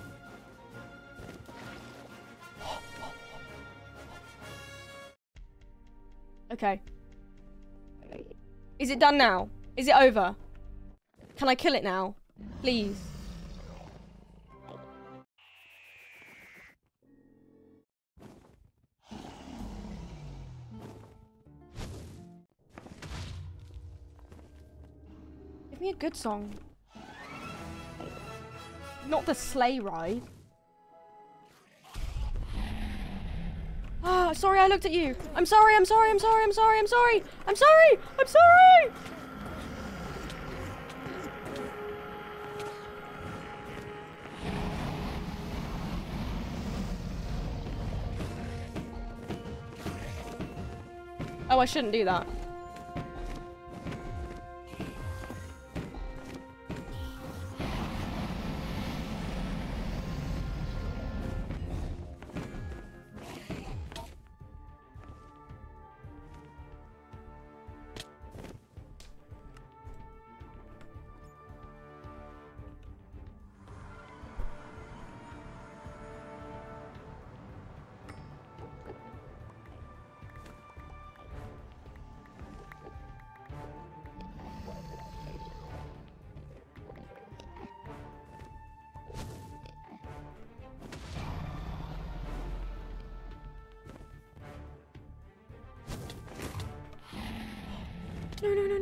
Okay. Is it done now? Is it over? Can I kill it now? Please. Give me a good song. Not the sleigh ride. Ah, sorry, I looked at you. I'm sorry, I'm sorry, I'm sorry, I'm sorry, I'm sorry. I'm sorry, I'm sorry. Oh, I shouldn't do that.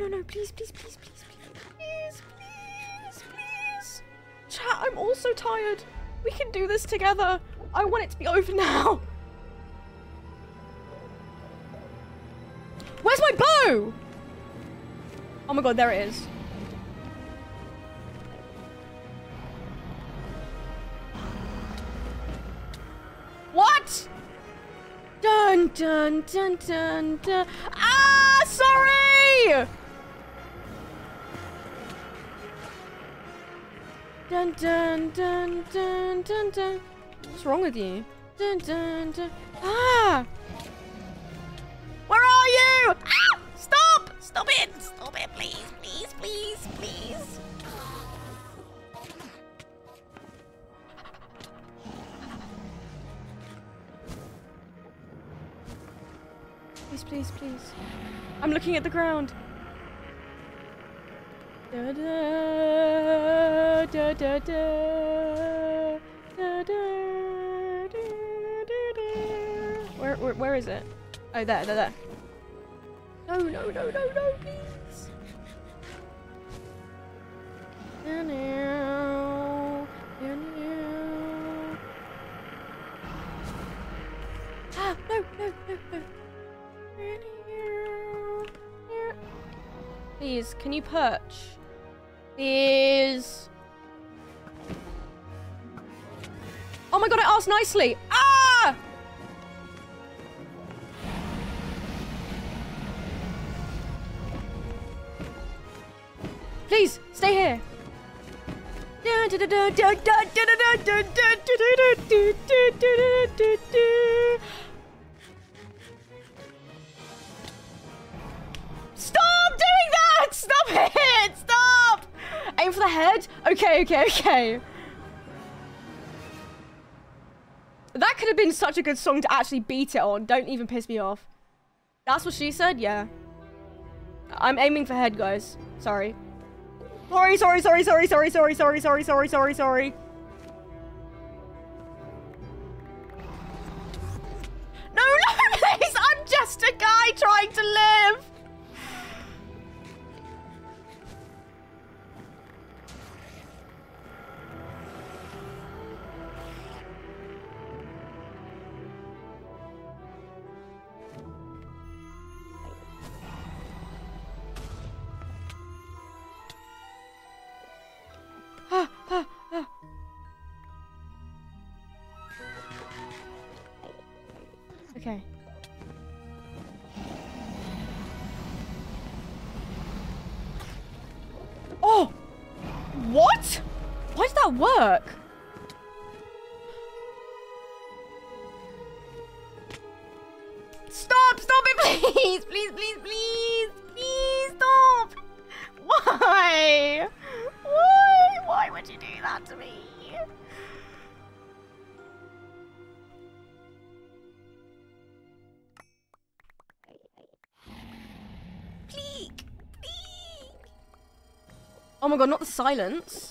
no, please, please, please, please, please, please, please. Chat, I'm also tired. We can do this together. I want it to be over now. Where's my bow? Oh my god, there it is. What? Dun dun dun dun dun. Ah, sorry! Dun dun dun dun dun dun. What's wrong with you? Dun dun dun. Ah! Where are you? Ah! Stop! Stop it! Stop it, please, please, please, please. Please, please, please. I'm looking at the ground. Da da da da da da da da. Where is it? Oh, there. No, no, no, no, no, please. No, no, no, no. Ah, no, no, no, no. Please, can you perch? Please. Oh my god, I asked nicely. Ah! Please, stay here. Stop doing that! Stop it! Stop! Aim for the head? Okay, okay, okay. That could have been such a good song to actually beat it on. Don't even piss me off. That's what she said? Yeah. I'm aiming for head, guys. Sorry. Sorry. No, please! I'm just a guy trying to live! Okay. Oh! What? Why did that work? Stop! Stop it, please! Please, please, please! Please, stop! Why? Why? Why would you do that to me? Pleek! Pleek! Oh my god, not the silence.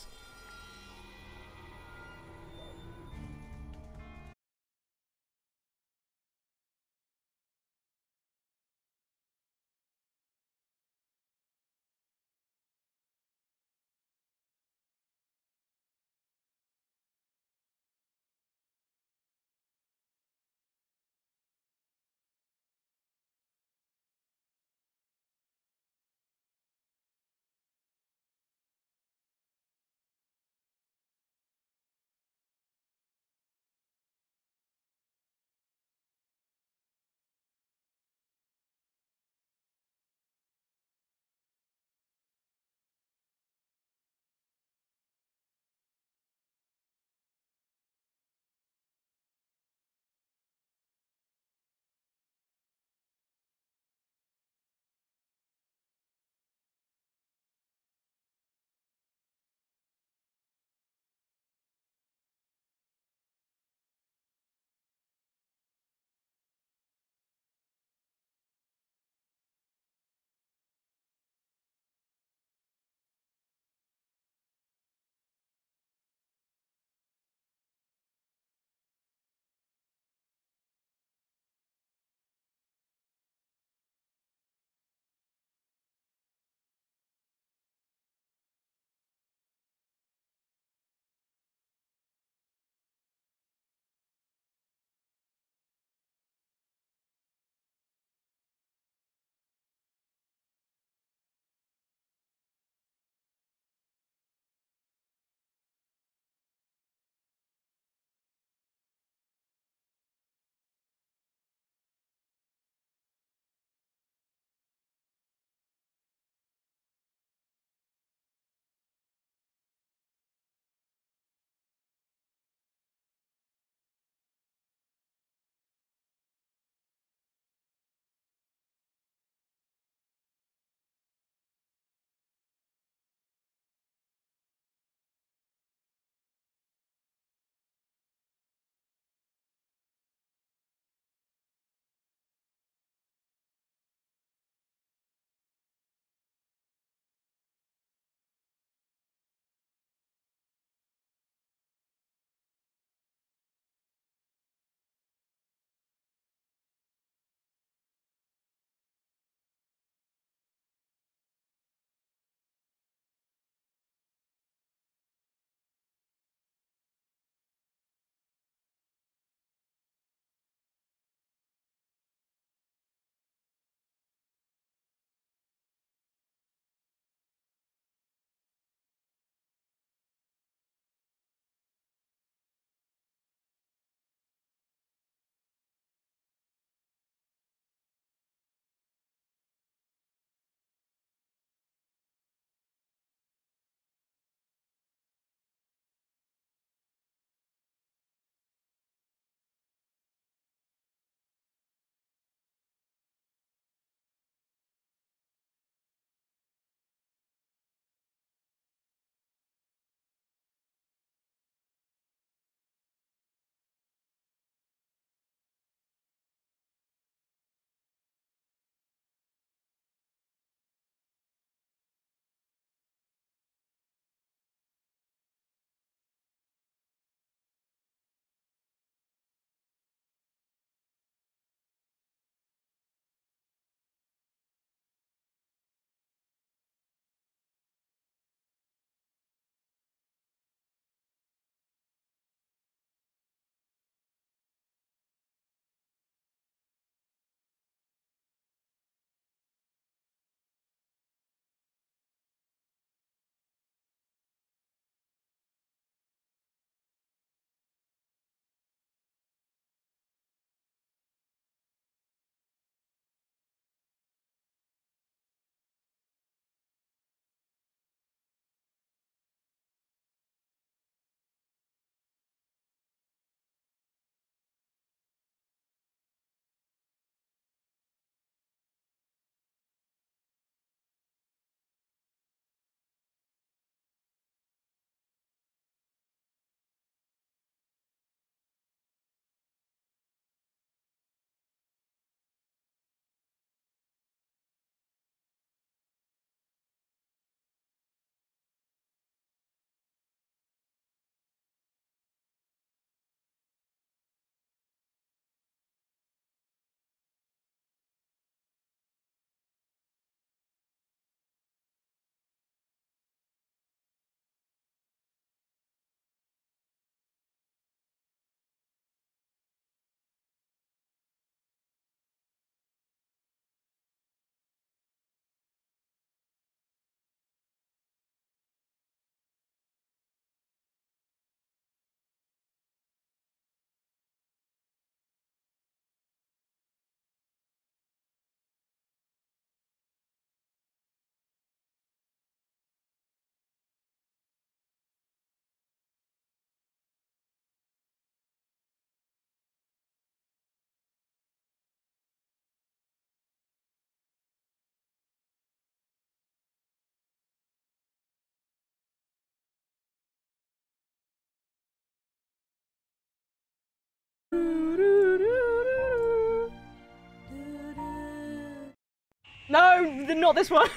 No, not this one.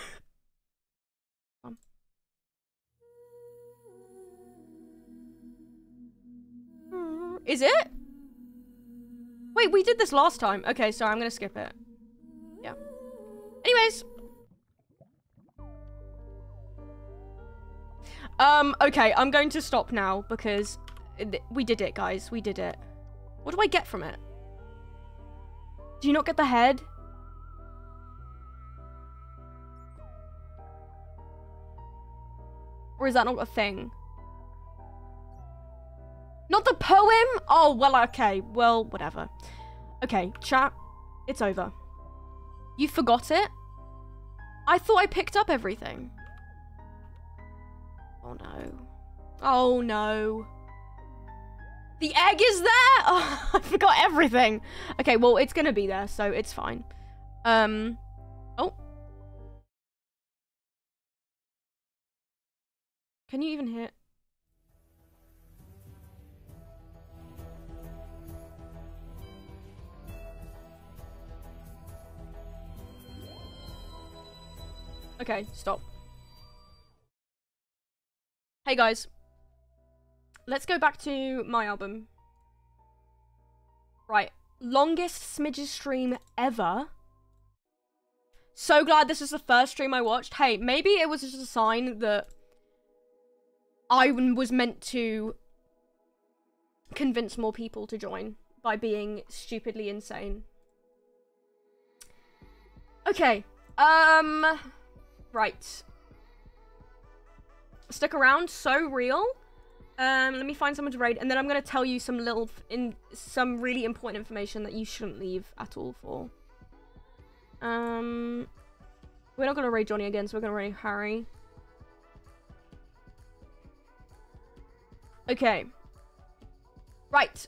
Is it? Wait, we did this last time. Okay, sorry, I'm gonna skip it. Yeah. Anyways. Okay, I'm going to stop now because we did it, guys. We did it. What do I get from it? Do you not get the head? Or is that not a thing? Not the poem? Oh, well, okay. Well, whatever. Okay, chat. It's over. You forgot it? I thought I picked up everything. Oh, no. Oh, no. The egg is there? Oh, I forgot everything. Okay, well, it's gonna be there, so it's fine. Oh. Can you even hear? Okay, stop. Hey guys. Let's go back to my album. Right. Longest smidgezz stream ever. So glad this is the first stream I watched. Hey, maybe it was just a sign that I was meant to convince more people to join by being stupidly insane. Okay. Right. Stick around. So real. Let me find someone to raid, and then I'm gonna tell you some some really important information that you shouldn't leave at all for. We're not gonna raid Johnny again, so we're gonna raid Harry. Okay. Right.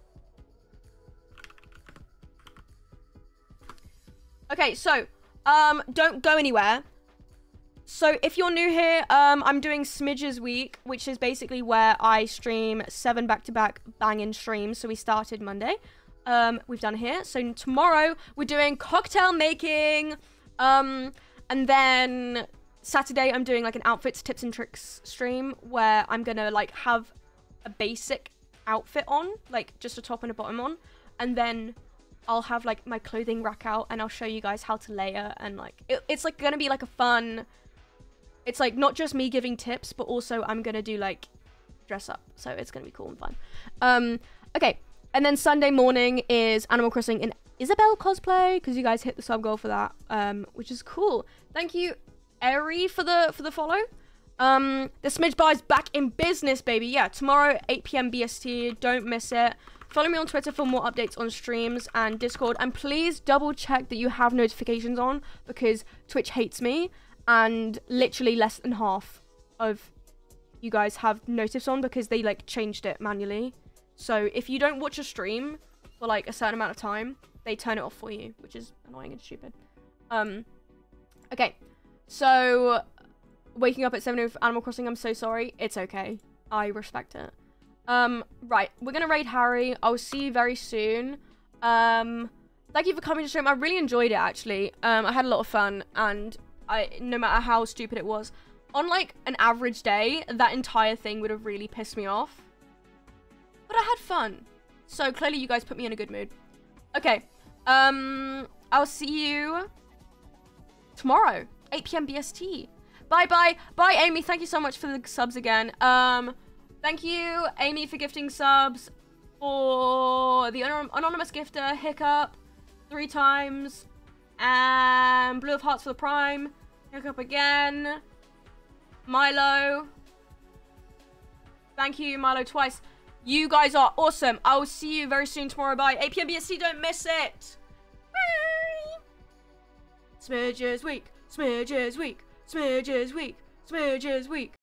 Okay, so, don't go anywhere. So, if you're new here, I'm doing smidgezz week, which is basically where I stream 7 back-to-back banging streams. So, we started Monday. We've done here. So, tomorrow, we're doing cocktail making. And then Saturday, I'm doing, like, an outfits, tips, and tricks stream where I'm gonna, like, have a basic outfit on. Like, just a top and a bottom on. And then I'll have, like, my clothing rack out, and I'll show you guys how to layer. And, like, it's, like, gonna be, like, a fun... It's, like, not just me giving tips, but also I'm gonna do, like, dress up. So it's gonna be cool and fun. Okay. And then Sunday morning is Animal Crossing in Isabelle cosplay, because you guys hit the sub goal for that, which is cool. Thank you, Eri, for the follow. The Smidge Bar is back in business, baby. Yeah, tomorrow, 8 PM BST. Don't miss it. Follow me on Twitter for more updates on streams and Discord. And please double check that you have notifications on, because Twitch hates me. And literally less than half of you guys have notice on because they, like, changed it manually. So if you don't watch a stream for, like, a certain amount of time, they turn it off for you, which is annoying and stupid. Okay. So, waking up at 7 with Animal Crossing, I'm so sorry. It's okay. I respect it. Right. We're gonna raid Harry. I'll see you very soon. Thank you for coming to stream. I really enjoyed it, actually. I had a lot of fun, and no matter how stupid it was, on, like, an average day, that entire thing would have really pissed me off. But I had fun. So, clearly you guys put me in a good mood. Okay. I'll see you tomorrow, 8 PM BST. Bye-bye. Bye, Amy. Thank you so much for the subs again. Thank you, Amy, for gifting subs. For the anonymous gifter, Hiccup, 3 times. And Blue of Hearts for the Prime. Hiccup again. Milo. Thank you, Milo, twice. You guys are awesome. I will see you very soon tomorrow. Bye. 8 PM BST, don't miss it. Bye. Smidgezz week. Smidgezz week. Smidgezz week. Smidgezz week.